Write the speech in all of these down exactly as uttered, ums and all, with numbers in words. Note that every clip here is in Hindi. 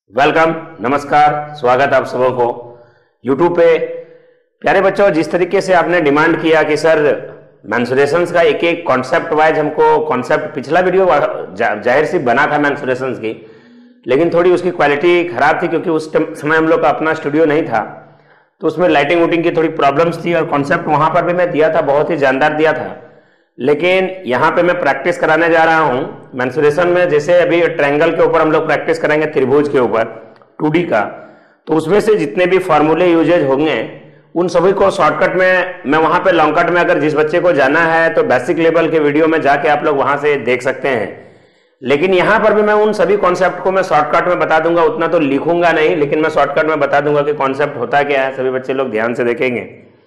वेलकम, नमस्कार, स्वागत आप सबों को यूट्यूब पे। प्यारे बच्चों, जिस तरीके से आपने डिमांड किया कि सर मेंसुरेशंस का एक एक कॉन्सेप्ट वाइज हमको कॉन्सेप्ट, पिछला वीडियो जा, जाहिर सी बना था मेंसुरेशंस की, लेकिन थोड़ी उसकी क्वालिटी खराब थी क्योंकि उस समय हम लोग का अपना स्टूडियो नहीं था, तो उसमें लाइटिंग वूटिंग की थोड़ी प्रॉब्लम्स थी और कॉन्सेप्ट वहां पर भी मैं दिया था, बहुत ही जानदार दिया था। लेकिन यहाँ पे मैं प्रैक्टिस कराने जा रहा हूँ मेंसुरेशन में। जैसे अभी ट्रायंगल के ऊपर हम लोग प्रैक्टिस करेंगे, त्रिभुज के ऊपर टू डी का, तो उसमें से जितने भी फॉर्मूले यूजेज होंगे उन सभी को शॉर्टकट में मैं वहां पे लॉन्गकट में, अगर जिस बच्चे को जाना है तो बेसिक लेवल के वीडियो में जाके आप लोग वहां से देख सकते हैं। लेकिन यहाँ पर भी मैं उन सभी कॉन्सेप्ट को मैं शॉर्टकट में बता दूंगा, उतना तो लिखूंगा नहीं, लेकिन मैं शॉर्टकट में बता दूंगा कि कॉन्सेप्ट होता क्या है। सभी बच्चे लोग ध्यान से देखेंगे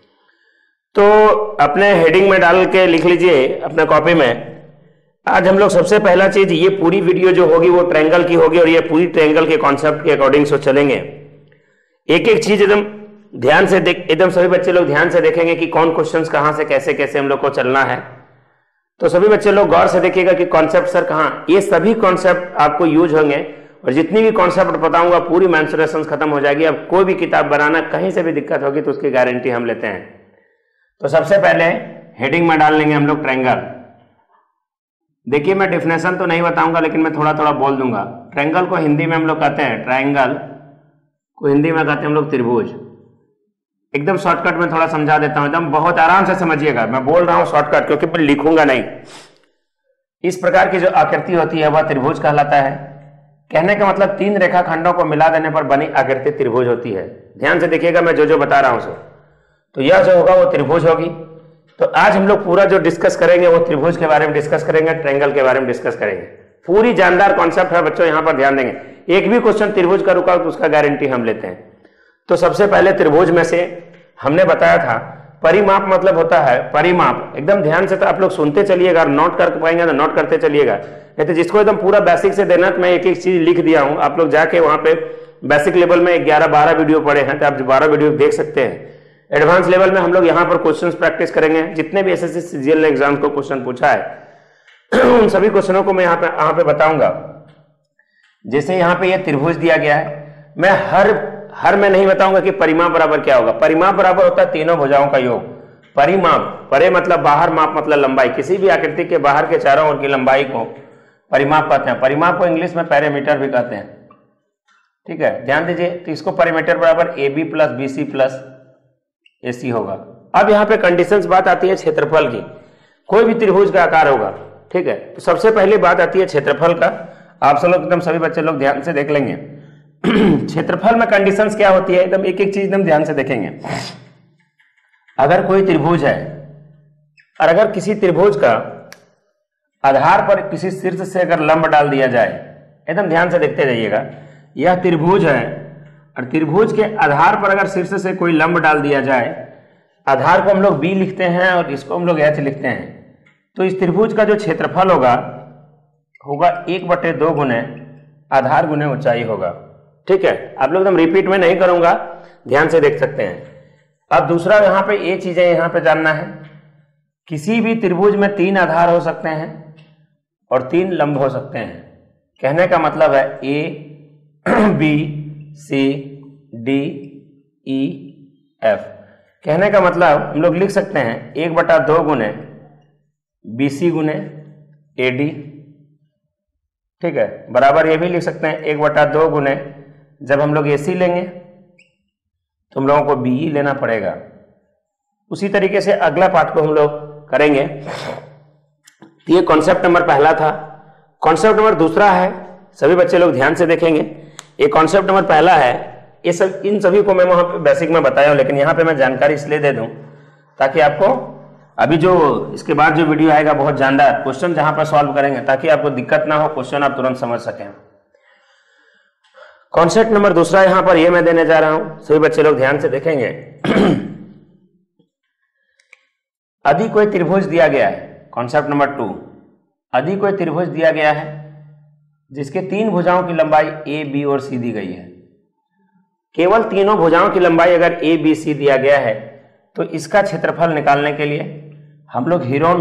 तो अपने हेडिंग में डाल के लिख लीजिए अपने कॉपी में। आज हम लोग सबसे पहला चीज, ये पूरी वीडियो जो होगी वो ट्रायंगल की होगी और ये पूरी ट्रायंगल के कॉन्सेप्ट के अकॉर्डिंग से चलेंगे। एक एक चीज एकदम ध्यान से देख, एकदम सभी बच्चे लोग ध्यान से देखेंगे कि कौन क्वेश्चंस कहां से कैसे कैसे हम लोग को चलना है। तो सभी बच्चे लोग गौर से देखिएगा कि कॉन्सेप्ट सर कहाँ, ये सभी कॉन्सेप्ट आपको यूज होंगे और जितनी भी कॉन्सेप्ट बताऊंगा पूरी मेंसुरेशन खत्म हो जाएगी। अब कोई भी किताब बनाना कहीं से भी दिक्कत होगी तो उसकी गारंटी हम लेते हैं। तो सबसे पहले हेडिंग में डाल लेंगे हम लोग ट्रायंगल। देखिए, मैं डिफिनेशन तो नहीं बताऊंगा लेकिन मैं थोड़ा थोड़ा बोल दूंगा। ट्रायंगल को हिंदी में हम लोग कहते हैं, ट्रायंगल को हिंदी में कहते हैं हम लोग त्रिभुज। एकदम शॉर्टकट में थोड़ा समझा देता हूं, एकदम बहुत आराम से समझिएगा। मैं बोल रहा हूं शॉर्टकट क्योंकि मैं लिखूंगा नहीं। इस प्रकार की जो आकृति होती है वह त्रिभुज कहलाता है। कहने का मतलब तीन रेखाखंडों को मिला देने पर बनी आकृति त्रिभुज होती है। ध्यान से देखिएगा मैं जो जो बता रहा हूं सो, तो यह जो होगा वो त्रिभुज होगी। तो आज हम लोग पूरा जो डिस्कस करेंगे वो त्रिभुज के बारे में डिस्कस करेंगे, ट्रायंगल के बारे में डिस्कस करेंगे। पूरी जानदार कॉन्सेप्ट है बच्चों, यहां पर ध्यान देंगे। एक भी क्वेश्चन त्रिभुज का रुका तो उसका गारंटी हम लेते हैं। तो सबसे पहले त्रिभुज में से हमने बताया था परिमाप मतलब होता है परिमाप। एकदम ध्यान से तो आप लोग सुनते चलिएगा, नोट कर पाएंगे तो नोट करते चलिएगा, नहीं तो जिसको एकदम पूरा बेसिक से देना तो मैं एक एक चीज लिख दिया हूं। आप लोग जाके वहां पे बेसिक लेवल में ग्यारह बारह वीडियो पढ़े हैं तो आप बारह वीडियो देख सकते हैं। एडवांस लेवल में हम लोग यहाँ पर क्वेश्चंस प्रैक्टिस करेंगे। जितने भी एसएससी सीजीएल एग्जाम को क्वेश्चन पूछा है उन सभी क्वेश्चनों को मैं यहाँ पे यहाँ पे बताऊंगा। जैसे यहाँ पे ये त्रिभुज दिया गया है, मैं हर हर मैं नहीं बताऊंगा कि परिमाप बराबर क्या होगा। परिमाप बराबर होता है तीनों भुजाओं का योग। परिमाप, परे मतलब बाहर, माप मतलब लंबाई। किसी भी आकृति के बाहर के चारों ओर की लंबाई को परिमाप कहते हैं। परिमाप को इंग्लिश में पैरामीटर भी कहते हैं। ठीक है, ध्यान दीजिए। तो इसको पैरामीटर बराबर A B plus B C plus A C होगा। अब यहाँ पे कंडीशंस बात आती है क्षेत्रफल की। कोई भी त्रिभुज का आकार होगा, ठीक है। तो सबसे पहले बात आती है क्षेत्रफल का। आप सब लोग एकदम सभी बच्चे लोग ध्यान से देख लेंगे। क्षेत्रफल में कंडीशंस क्या होती है, एकदम एक एक चीज एकदम ध्यान से देखेंगे। अगर कोई त्रिभुज है और अगर किसी त्रिभुज का आधार पर किसी शीर्ष से अगर लंब डाल दिया जाए, एकदम ध्यान से देखते जाइएगा। यह त्रिभुज है और त्रिभुज के आधार पर अगर शीर्ष से कोई लंब डाल दिया जाए, आधार को हम लोग बी लिखते हैं और इसको हम लोग एच लिखते हैं, तो इस त्रिभुज का जो क्षेत्रफल होगा होगा एक बटे दो गुने आधार गुने ऊंचाई होगा। ठीक है, आप लोग एकदम रिपीट में नहीं करूंगा, ध्यान से देख सकते हैं। अब दूसरा यहाँ पे ये चीजें यहाँ पे जानना है, किसी भी त्रिभुज में तीन आधार हो सकते हैं और तीन लंब हो सकते हैं। कहने का मतलब है A B C D E F. कहने का मतलब हम लोग लिख सकते हैं एक बटा दो गुने बी सी गुने ए डी। ठीक है, बराबर ये भी लिख सकते हैं एक बटा दो गुने, जब हम लोग ए सी लेंगे तो हम लोगों को बी ई लेना पड़ेगा। उसी तरीके से अगला पार्ट को हम लोग करेंगे। तो ये कॉन्सेप्ट नंबर पहला था। कॉन्सेप्ट नंबर दूसरा है, सभी बच्चे लोग ध्यान से देखेंगे। ये कॉन्सेप्ट नंबर पहला है, ये सब इन सभी को मैं वहां पे बेसिक में बताया हूं, लेकिन यहाँ पे मैं जानकारी इसलिए दे दूं ताकि आपको अभी जो इसके बाद जो वीडियो आएगा बहुत जानदार क्वेश्चन जहां पर सॉल्व करेंगे, ताकि आपको दिक्कत ना हो, क्वेश्चन आप तुरंत समझ सकें। कॉन्सेप्ट नंबर दूसरा यहां पर ये मैं देने जा रहा हूं, सभी बच्चे लोग ध्यान से देखेंगे। यदि कोई त्रिभुज दिया गया है, कॉन्सेप्ट नंबर टू, यदि कोई त्रिभुज दिया गया है जिसके तीन भुजाओं की लंबाई ए बी और सी दी गई है, केवल तीनों भुजाओं की लंबाई अगर ए बी सी दिया गया है, तो इसका क्षेत्रफल निकालने के लिए हम लोग हीरोन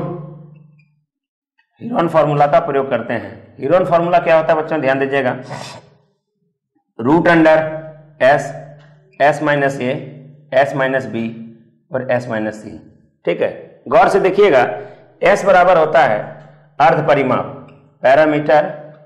हीरोन फॉर्मूला का प्रयोग करते हैं। हीरोन फॉर्मूला क्या होता है बच्चों, ध्यान दीजिएगा। Root under S, S minus A, S minus B और एस माइनस सी। ठीक है, गौर से देखिएगा, एस बराबर होता है अर्ध परिमाप, पैरामीटर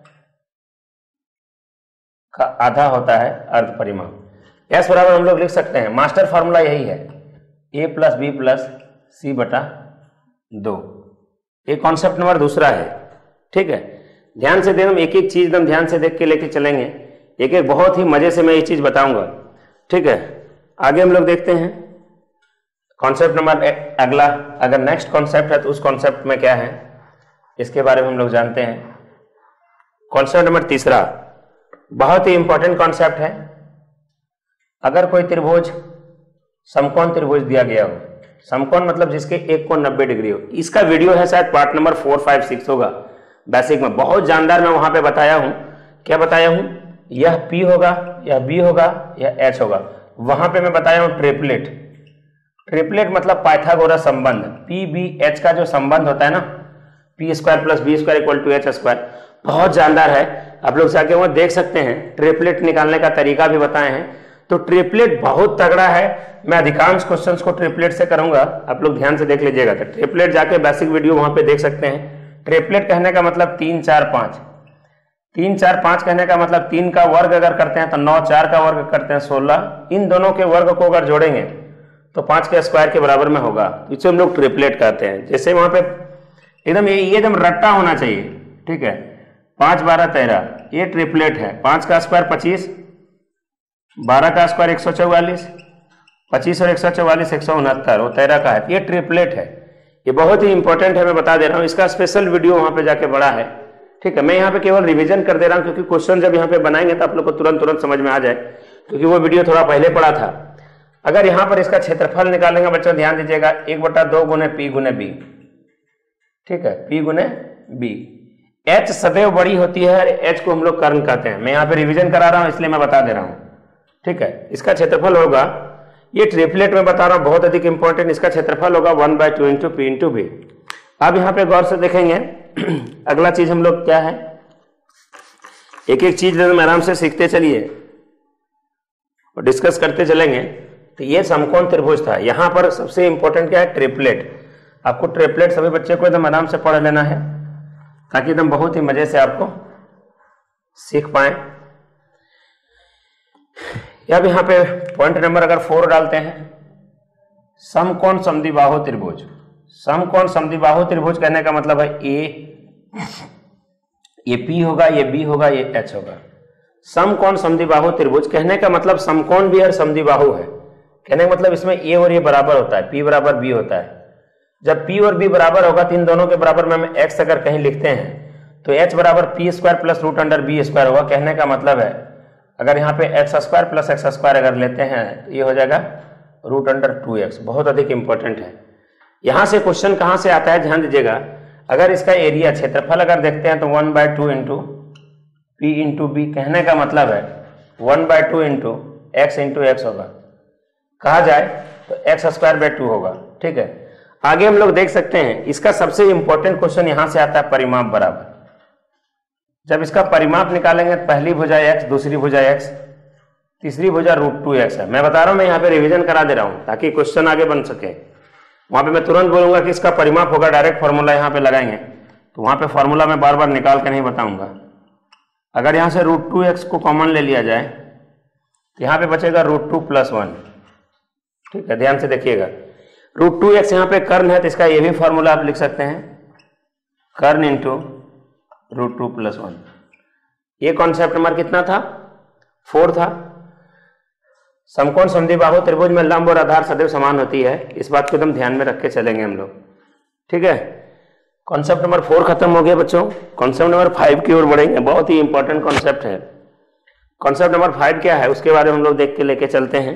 का आधा होता है अर्ध परिमाप। एस बराबर हम लोग लिख सकते हैं, मास्टर फॉर्मूला यही है, A plus B plus C बटा दो। एक कॉन्सेप्ट नंबर दूसरा है। ठीक है, ध्यान से देखो, एक एक चीज एकदम ध्यान से देख के लेके चलेंगे, एक एक बहुत ही मजे से मैं ये चीज बताऊंगा। ठीक है, आगे हम लोग देखते हैं कॉन्सेप्ट नंबर अगला। अगर नेक्स्ट कॉन्सेप्ट है तो उस कॉन्सेप्ट में क्या है इसके बारे में हम लोग जानते हैं। कॉन्सेप्ट नंबर तीसरा बहुत ही इंपॉर्टेंट कॉन्सेप्ट है। अगर कोई त्रिभुज समकोण त्रिभुज दिया गया हो, समकोण मतलब जिसके एक कोण नब्बे डिग्री हो, इसका वीडियो है शायद part number four five six होगा बेसिक में, बहुत जानदार मैं वहां पे बताया हूं। क्या बताया हूं? यह P होगा, यह B होगा, यह H होगा। वहां पे मैं बताया हूं ट्रिपलेट। ट्रिपलेट मतलब पाइथागोरस संबंध, P B H का जो संबंध होता है ना, P square plus B square equal to H square, बहुत जानदार है। आप लोग जाके वहां देख सकते हैं, ट्रिपलेट निकालने का तरीका भी बताए हैं। तो ट्रिपलेट बहुत तगड़ा है, मैं अधिकांश क्वेश्चंस को ट्रिपलेट से करूंगा, आप लोग ध्यान से देख लीजिएगा। तो ट्रिपलेट जाके बेसिक वीडियो वहां पे देख सकते हैं। ट्रिपलेट कहने का मतलब तीन चार पांच, तीन चार पांच कहने का मतलब तीन का वर्ग अगर करते हैं तो नौ, चार का वर्ग करते हैं सोलह, इन दोनों के वर्ग को अगर जोड़ेंगे तो पांच के स्क्वायर के बराबर में होगा, इसे हम लोग ट्रिपलेट कहते हैं। जैसे वहां पे एकदम ये एकदम रट्टा होना चाहिए। ठीक है, पांच बारह तेरह, ये ट्रिपलेट है। पांच का स्क्वायर पच्चीस, बारह का स्क्वायर एक सौ चौवालीस, पच्चीस और एक सौ चौवालीस एक सौ उनहत्तर, वो तेरह का है, ये ट्रिपलेट है। ये बहुत ही इंपॉर्टेंट है, मैं बता दे रहा हूँ। इसका स्पेशल वीडियो वहां पे जाके बड़ा है। ठीक है, मैं यहाँ पे केवल रिवीजन कर दे रहा हूँ, क्योंकि क्वेश्चन जब यहाँ पे बनाएंगे तो आप लोग को तुरंत तुरंत समझ में आ जाए, क्योंकि वो वीडियो थोड़ा पहले पड़ा था। अगर यहाँ पर इसका क्षेत्रफल निकालेंगे बच्चों, ध्यान दीजिएगा, एक बटा दो गुने पी गुने बी। ठीक है, पी गुने बी। एच सदैव बड़ी होती है, एच को हम लोग कर्ण कहते हैं। मैं यहाँ पे रिवीजन करा रहा हूँ इसलिए मैं बता दे रहा हूँ। ठीक है, इसका क्षेत्रफल होगा, ये ट्रिपलेट में बता रहा हूँ, बहुत अधिक इंपॉर्टेंट, इसका क्षेत्रफल होगा one by two into P into B. अब यहाँ पे गौर से देखेंगे अगला चीज हम लोग क्या है, एक एक चीज हम आराम से सीखते चलिए और डिस्कस करते चलेंगे। तो ये समकोण त्रिभुज था। यहाँ पर सबसे इंपॉर्टेंट क्या है? ट्रिपलेट। आपको ट्रिपलेट सभी बच्चे को एकदम आराम से पढ़ लेना है, ताकि एकदम बहुत ही मजे से आपको सीख पाए। अब यहाँ पे पॉइंट नंबर अगर फोर डालते हैं, समकोण समद्विबाहु त्रिभुज। समकोण समद्विबाहु त्रिभुज कहने का मतलब है ए, ये P होगा, ये B होगा, ये H होगा। समकोण समद्विबाहु त्रिभुज कहने का मतलब समकोण भी और समद्विबाहु है। कहने का मतलब इसमें A और ये बराबर होता है, P बराबर B होता है। जब P और B बराबर होगा तो इन दोनों के बराबर में हम X अगर कहीं लिखते हैं तो H बराबर P square plus root under B square होगा। कहने का मतलब है अगर यहाँ पे X square plus X square अगर लेते हैं तो ये हो जाएगा रूट अंडर टू एक्स। बहुत अधिक इंपॉर्टेंट है। यहाँ से क्वेश्चन कहाँ से आता है, ध्यान दीजिएगा। अगर इसका एरिया क्षेत्रफल अगर देखते हैं तो one by two into P into B, कहने का मतलब है one by two into X into X होगा। कहा जाए तो एक्स स्क्वायर बाय टू होगा। ठीक है, आगे हम लोग देख सकते हैं इसका सबसे इंपॉर्टेंट क्वेश्चन यहाँ से आता है, परिमाप बराबर। जब इसका परिमाप निकालेंगे पहली भुजा x, दूसरी भुजा x, तीसरी भुजा रूट टू एक्स है। मैं बता रहा हूं, मैं यहाँ पे रिवीजन करा दे रहा हूं ताकि क्वेश्चन आगे बन सके। वहां पे मैं तुरंत बोलूंगा कि इसका परिमाप होगा, डायरेक्ट फॉर्मूला यहाँ पे लगाएंगे तो वहां पे फॉर्मूला मैं बार बार निकाल के नहीं बताऊंगा। अगर यहाँ से रूट टू एक्स को कॉमन ले लिया जाए तो यहाँ पे बचेगा रूट टू प्लस वन। ठीक है, ध्यान से देखिएगा, रूट टू एक्स यहाँ पे कर्ण है तो इसका ये भी फॉर्मूला आप लिख सकते हैं, कर्ण into root two plus one. ये कॉन्सेप्ट नंबर कितना था? फोर था। समकोण समद्विबाहु त्रिभुज में लंब और आधार सदैव समान होती है, इस बात को एकदम ध्यान में रख के चलेंगे हम लोग। ठीक है, कॉन्सेप्ट नंबर फोर खत्म हो गया बच्चों। कॉन्सेप्ट नंबर फाइव की ओर बढ़ेंगे, बहुत ही इंपॉर्टेंट कॉन्सेप्ट है। कॉन्सेप्ट नंबर फाइव क्या है उसके बारे में हम लोग देख के लेके चलते हैं।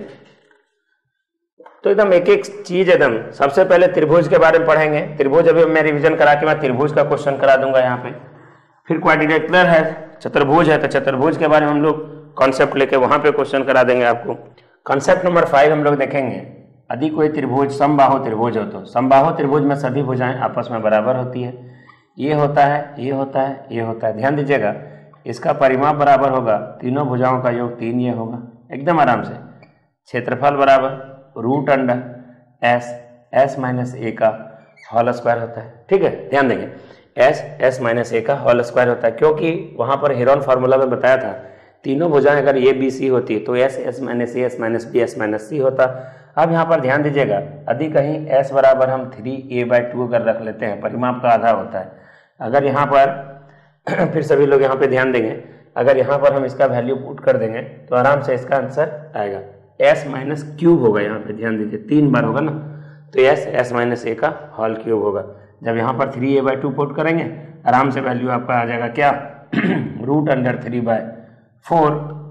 तो एकदम एक एक चीज एकदम, सबसे पहले त्रिभुज के बारे में पढ़ेंगे। त्रिभुज अभी मैं रिविजन करा के मैं त्रिभुज का क्वेश्चन करा दूंगा यहाँ पे। फिर क्वाड्रिलेटरल है, चतुर्भुज है, तो चतुर्भुज के बारे में हम लोग कॉन्सेप्ट लेके वहां पे क्वेश्चन करा देंगे आपको। कॉन्सेप्ट नंबर फाइव हम लोग देखेंगे, यदि कोई त्रिभुज समबाहु त्रिभुज हो तो समबाहु त्रिभुज में सभी भुजाएं आपस में बराबर होती है। ये होता है, ये होता है, ये होता है। ध्यान दीजिएगा, इसका परिमाप बराबर होगा तीनों भुजाओं का योग तीन ये होगा एकदम आराम से। क्षेत्रफल बराबर root under S S minus A का होल स्क्वायर होता है। ठीक है, ध्यान देंगे एस एस माइनस ए का होल स्क्वायर होता है, क्योंकि वहां पर हेरोन फार्मूला में बताया था तीनों भुजाएं अगर ए बी सी होती तो S S minus A S minus B S minus C होता। अब यहाँ पर ध्यान दीजिएगा, यदि कहीं एस बराबर हम थ्री ए बाई टू अगर रख लेते हैं, परिमाप का आधा होता है, अगर यहाँ पर फिर सभी लोग यहाँ पे ध्यान देंगे, अगर यहाँ पर हम इसका वैल्यू पुट कर देंगे तो आराम से इसका आंसर आएगा एस माइनस क्यूब होगा। यहाँ पे ध्यान दीजिए तीन बार होगा ना, तो एस एस माइनस ए का होल क्यूब होगा। जब यहाँ पर three A by two put करेंगे आराम से वैल्यू आपका आ जाएगा क्या root under three by four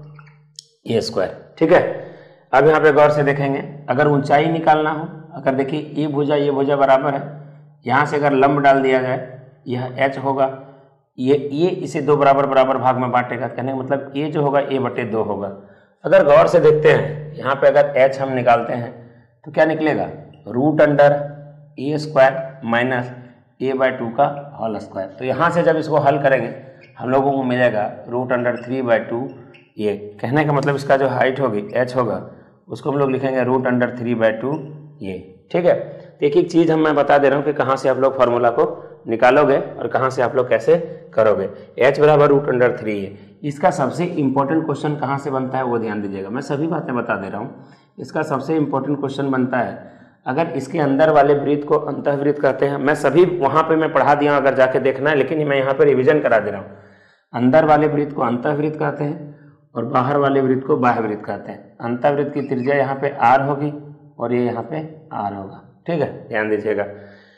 A square. ठीक है, अब यहाँ पे गौर से देखेंगे, अगर ऊंचाई निकालना हो, अगर देखिए ये भुजा ये भुजा बराबर है, यहाँ से अगर लंब डाल दिया जाए यह एच होगा, ये ये इसे दो बराबर बराबर भाग में बांटेगा, कहने का मतलब ये जो होगा ए बटे दो होगा। अगर गौर से देखते हैं यहाँ पे अगर एच हम निकालते हैं तो क्या निकलेगा root under A square minus A by two का होल स्क्वायर। तो यहाँ से जब इसको हल करेंगे हम लोगों को मिलेगा root under three by two, ये कहने का मतलब इसका जो हाइट होगी एच होगा उसको हम लोग लिखेंगे root under three by two ये। ठीक है, तो एक एक चीज़ हम मैं बता दे रहा हूँ कि कहाँ से आप लोग फार्मूला को निकालोगे और कहाँ से आप लोग कैसे करोगे। एच बराबर रूट अंडर थ्री है, इसका सबसे इंपॉर्टेंट क्वेश्चन कहाँ से बनता है वो ध्यान दीजिएगा, मैं सभी बातें बता दे रहा हूँ। इसका सबसे इंपॉर्टेंट क्वेश्चन बनता है अगर इसके अंदर वाले वृत्त को अंतःवृत्त कहते हैं, मैं सभी वहाँ पे मैं पढ़ा दिया अगर जाके देखना है, लेकिन मैं यहाँ पे रिवीजन करा दे रहा हूँ। अंदर वाले वृत्त को अंतःवृत्त कहते हैं और बाहर वाले वृत्त को बाह्य वृत्त कहते हैं। अंतःवृत्त की त्रिज्या यहाँ पे आर होगी और ये यहाँ पे आर होगा। ठीक है, ध्यान दीजिएगा।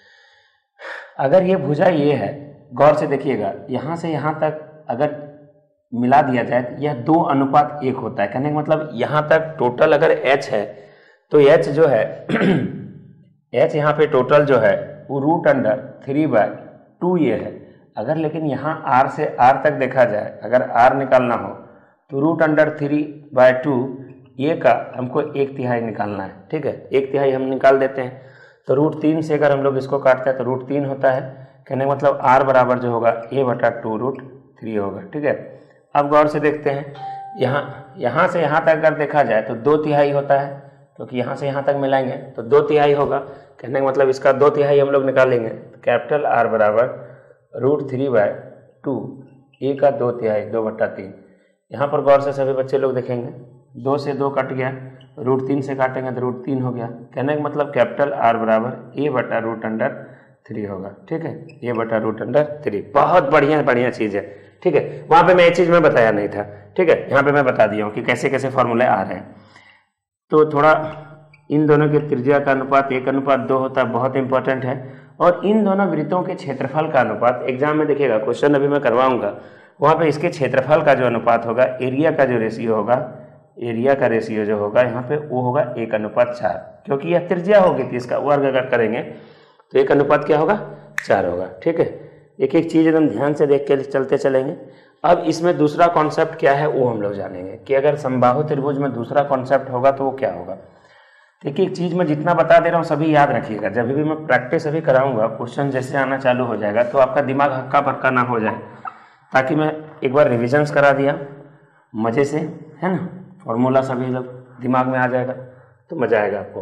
अगर ये भुजा ये है, गौर से देखिएगा, यहाँ से यहाँ तक अगर मिला दिया जाए तो यह दो अनुपात एक होता है, कहने का मतलब यहाँ तक टोटल अगर एच है तो एच जो है एच यहाँ पे टोटल जो है वो root under three by two ये है। अगर लेकिन यहाँ आर से आर तक देखा जाए, अगर आर निकालना हो तो root under three by two ये का हमको एक तिहाई निकालना है। ठीक है, एक तिहाई हम निकाल देते हैं तो रूट तीन से अगर हम लोग इसको काटते हैं तो रूट तीन होता है, कहने का मतलब आर बराबर जो होगा ए बटा टू रूट थ्री होगा। ठीक है, अब गौर से देखते हैं, यहाँ यहाँ से यहाँ तक अगर देखा जाए तो दो तिहाई होता है, क्योंकि तो यहाँ से यहाँ तक मिलाएंगे तो दो तिहाई होगा, कहने का मतलब इसका दो तिहाई हम लोग निकालेंगे तो कैपिटल आर बराबर root three by two A का दो तिहाई दो बट्टा तीन। यहाँ पर गौर से सभी बच्चे लोग देखेंगे, दो से दो कट गया, रूट तीन से काटेंगे तो रूट तीन हो गया, कहने का मतलब कैपिटल आर बराबर ए बटा रूट अंडर थ्री होगा। ठीक है, ए बटा रूट अंडर थ्री, बहुत बढ़िया बढ़िया चीज़ है। ठीक है, वहाँ पे मैं ये चीज़ मैं बताया नहीं था। ठीक है, यहाँ पे मैं बता दिया हूँ कि कैसे कैसे फॉर्मूले आ रहे हैं। तो थोड़ा इन दोनों के त्रिज्या का अनुपात एक अनुपात दो होता है, बहुत इंपॉर्टेंट है। और इन दोनों वृत्तों के क्षेत्रफल का अनुपात एग्जाम में देखिएगा, क्वेश्चन अभी मैं करवाऊंगा, वहाँ पे इसके क्षेत्रफल का जो अनुपात होगा, एरिया का जो रेशियो होगा, एरिया का रेशियो जो होगा यहाँ पे वो होगा एक अनुपात चार, क्योंकि यह त्रिज्या होगी तो इसका वर्ग अगर करेंगे तो एक अनुपात क्या होगा चार होगा। ठीक है, एक एक चीज़ एकदम ध्यान से देख के चलते चलेंगे। अब इसमें दूसरा कॉन्सेप्ट क्या है वो हम लोग जानेंगे कि अगर समबाहु त्रिभुज में दूसरा कॉन्सेप्ट होगा तो वो क्या होगा। देखिए, एक चीज़ मैं जितना बता दे रहा हूँ सभी याद रखिएगा, जब भी मैं प्रैक्टिस अभी कराऊंगा क्वेश्चन जैसे आना चालू हो जाएगा तो आपका दिमाग हक्का बक्का ना हो जाए, ताकि मैं एक बार रिविजन्स करा दिया मज़े से, है ना, फॉर्मूला सभी लोग दिमाग में आ जाएगा तो मज़ा आएगा आपको।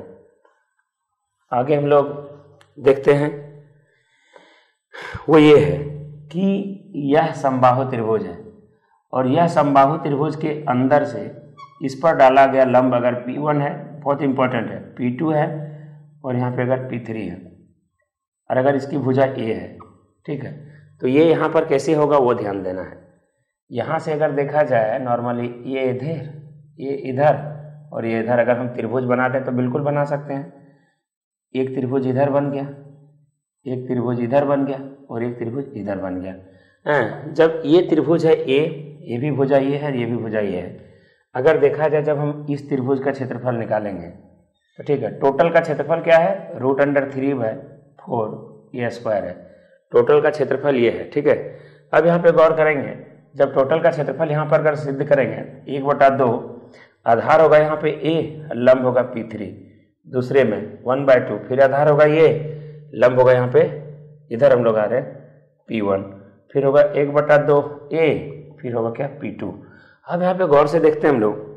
आगे हम लोग देखते हैं, वो ये है कि यह समबाहु त्रिभुज है और यह समबाहु त्रिभुज के अंदर से इस पर डाला गया लंब अगर पी वन है, बहुत इंपॉर्टेंट है, पी टू है और यहाँ पे अगर पी थ्री है और अगर इसकी भुजा ए है, ठीक है, तो ये यहाँ पर कैसे होगा वो ध्यान देना है। यहाँ से अगर देखा जाए नॉर्मली ये इधर ये इधर और ये इधर अगर हम त्रिभुज बनाते हैं तो बिल्कुल बना सकते हैं। एक त्रिभुज इधर बन गया, एक त्रिभुज इधर बन गया और एक त्रिभुज इधर बन गया। हाँ, जब ये त्रिभुज है ए, ये भी भुजा ये है, ये भी भुजा ये है, अगर देखा जाए जब हम इस त्रिभुज का क्षेत्रफल निकालेंगे तो ठीक है, टोटल का क्षेत्रफल क्या है root under three by four ये स्क्वायर है, टोटल का क्षेत्रफल ये है। ठीक है, अब यहाँ पे गौर करेंगे, जब टोटल का क्षेत्रफल यहाँ पर अगर सिद्ध करेंगे एक बटा दो, आधार होगा यहाँ पे ए, लंब होगा पी थ्री, दूसरे में वन बाय टू, फिर आधार होगा ये, लंब होगा यहाँ पे इधर हम लोग आ रहे हैं पी वन, फिर होगा एक बटा दो ए, फिर होगा क्या पी टू। अब यहाँ पे गौर से देखते हैं हम लोग,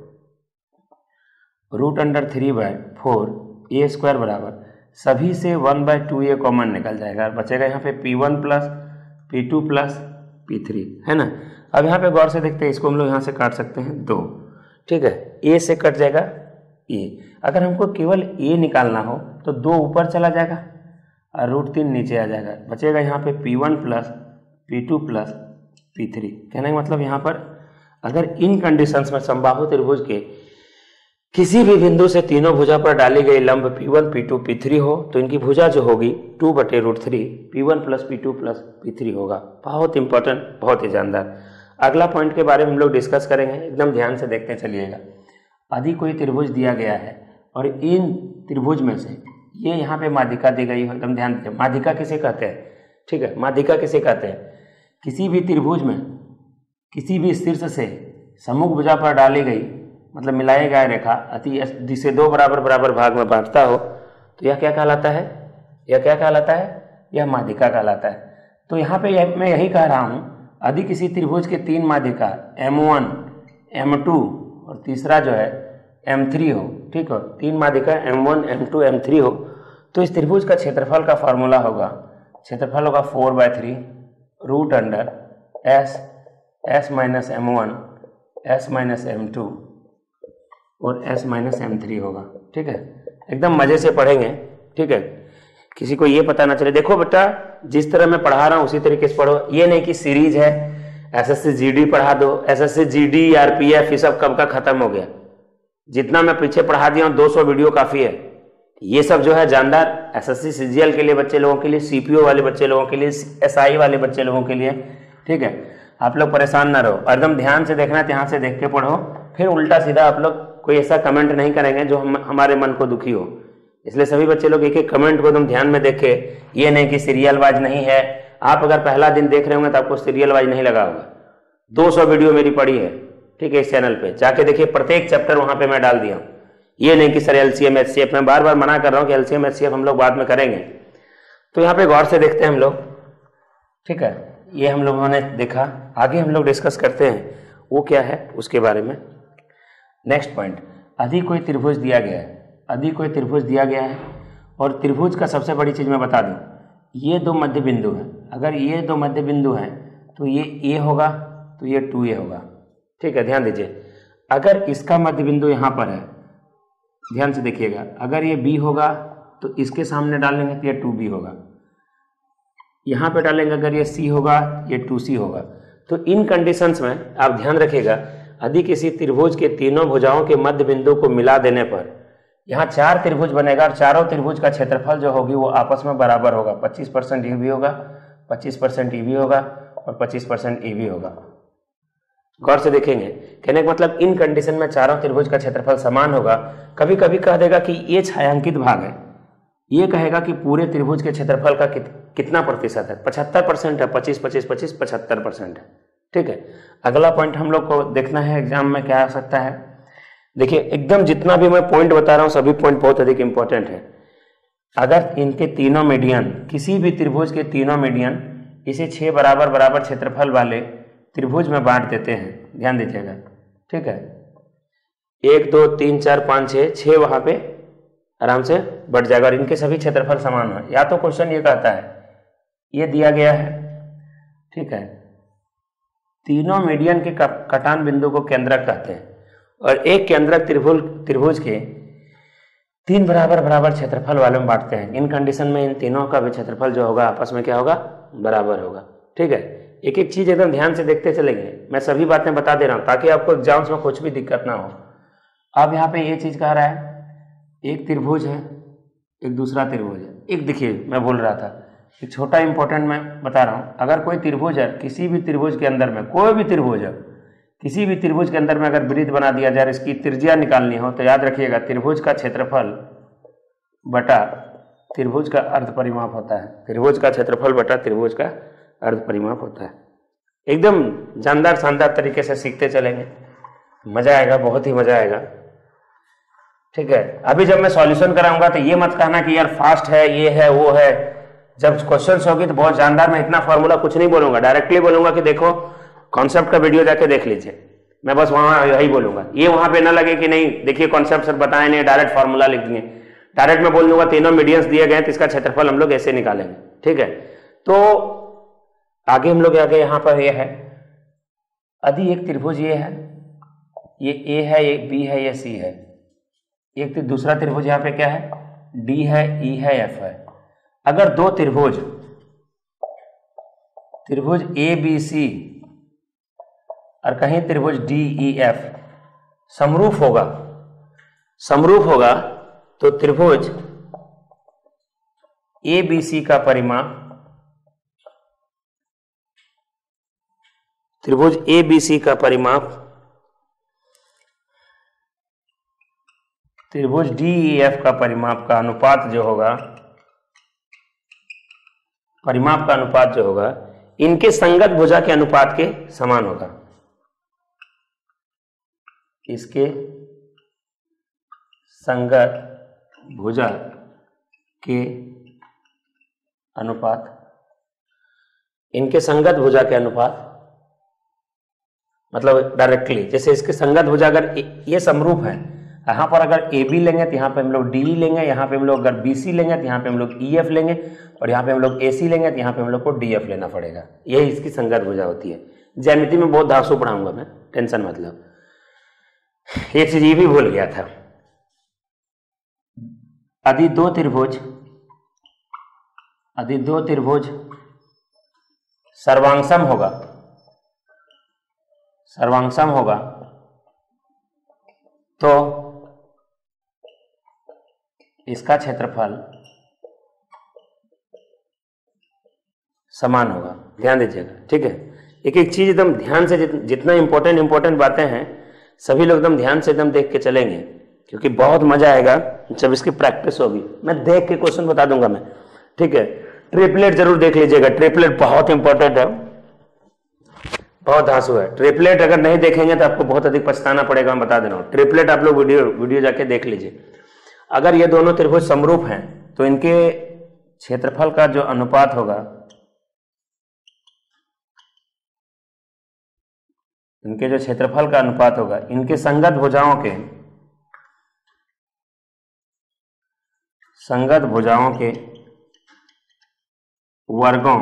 root under three by four A square बराबर सभी से one by two A common निकल जाएगा, बचेगा यहाँ पे P one plus P two plus P three, है ना। अब यहाँ पे गौर से देखते हैं, इसको हम लोग यहाँ से काट सकते हैं दो, ठीक है, ए से कट जाएगा ए। अगर हमको केवल ए निकालना हो तो दो ऊपर चला जाएगा और रूट तीन नीचे आ जाएगा, बचेगा यहाँ पे P one plus P two plus P three. कहने का मतलब यहाँ पर अगर इन कंडीशंस में समबाहु त्रिभुज के किसी भी बिंदु से तीनों भुजा पर डाली गई लंब P one P two P three हो तो इनकी भुजा जो होगी टू बटे root three P one plus P two plus P three होगा। बहुत इंपॉर्टेंट, बहुत ही जानदार। अगला पॉइंट के बारे में हम लोग डिस्कस करेंगे, एकदम ध्यान से देखते चलिएगा। यदि कोई त्रिभुज दिया गया है और इन त्रिभुज में से ये यहाँ पे माध्यिका दी गई हो, एकदम ध्यान दीजिए। माध्यिका किसे कहते हैं, ठीक है, माध्यिका किसे कहते हैं, किसी भी त्रिभुज में किसी भी शीर्ष से सम्मुख भुजा पर डाली गई मतलब मिलाई गई रेखा अति जिसे दो बराबर बराबर भाग में बांटता हो तो यह क्या कहलाता है, यह क्या कहलाता है, यह माध्यिका कहलाता है। तो यहाँ पे यह, मैं यही कह रहा हूँ, यदि किसी त्रिभुज के तीन माध्यिका एम वन एम टू और तीसरा जो है एम थ्री हो, ठीक हो, तीन माध्यिका M one M two M three हो तो इस त्रिभुज का क्षेत्रफल का फॉर्मूला होगा, क्षेत्रफल होगा four by three root under S S minus M one S minus M two और एस माइनस एम थ्री होगा, ठीक है। एकदम मजे से पढ़ेंगे, ठीक है, किसी को ये पता ना चले। देखो बेटा, जिस तरह मैं पढ़ा रहा हूँ उसी तरीके से पढ़ो, ये नहीं कि सीरीज है एसएससी जीडी पढ़ा दो, एसएससी जीडी आरपीएफ ये सब कब का खत्म हो गया। जितना मैं पीछे पढ़ा दिया हूँ दो सौ वीडियो काफी है। ये सब जो है जानदार एसएससी सीजीएल के लिए बच्चे लोगों के लिए, सीपीओ वाले बच्चे लोगों के लिए, एसआई वाले बच्चे लोगों के लिए, ठीक है। आप लोग परेशान ना रहो, एकदम ध्यान से देखना, ध्यान से देख के पढ़ो, फिर उल्टा सीधा आप लोग कोई ऐसा कमेंट नहीं करेंगे जो हम हमारे मन को दुखी हो। इसलिए सभी बच्चे लोग एक एक कमेंट को एकदम ध्यान में देखे, ये नहीं कि सीरियल वाइज नहीं है। आप अगर पहला दिन देख रहे होंगे तो आपको सीरियल वाइज नहीं लगा होगा। दो सौ वीडियो मेरी पड़ी है, ठीक है, इस चैनल पे जाके देखिए, प्रत्येक चैप्टर वहां पे मैं डाल दिया हूँ। ये नहीं कि सर एलसीएम एचसीएफ, मैं बार बार मना कर रहा हूँ कि एलसीएम एचसीएफ हम लोग बाद में करेंगे। तो यहाँ पे गौर से देखते हैं हम लोग, ठीक है, ये हम लोगों ने देखा, आगे हम लोग डिस्कस करते हैं वो क्या है उसके बारे में। नेक्स्ट पॉइंट, यदि कोई त्रिभुज दिया गया है, यदि कोई त्रिभुज दिया गया है और त्रिभुज का सबसे बड़ी चीज मैं बता दूं, ये दो मध्य बिंदु हैं। अगर ये दो मध्य बिंदु हैं तो ये ए होगा तो ये टू ए होगा, ठीक है, ध्यान दीजिए। अगर इसका मध्य बिंदु यहाँ पर है, ध्यान से देखिएगा, अगर ये बी होगा तो इसके सामने डालेंगे तो ये टू बी होगा, यहाँ पे डालेंगे अगर ये सी होगा ये टू सी होगा। तो इन कंडीशंस में आप ध्यान रखिएगा, यदि किसी त्रिभुज के तीनों भुजाओं के मध्य बिंदु को मिला देने पर यहाँ चार त्रिभुज बनेगा और चारों त्रिभुज का क्षेत्रफल जो होगी वो आपस में बराबर होगा। पच्चीस परसेंट ये भी होगा, पच्चीस परसेंट ये भी होगा और पच्चीस परसेंट ये भी होगा। गौर से देखेंगे, कहने का मतलब इन कंडीशन में चारों त्रिभुज का क्षेत्रफल समान होगा। कभी कभी कह देगा कि ये छायांकित भाग है, ये कहेगा कि पूरे त्रिभुज के क्षेत्रफल का कित, कितना प्रतिशत है, पचहत्तर परसेंट है, पच्चीस पच्चीस पच्चीस पचहत्तर परसेंट है, ठीक है। अगला पॉइंट हम लोग को देखना है एग्जाम में क्या आ सकता है। देखिए, एकदम जितना भी मैं पॉइंट बता रहा हूं सभी पॉइंट बहुत अधिक इंपॉर्टेंट है। अगर इनके तीनों मीडियन, किसी भी त्रिभुज के तीनों मीडियन इसे छह बराबर बराबर क्षेत्रफल वाले त्रिभुज में बांट देते हैं, ध्यान दीजिएगा, ठीक है, एक दो तीन चार पाँच छः छः वहां पे आराम से बढ़ जाएगा और इनके सभी क्षेत्रफल समान है। या तो क्वेश्चन ये कहता है, ये दिया गया है, ठीक है, तीनों मीडियन के कटान बिंदु को केंद्रक कहते हैं और एक केंद्रक त्रिभुज त्रिभुज के तीन बराबर बराबर क्षेत्रफल वाले में बांटते हैं। इन कंडीशन में इन तीनों का भी क्षेत्रफल जो होगा आपस में क्या होगा, बराबर होगा, ठीक है। एक एक चीज एकदम ध्यान से देखते चलेंगे, मैं सभी बातें बता दे रहा हूं ताकि आपको एग्जाम्स में कुछ भी दिक्कत ना हो। अब यहाँ पे ये चीज कह रहा है, एक त्रिभुज है, एक दूसरा त्रिभुज है। एक देखिए, मैं बोल रहा था एक छोटा इंपॉर्टेंट मैं बता रहा हूँ, अगर कोई त्रिभुज है, किसी भी त्रिभुज के अंदर में, कोई भी त्रिभुज है, किसी भी त्रिभुज के अंदर में अगर वृत्त बना दिया जाए, इसकी त्रिज्या निकालनी हो तो याद रखिएगा त्रिभुज का क्षेत्रफल बटा त्रिभुज का अर्ध परिमाप होता है। त्रिभुज का क्षेत्रफल बटा त्रिभुज का अर्ध परिमाप होता है। एकदम जानदार शानदार तरीके से सीखते चलेंगे, मजा आएगा, बहुत ही मजा आएगा, ठीक है। अभी जब मैं सॉल्यूशन कराऊंगा तो ये मत कहना कि यार फास्ट है, ये है, वो है। जब क्वेश्चंस होगी तो बहुत जानदार, मैं इतना फॉर्मूला कुछ नहीं बोलूंगा, डायरेक्टली बोलूंगा कि देखो कॉन्सेप्ट का वीडियो जाके देख लीजिए, मैं बस वहां यही बोलूंगा, ये वहां पे ना लगे कि नहीं देखिए कॉन्सेप्ट सर बताए नहीं, डायरेक्ट फॉर्मूला लिख दिए। डायरेक्ट मैं बोल दूंगा तीनों मीडियंस दिए गए तो इसका क्षेत्रफल हम लोग ऐसे निकालेंगे, ठीक है। तो आगे हम लोग आगे यहां पर ये है, यदि एक त्रिभुज ये है, ये ए है, ये बी है, ये सी है, एक दूसरा त्रिभुज यहाँ पे क्या है, डी है, ई है, एफ है। अगर दो त्रिभुज त्रिभुज ए बी सी और कहीं त्रिभुज डी ई एफ समरूप होगा समरूप होगा तो त्रिभुज ए बी सी का परिमाप त्रिभुज ए बी सी का परिमाप त्रिभुज डी ई एफ का परिमाप का अनुपात जो होगा परिमाप का अनुपात जो होगा इनके संगत भुजा के अनुपात के समान होगा। इसके संगत भुजा के अनुपात इनके संगत भुजा के अनुपात मतलब डायरेक्टली, जैसे इसके संगत भुजा अगर ये समरूप है, यहाँ पर अगर ए बी लेंगे तो यहाँ पे हम लोग डी लेंगे, यहाँ पे हम लोग अगर बी सी लेंगे तो यहाँ पे हम लोग ई एफ लेंगे, और यहाँ पे हम लोग ए सी लेंगे तो यहाँ पे हम लोग को डी एफ लेना पड़ेगा। यही इसकी संगत भुजा होती है। ज्यामिति में बहुत धांसू पढ़ाऊंगा मैं, टेंशन मतलब। एक चीज ये भी भूल गया था, यदि दो त्रिभुज यदि दो त्रिभुज सर्वांगसम होगा सर्वांगसम होगा तो इसका क्षेत्रफल समान होगा। ध्यान दीजिएगा, ठीक है। एक एक चीज एकदम ध्यान से, जित, जितना इंपॉर्टेंट इंपॉर्टेंट बातें हैं सभी लोग एकदम ध्यान से एकदम देख के चलेंगे, क्योंकि बहुत मजा आएगा जब इसकी प्रैक्टिस होगी। मैं देख के क्वेश्चन बता दूंगा मैं, ठीक है। ट्रिपलेट जरूर देख लीजिएगा, ट्रिपलेट बहुत इंपॉर्टेंट है, बहुत धांसू है। ट्रिपलेट अगर नहीं देखेंगे तो आपको बहुत अधिक पछताना पड़ेगा, मैं बता दे रहा हूं। ट्रिपलेट आप लोग वीडियो वीडियो जाके देख लीजिए। अगर ये दोनों त्रिभुज समरूप हैं तो इनके क्षेत्रफल का जो अनुपात होगा इनके जो क्षेत्रफल का अनुपात होगा इनके संगत भुजाओं के संगत भुजाओं के वर्गों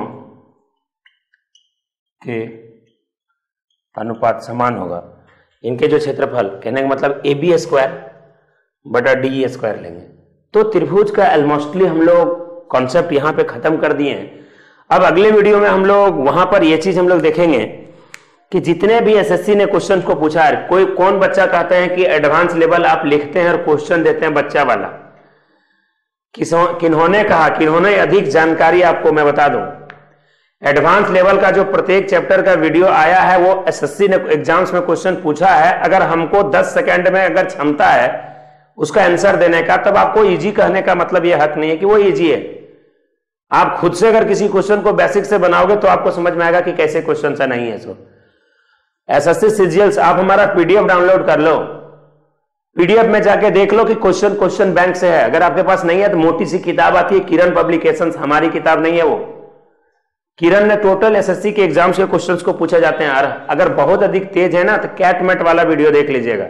के अनुपात समान होगा। इनके जो क्षेत्रफल, कहने का मतलब ए बी स्क्वायर बटा डी ए स्क्वायर लेंगे। तो त्रिभुज का ऑलमोस्टली हम लोग कॉन्सेप्ट यहां पे खत्म कर दिए हैं। अब अगले वीडियो में हम लोग वहां पर ये चीज हम लोग देखेंगे कि जितने भी एसएससी ने क्वेश्चन को पूछा है, कोई कौन बच्चा कहते हैं कि एडवांस लेवल आप लिखते हैं और क्वेश्चन देते हैं बच्चा वाला, किसों किन्होंने कहा, किन्होंने अधिक जानकारी आपको मैं बता दूं। एडवांस लेवल का जो प्रत्येक चैप्टर का वीडियो आया है वो एसएससी ने एग्जाम्स में क्वेश्चन पूछा है। अगर हमको दस सेकंड में अगर क्षमता है उसका आंसर देने का, तब आपको इजी कहने का मतलब ये हक नहीं है कि वो इजी है। आप खुद से अगर किसी क्वेश्चन को बेसिक से बनाओगे तो आपको समझ में आएगा कि कैसे क्वेश्चन सा नहीं है। सो एसएससी सीजीएल्स आप हमारा पीडीएफ डाउनलोड कर लो, पीडीएफ में जाके देख लो कि क्वेश्चन क्वेश्चन बैंक से है। अगर आपके पास नहीं है तो मोटी सी किताब आती है किरण पब्लिकेशंस, हमारी किताब नहीं है वो। किरण ने टोटल एसएससी के एग्जाम से क्वेश्चंस को पूछे जाते हैं। अगर बहुत अधिक तेज है ना तो कैटमेट वाला वीडियो देख लीजिएगा,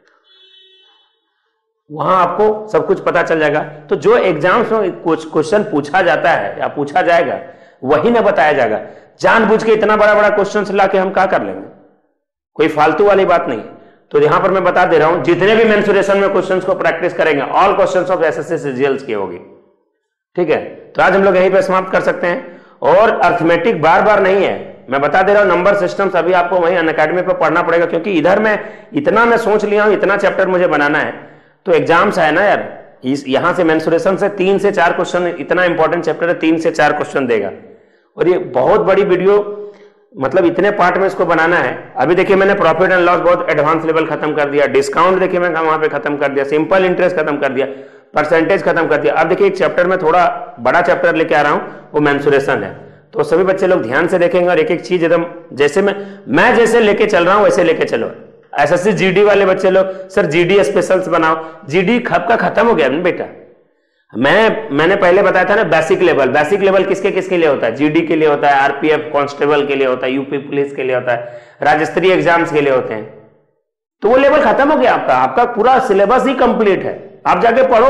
वहां आपको सब कुछ पता चल जाएगा। तो जो एग्जाम्स में क्वेश्चन पूछा जाता है या पूछा जाएगा वही ना बताया जाएगा। जानबूझ के इतना बड़ा बड़ा क्वेश्चन ला के हम क्या कर लेंगे, कोई फालतू वाली बात नहीं। तो यहां पर मैं बता दे रहा हूं, जितने भी मेंसुरेशन में क्वेश्चंस को प्रैक्टिस करेंगे all questions of SSC CGLs की होगी, ठीक है। तो आज हम लोग यहीं पे समाप्त कर सकते हैं। और अर्थमेटिक बार बार नहीं है, मैं बता दे रहा हूं, नंबर सिस्टम अभी आपको वहीं अनअकैडमी पे पढ़ना पड़ेगा, क्योंकि इधर मैं इतना मैं सोच लिया हूं इतना चैप्टर मुझे बनाना है। तो एग्जाम्स है ना यार, इस यहां से मेंसुरेशन से तीन से चार क्वेश्चन, इतना इंपॉर्टेंट चैप्टर है, तीन से चार क्वेश्चन देगा। और ये बहुत बड़ी वीडियो, मतलब इतने पार्ट में इसको बनाना है। अभी देखिए मैंने प्रॉफिट एंड लॉस बहुत एडवांस लेवल खत्म कर दिया, डिस्काउंट देखिए मैं वहां पे खत्म कर दिया, सिंपल इंटरेस्ट खत्म कर दिया, परसेंटेज खत्म कर दिया। अब देखिए एक चैप्टर में थोड़ा बड़ा चैप्टर लेके आ रहा हूं, वो मेंसुरेशन है। तो सभी बच्चे लोग ध्यान से देखेंगे और एक एक चीज एकदम जैसे मैं मैं जैसे लेके चल रहा हूं वैसे लेके चलो। एसएससी जीडी वाले बच्चे लोग, सर जीडी स्पेशल्स बनाओ, जीडी खप का खत्म हो गया बेटा। मैं मैंने पहले बताया था ना बेसिक लेवल, बेसिक लेवल किसके किसके लिए होता है? जीडी के लिए होता है, आरपीएफ कांस्टेबल के लिए होता है, यूपी पुलिस के लिए होता है, राज्य स्तरीय एग्जाम्स के लिए होते हैं। तो वो लेवल खत्म हो गया आपका, आपका पूरा सिलेबस ही कंप्लीट है, आप जाके पढ़ो,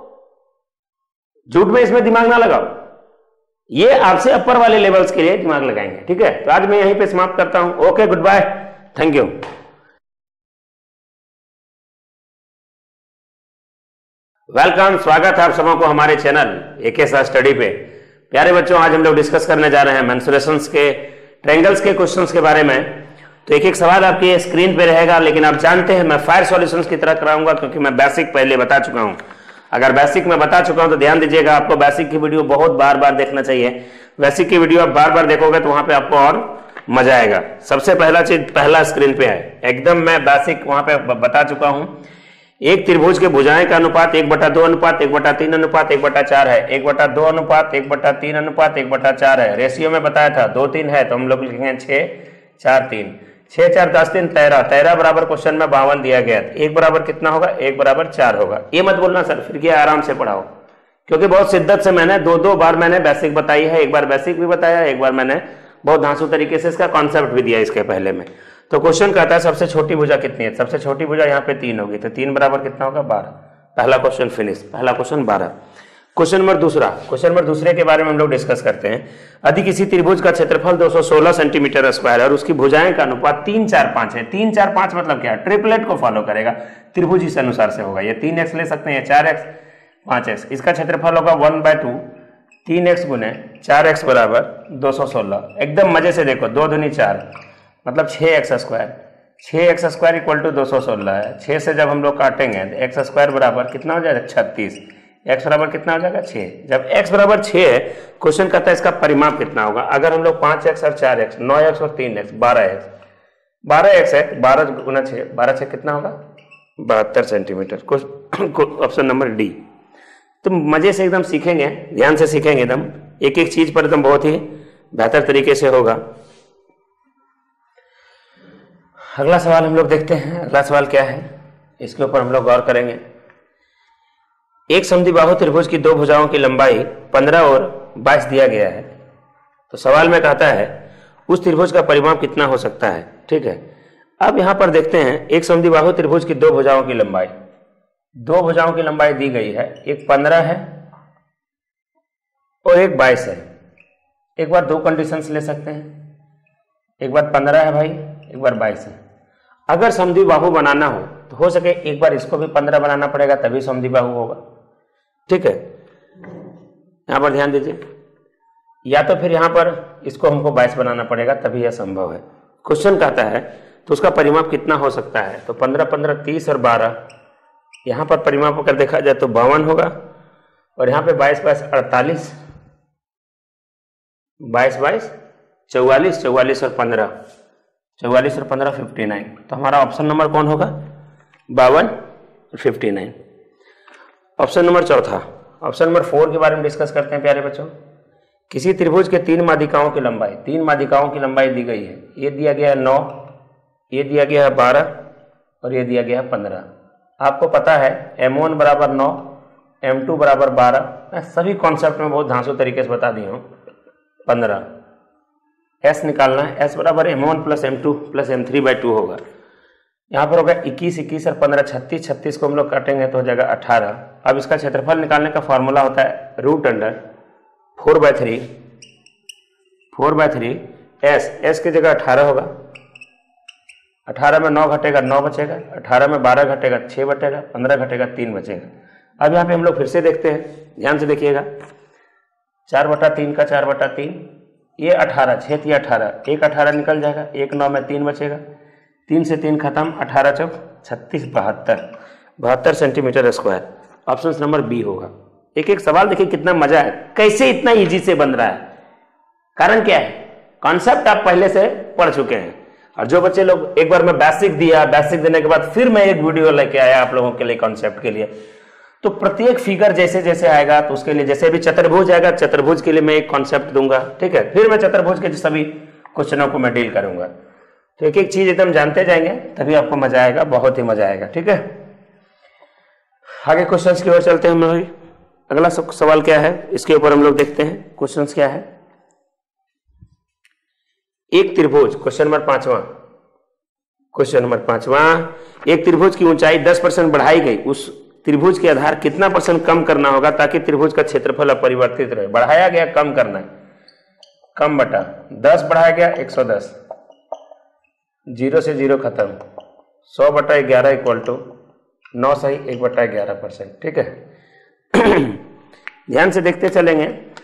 झूठ में इसमें दिमाग ना लगाओ। ये आपसे अपर वाले लेवल्स के लिए दिमाग लगाएंगे, ठीक है। तो आज मैं यहीं पे समाप्त करता हूं। Okay, good bye, thank you. Welcome, स्वागत है आप सबों को हमारे चैनल एके साह स्टडी पे। प्यारे बच्चों, आज हम लोग डिस्कस करने जा रहे हैं मेंसुरेशंस के ट्रायंगल्स के क्वेश्चंस के बारे में। तो एक एक सवाल आपके स्क्रीन पे रहेगा, लेकिन आप जानते हैं मैं फायर सॉल्यूशंस की तरह कराऊंगा, क्योंकि मैं बेसिक पहले बता चुका हूं। अगर बेसिक में बता चुका हूं तो ध्यान दीजिएगा, आपको बेसिक की वीडियो बहुत बार बार देखना चाहिए। बेसिक की वीडियो आप बार बार देखोगे तो वहां पे आपको और मजा आएगा। सबसे पहला चीज पहला स्क्रीन पे है, एकदम मैं बेसिक वहां पे बता चुका हूं। एक त्रिभुज के भुजाएं का अनुपात एक बटा दो अनुपात एक बटा तीन अनुपात एक बटा चार है। एक बटा दो अनुपात एक बटा तीन अनुपात एक बटा चार है। रेशियो में बताया था दो तीन है, तो हम लोग लिखेंगे छह चार तीन। छह चार दस तीन तेरह, तेरह बराबर क्वेश्चन में बावन दिया गया। एक बराबर कितना होगा? एक बराबर चार होगा। ये मत बोलना सर, फिर क्या आराम से पढ़ाओ, क्योंकि बहुत शिद्दत से मैंने दो दो बार मैंने बेसिक बताई है। एक बार बेसिक भी बताया, एक बार मैंने बहुत धांसू तरीके से इसका कॉन्सेप्ट भी दिया इसके पहले में। तो क्वेश्चन कहता है सबसे छोटी भुजा कितनी है? सबसे छोटी भुजा यहाँ पे तीन होगी, तो तीन बराबर कितना होगा? बारह। पहला क्वेश्चन फिनिश, पहला क्वेश्चन बारह। क्वेश्चन नंबर दूसरा, क्वेश्चन नंबर दूसरे के बारे में हम लोग डिस्कस करते हैं। यदि किसी त्रिभुज का क्षेत्रफल दो सौ सोलह सेंटीमीटर स्क्वायर है और उसकी भुजाएं का अनुपात तीन चार पांच है। तीन चार पांच मतलब क्या है? ट्रिपलेट को फॉलो करेगा, त्रिभुज इस अनुसार से होगा। ये तीन एक्स ले सकते हैं, चार एक्स, पांच एक्स। इसका क्षेत्रफल होगा वन बाय टू, तीन एक्स गुने चार एक्स बराबर दो सौ सोलह। एकदम मजे से देखो, दो दूनी चार मतलब छह एक्स स्क्वायर। छह एक्स स्क्वायर इक्वल टू दो सौ सोलह है। छह से जब हम लोग काटेंगे तो एक्स स्क्वायर बराबर कितना हो जाएगा? छत्तीस। एक्स बराबर कितना हो जाएगा? छह। जब एक्स बराबर छह है, क्वेश्चन कहता है इसका परिमाप कितना होगा? अगर हम लोग पांच एक्स और चार एक्स, नौ एक्स और तीन एक्स, बारह एक्स, बारह एक्स है, बारह गुना छह, बारह छह कितना होगा? बहत्तर सेंटीमीटर। Option number D. तो मजे से एकदम सीखेंगे, ध्यान से सीखेंगे, एकदम एक एक चीज पर एकदम बहुत ही बेहतर तरीके से होगा। अगला सवाल हम लोग देखते हैं। अगला सवाल क्या है, इसके ऊपर हम लोग गौर करेंगे। एक समद्विबाहु त्रिभुज की दो भुजाओं की लंबाई पंद्रह और बाईस दिया गया है। तो सवाल में कहता है उस त्रिभुज का परिमाप कितना हो सकता है, ठीक है। अब यहां पर देखते हैं, एक समद्विबाहु त्रिभुज की दो भुजाओं की लंबाई, दो भुजाओं की लंबाई दी गई है। एक पंद्रह है और एक बाईस है। एक बार दो कंडीशंस ले सकते हैं, एक बार पंद्रह है भाई, एक बार बाईस है। अगर समद्विबाहु बनाना हो तो हो सके एक बार इसको भी पंद्रह बनाना पड़ेगा, तभी समद्विबाहु होगा, ठीक है। यहां पर ध्यान दीजिए, या तो फिर यहां पर इसको हमको बाईस बनाना पड़ेगा, तभी यह संभव है। क्वेश्चन कहता है तो उसका परिमाप कितना हो सकता है? तो पंद्रह पंद्रह तीस और बारह, यहां पर परिमाप अगर देखा जाए तो बावन होगा, और यहां पे बाईस बाईस अड़तालीस, बाईस बाईस चौवालीस, चौवालीस और पंद्रह, चौवालीस और पंद्रह फिफ्टी नाइन। तो हमारा ऑप्शन नंबर कौन होगा? बावन और फिफ्टी नाइन। ऑप्शन नंबर चौथा, ऑप्शन नंबर फोर के बारे में डिस्कस करते हैं प्यारे बच्चों। किसी त्रिभुज के तीन माध्यिकाओं की लंबाई, तीन माध्यिकाओं की लंबाई दी गई है। ये दिया गया है नौ, ये दिया गया है बारह और ये दिया गया है पंद्रह। आपको पता है एम वन बराबर नौ, एम टू बराबर बारह। मैं सभी कॉन्सेप्ट में बहुत धांसू तरीके से बता दिया हूँ। पंद्रह, एस निकालना है, एस बराबर M one plus M two plus M three by two होगा। यहाँ पर होगा इक्कीस, इक्कीस और पंद्रह छत्तीस, छत्तीस को हम लोग काटेंगे तो हो जाएगा अठारह। अब इसका क्षेत्रफल निकालने का फॉर्मूला होता है root under four by three, four by three S, S की जगह अठारह होगा। अठारह में नौ घटेगा, नौ बचेगा। अठारह में बारह घटेगा, छः बचेगा। पंद्रह घटेगा, तीन बचेगा। अब यहाँ पे हम लोग फिर से देखते हैं, ध्यान से देखिएगा। चार बटा तीन का चार बटा तीन, ये अठारह, छः थी अठारह, एक अठारह निकल जाएगा, एक नौ में तीन बचेगा, तीन से तीन खत्म, अठारह चौक छत्तीस, बहत्तर, बहत्तर centimetre square. Option number B होगा। एक एक सवाल देखिए कितना मजा है, कैसे इतना इजी से बन रहा है। कारण क्या है? कॉन्सेप्ट आप पहले से पढ़ चुके हैं। और जो बच्चे लोग, एक बार मैं बेसिक दिया, बेसिक देने के बाद फिर मैं एक वीडियो लेके आया आप लोगों के लिए कॉन्सेप्ट के लिए, तो प्रत्येक फिगर जैसे जैसे आएगा तो उसके लिए, जैसे भी चतुर्भुज आएगा, चतुर्भुज के लिए मैं एक कॉन्सेप्ट दूंगा, ठीक है। फिर मैं चतुर्भुज के सभी क्वेश्चनों को मैं डील करूंगा। तो एक एक चीज एकदम जानते जाएंगे, तभी आपको मजा आएगा, बहुत ही मजा आएगा, ठीक है। आगे क्वेश्चंस की ओर चलते हैं हम लोग। अगला सवाल क्या है, इसके ऊपर हम लोग देखते हैं क्वेश्चंस क्या है। एक त्रिभुज, क्वेश्चन नंबर पांचवा, क्वेश्चन नंबर पांचवा, एक त्रिभुज की ऊंचाई दस परसेंट बढ़ाई गई, उस त्रिभुज के आधार कितना परसेंट कम करना होगा ताकि त्रिभुज का क्षेत्रफल अपरिवर्तित रहे। बढ़ाया गया, कम करना है, कम बटा दस बढ़ाया गया एक सौ दस, जीरो से जीरो खत्म, सौ बटा ग्यारह इक्वल टू नौ सही एक बटा ग्यारह परसेंट। ठीक है, ध्यान से देखते चलेंगे।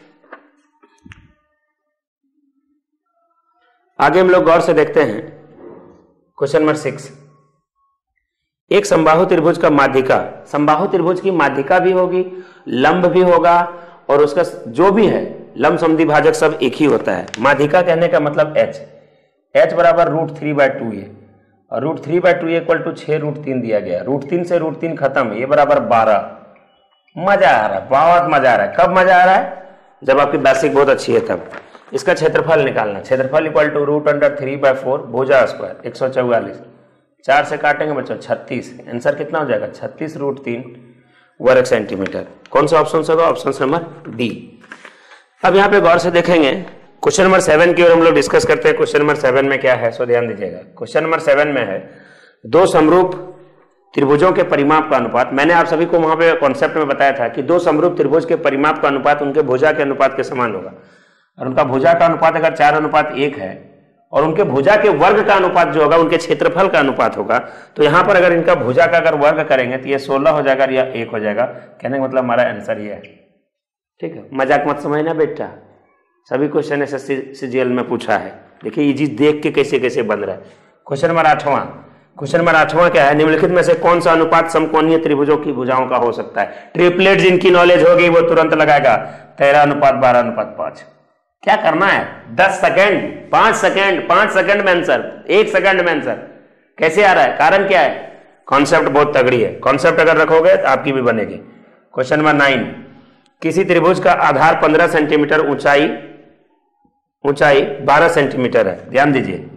आगे हम लोग गौर से देखते हैं क्वेश्चन नंबर सिक्स। एक समबाहु त्रिभुज का माध्यिका, समबाहु त्रिभुज की माध्यिका भी होगी, लंब भी होगा, और उसका जो भी है लंब समद्वि भाजक सब एक ही होता है। माध्यिका कहने का मतलब h, h बराबर root three by two A, और root three by two equal to छह रूट तीन दिया गया, रूट तीन से रूट तीन खत्म, ये बराबर बारह। मजा आ रहा है, बहुत मजा आ रहा है। कब मजा आ रहा है? जब आपकी बेसिक बहुत अच्छी है तब। इसका क्षेत्रफल निकालना, क्षेत्रफल equal to root under three by four भुजा स्क्वायर एक सौ चौवालीस, चार से काटेंगे बच्चों छत्तीस, आंसर कितना हो जाएगा छत्तीस रूट तीन वर्ग सेंटीमीटर। कौन सा ऑप्शन होगा? Option number D. अब यहाँ पे गौर से देखेंगे क्वेश्चन नंबर सेवन की ओर हम लोग डिस्कस करते हैं। क्वेश्चन नंबर सेवन में क्या है, सो ध्यान दीजिएगा। क्वेश्चन नंबर सेवन में है दो समरूप त्रिभुजों के परिमाप का अनुपात। मैंने आप सभी को वहां पे कॉन्सेप्ट में बताया था कि दो समरूप त्रिभुज के परिमाप का अनुपात उनके भुजा के अनुपात के समान होगा, और उनका भुजा का अनुपात अगर चार अनुपात एक है और उनके भुजा के वर्ग का अनुपात जो होगा उनके क्षेत्रफल का अनुपात होगा, तो यहां पर अगर इनका भुजा का अगर वर्ग करेंगे तो ये सोलह हो जाएगा या एक हो जाएगा। कहने का मतलब हमारा आंसर ये है। ठीक है, मजाक मत समझना बेटा, सभी question S S C C G L में पूछा है। देखिए ये चीज देख के कैसे कैसे बन रहा है। क्वेश्चन नंबर आठवां, क्वेश्चन नंबर आठवां क्या है, निम्नलिखित में से कौन सा अनुपात समकोणीय त्रिभुजों की भुजाओं का हो सकता है। ट्रिपलेट जिनकी नॉलेज होगी वो तुरंत लगाएगा, तेरह अनुपात बारह अनुपात पांच। क्या करना है, दस सेकेंड, पांच सेकेंड, पांच सेकेंड में आंसर, एक सेकेंड में आंसर। कैसे आ रहा है, कारण क्या है, कॉन्सेप्ट बहुत तगड़ी है। कॉन्सेप्ट अगर रखोगे तो आपकी भी बनेगी। क्वेश्चन नंबर नाइन, किसी त्रिभुज का आधार पंद्रह सेंटीमीटर, ऊंचाई ऊंचाई बारह सेंटीमीटर है। ध्यान दीजिए,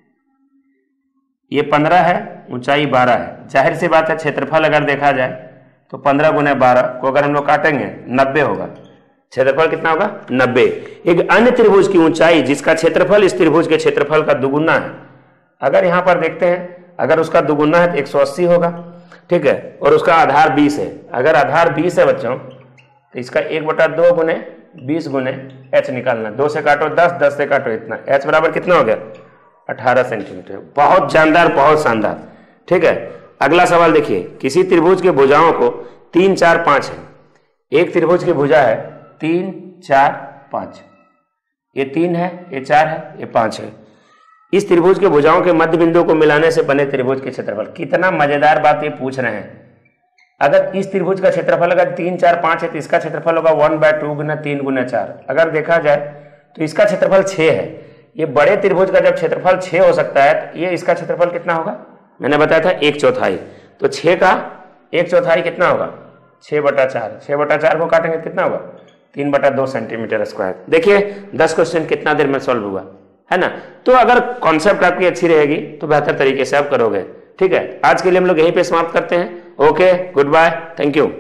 ये पंद्रह है, ऊंचाई बारह है। जाहिर सी बात है क्षेत्रफल अगर देखा जाए तो पंद्रह गुने बारह को अगर हम लोग काटेंगे नब्बे होगा। क्षेत्रफल कितना होगा, नब्बे। एक अन्य त्रिभुज की ऊंचाई जिसका क्षेत्रफल इस त्रिभुज के क्षेत्रफल का दुगुना है, अगर यहां पर देखते हैं अगर उसका दुगुना है तो एक सौ अस्सी होगा। ठीक है, और उसका आधार बीस है। अगर आधार बीस है बच्चों तो इसका एक बटा दो गुने बीस गुने एच निकालना, दो से काटो दस, दस से काटो इतना, एच बराबर कितना हो गया अठारह सेंटीमीटर। बहुत जानदार, बहुत शानदार। ठीक है, अगला सवाल देखिए, किसी त्रिभुज के भुजाओं को तीन चार पांच है। एक त्रिभुज की भुजा है तीन चार पांच, ये तीन है, ये चार है, ये पांच है। इस त्रिभुज के भुजाओं के मध्य बिंदु को मिलाने से बने त्रिभुज के क्षेत्रफल। कितना मजेदार बात ये पूछ रहे हैं। अगर इस त्रिभुज का क्षेत्रफल अगर तीन चार पांच है तो इसका क्षेत्रफल होगा वन बाय टू गुना तीन गुना चार। अगर देखा जाए तो इसका क्षेत्रफल छह है। ये बड़े त्रिभुज का जब क्षेत्रफल छह हो सकता है तो ये इसका क्षेत्रफल कितना होगा, मैंने बताया था एक चौथाई। तो छह का एक चौथाई कितना होगा, छह बटा चार। छह बटा चार को काटेंगे कितना होगा, तीन बटा दो सेंटीमीटर स्क्वायर। देखिए दस क्वेश्चन कितना देर में सॉल्व हुआ है ना। तो अगर कॉन्सेप्ट आपकी अच्छी रहेगी तो बेहतर तरीके से आप करोगे। ठीक है, आज के लिए हम लोग यहीं पे समाप्त करते हैं। Okay, good bye, thank you.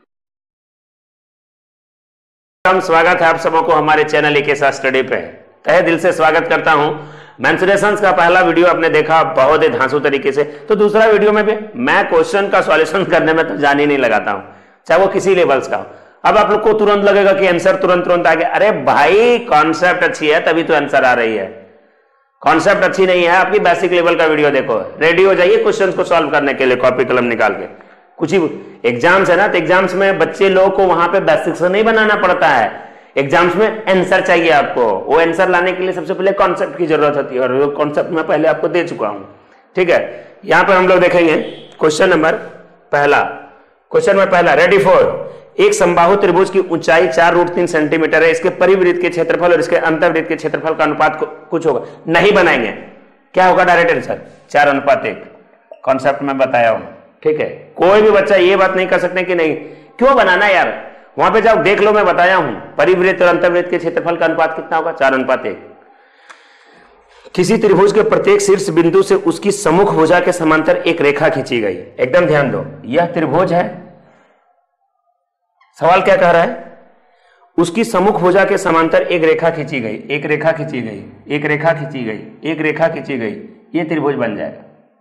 स्वागत है आप सबों को हमारे चैनल के साथ स्टडी पे। तहे दिल से स्वागत करता हूं। मेंसुरेशंस का पहला वीडियो आपने देखा बहुत ही धांसू तरीके से, तो दूसरा वीडियो में भी मैं क्वेश्चन का सॉल्यूशन करने में तो जान ही नहीं लगाता हूं, चाहे वो किसी लेवल्स का हो। अब आप लोग को तुरंत लगेगा कि आंसर तुरंत तुरंत आ गया। अरे भाई कॉन्सेप्ट अच्छी है तभी तो आंसर आ रही है। कॉन्सेप्ट अच्छी नहीं है, आपकी बेसिक लेवल का वीडियो देखो, रेडी हो जाइए क्वेश्चंस को सॉल्व करने के लिए कॉपी कलम निकाल के। कुछ ही एग्जाम्स है ना, तो एग्जाम्स में बच्चे लोगों को वहां पे बेसिक्स नहीं बनाना पड़ता है। एग्जाम्स में आंसर चाहिए आपको, वो आंसर लाने के लिए सबसे पहले कॉन्सेप्ट की जरूरत होती है, और वो कॉन्सेप्ट मैं पहले आपको दे चुका हूं। ठीक है, यहां पर हम लोग देखेंगे क्वेश्चन नंबर पहला। क्वेश्चन नंबर पहला, रेडी फॉर। एक समबाहु त्रिभुज की ऊंचाई चार रूट तीन सेंटीमीटर है। इसके परिवृत्त के क्षेत्रफल और इसके अंतर्वृत्त के क्षेत्रफल का अनुपात कुछ होगा। नहीं बनाएंगे, क्या होगा डायरेक्ट आंसर, चार अनुपात एक। कॉन्सेप्ट में बताया हूं। ठीक है, कोई भी बच्चा ये बात नहीं कर सकते कि नहीं क्यों बनाना यार, वहां पे जाओ देख लो, मैं बताया हूं परिवृत्त और अंतर्वृत्त के क्षेत्रफल का अनुपात कितना होगा, चार अनुपात एक। किसी त्रिभुज के प्रत्येक शीर्ष बिंदु से उसकी सम्मुख भुजा के समांतर एक रेखा खींची गई। एकदम ध्यान दो, यह त्रिभुज है, सवाल क्या कह रहा है, उसकी सम्मुख भुजा के समांतर एक रेखा खींची गई, एक रेखा खींची गई, एक रेखा खींची गई, एक रेखा खींची गई, ये त्रिभुज बन जाएगा।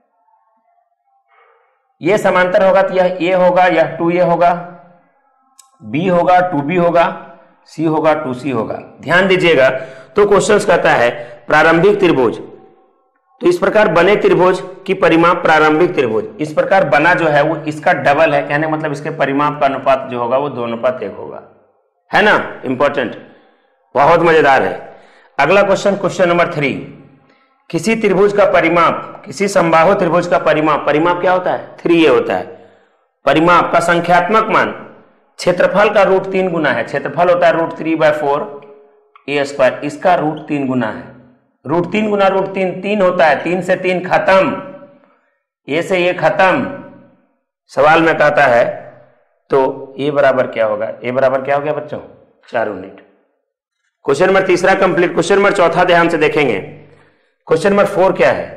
ये समांतर होगा तो यह ए होगा, यह टू ए होगा, बी होगा, टू बी होगा, सी होगा, टू सी होगा। ध्यान दीजिएगा, तो क्वेश्चन कहता है प्रारंभिक त्रिभुज, तो इस प्रकार बने त्रिभुज की परिमाप प्रारंभिक त्रिभुज, इस प्रकार बना जो है वो इसका डबल है, कहने मतलब इसके परिमाप का अनुपात जो होगा वो दो अनुपात एक होगा, है ना, इंपॉर्टेंट, बहुत मजेदार है। अगला क्वेश्चन, क्वेश्चन नंबर थ्री, किसी त्रिभुज का परिमाप, किसी समबाहु त्रिभुज का परिमाप, परिमाप क्या होता है, थ्री ए होता है, परिमाप का संख्यात्मक मान क्षेत्रफल का रूट तीन गुना है, क्षेत्रफल होता है root three by four A square, इसका रूट तीन गुना है, रूट तीन गुना रूट तीन तीन होता है, तीन से तीन खत्म, ए से ये खत्म, सवाल में कहता है तो ए बराबर क्या होगा, ए बराबर क्या हो गया बच्चों, चार यूनिट। क्वेश्चन नंबर तीसरा कंप्लीट। क्वेश्चन नंबर चौथा ध्यान से देखेंगे, क्वेश्चन नंबर फोर क्या है,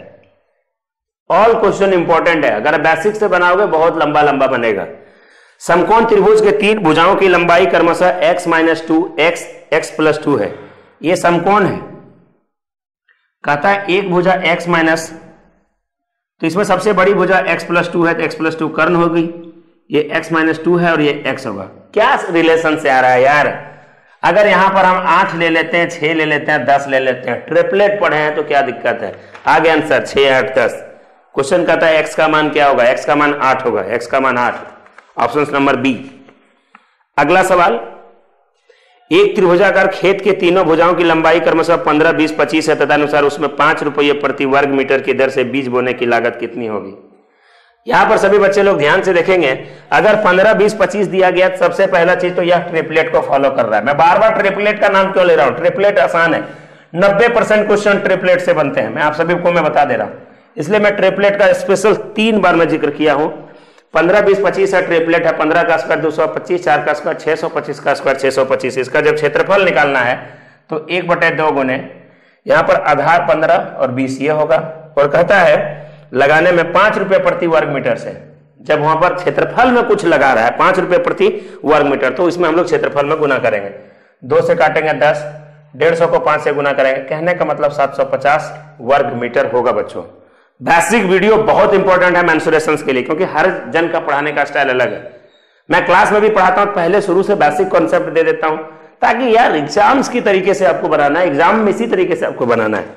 ऑल क्वेश्चन इंपॉर्टेंट है, अगर बेसिक से बनाओगे बहुत लंबा लंबा बनेगा। समकोण त्रिभुज के तीन भुजाओं की लंबाई क्रमशः x minus two X X plus two है, ये समकोण है, कहता है एक भुजा x माइनस, तो इसमें सबसे बड़ी भुजा x प्लस टू है, तो x प्लस टू कर्ण होगी, ये x माइनस टू है और ये x होगा। क्या रिलेशन से आ रहा है यार, अगर यहां पर हम आठ ले लेते हैं, छह ले लेते हैं, दस ले लेते हैं, ट्रिपलेट पढ़े हैं तो क्या दिक्कत है, आगे आंसर छह आठ दस। क्वेश्चन कहता है x का मान क्या होगा, x का मान आठ होगा, x का मान आठ, ऑप्शन नंबर बी। अगला सवाल, एक त्रिभुजाकार खेत के तीनों भुजाओं की लंबाई क्रमशः पंद्रह, बीस, पच्चीस है, तदनुसार उसमें पांच रुपये प्रति वर्ग मीटर की दर से बीज बोने की लागत कितनी होगी। यहां पर सभी बच्चे लोग ध्यान से देखेंगे, अगर पंद्रह, बीस, पच्चीस दिया गया तो सबसे पहला चीज तो यह ट्रिपलेट को फॉलो कर रहा है। मैं बार बार ट्रिपलेट का नाम क्यों ले रहा हूं, ट्रिपलेट आसान है, नब्बे परसेंट क्वेश्चन ट्रिपलेट से बनते हैं, मैं आप सभी को मैं बता दे रहा हूं, इसलिए मैं ट्रिपलेट का स्पेशल तीन बार मैं जिक्र किया हूं। पंद्रह, बीस, पच्चीस है, ट्रिपलेट है, पंद्रह का स्क्वायर दो सौ पच्चीस, चार का स्क्वायर छह सौ पच्चीस का स्क्वायर छह सौ पच्चीस। इसका जब क्षेत्रफल निकालना है तो एक बटे दो गुने, यहां पर आधार पंद्रह और बीस ये होगा, और कहता है लगाने में पांच रुपए प्रति वर्ग मीटर से, जब वहां पर क्षेत्रफल में कुछ लगा रहा है पांच रुपए प्रति वर्ग मीटर, तो इसमें हम लोग क्षेत्रफल में गुना करेंगे, दो से काटेंगे दस, डेढ़ सौ को पांच से गुना करेंगे, कहने का मतलब सात सौ पचास वर्ग मीटर होगा। बच्चों बेसिक वीडियो बहुत इंपॉर्टेंट है मेंसुरेशंस के लिए, क्योंकि हर जन का पढ़ाने का स्टाइल अलग है। मैं क्लास में भी पढ़ाता हूं, पहले शुरू से बेसिक कॉन्सेप्ट दे देता हूं, ताकि यार एग्जाम्स की तरीके से आपको बनाना है, एग्जाम में इसी तरीके से आपको बनाना है।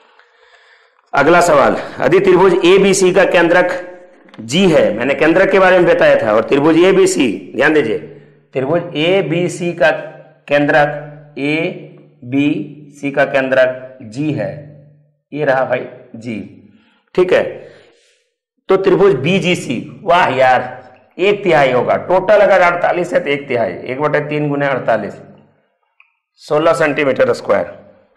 अगला सवाल, यदि त्रिभुज ए बी सी का केंद्रक जी है, मैंने केंद्रक के बारे में बताया था, और त्रिभुज ए बी सी, ध्यान दीजिए, त्रिभुज ए बी सी का केंद्रक, ए बी सी का केंद्रक जी है, ये रहा भाई जी, ठीक है। तो त्रिभुज बी जी सी, वाह यार, एक तिहाई होगा, टोटल अगर अड़तालीस है तो एक तिहाई, एक बटे तीन गुने अड़तालीस, सोलह सेंटीमीटर स्क्वायर।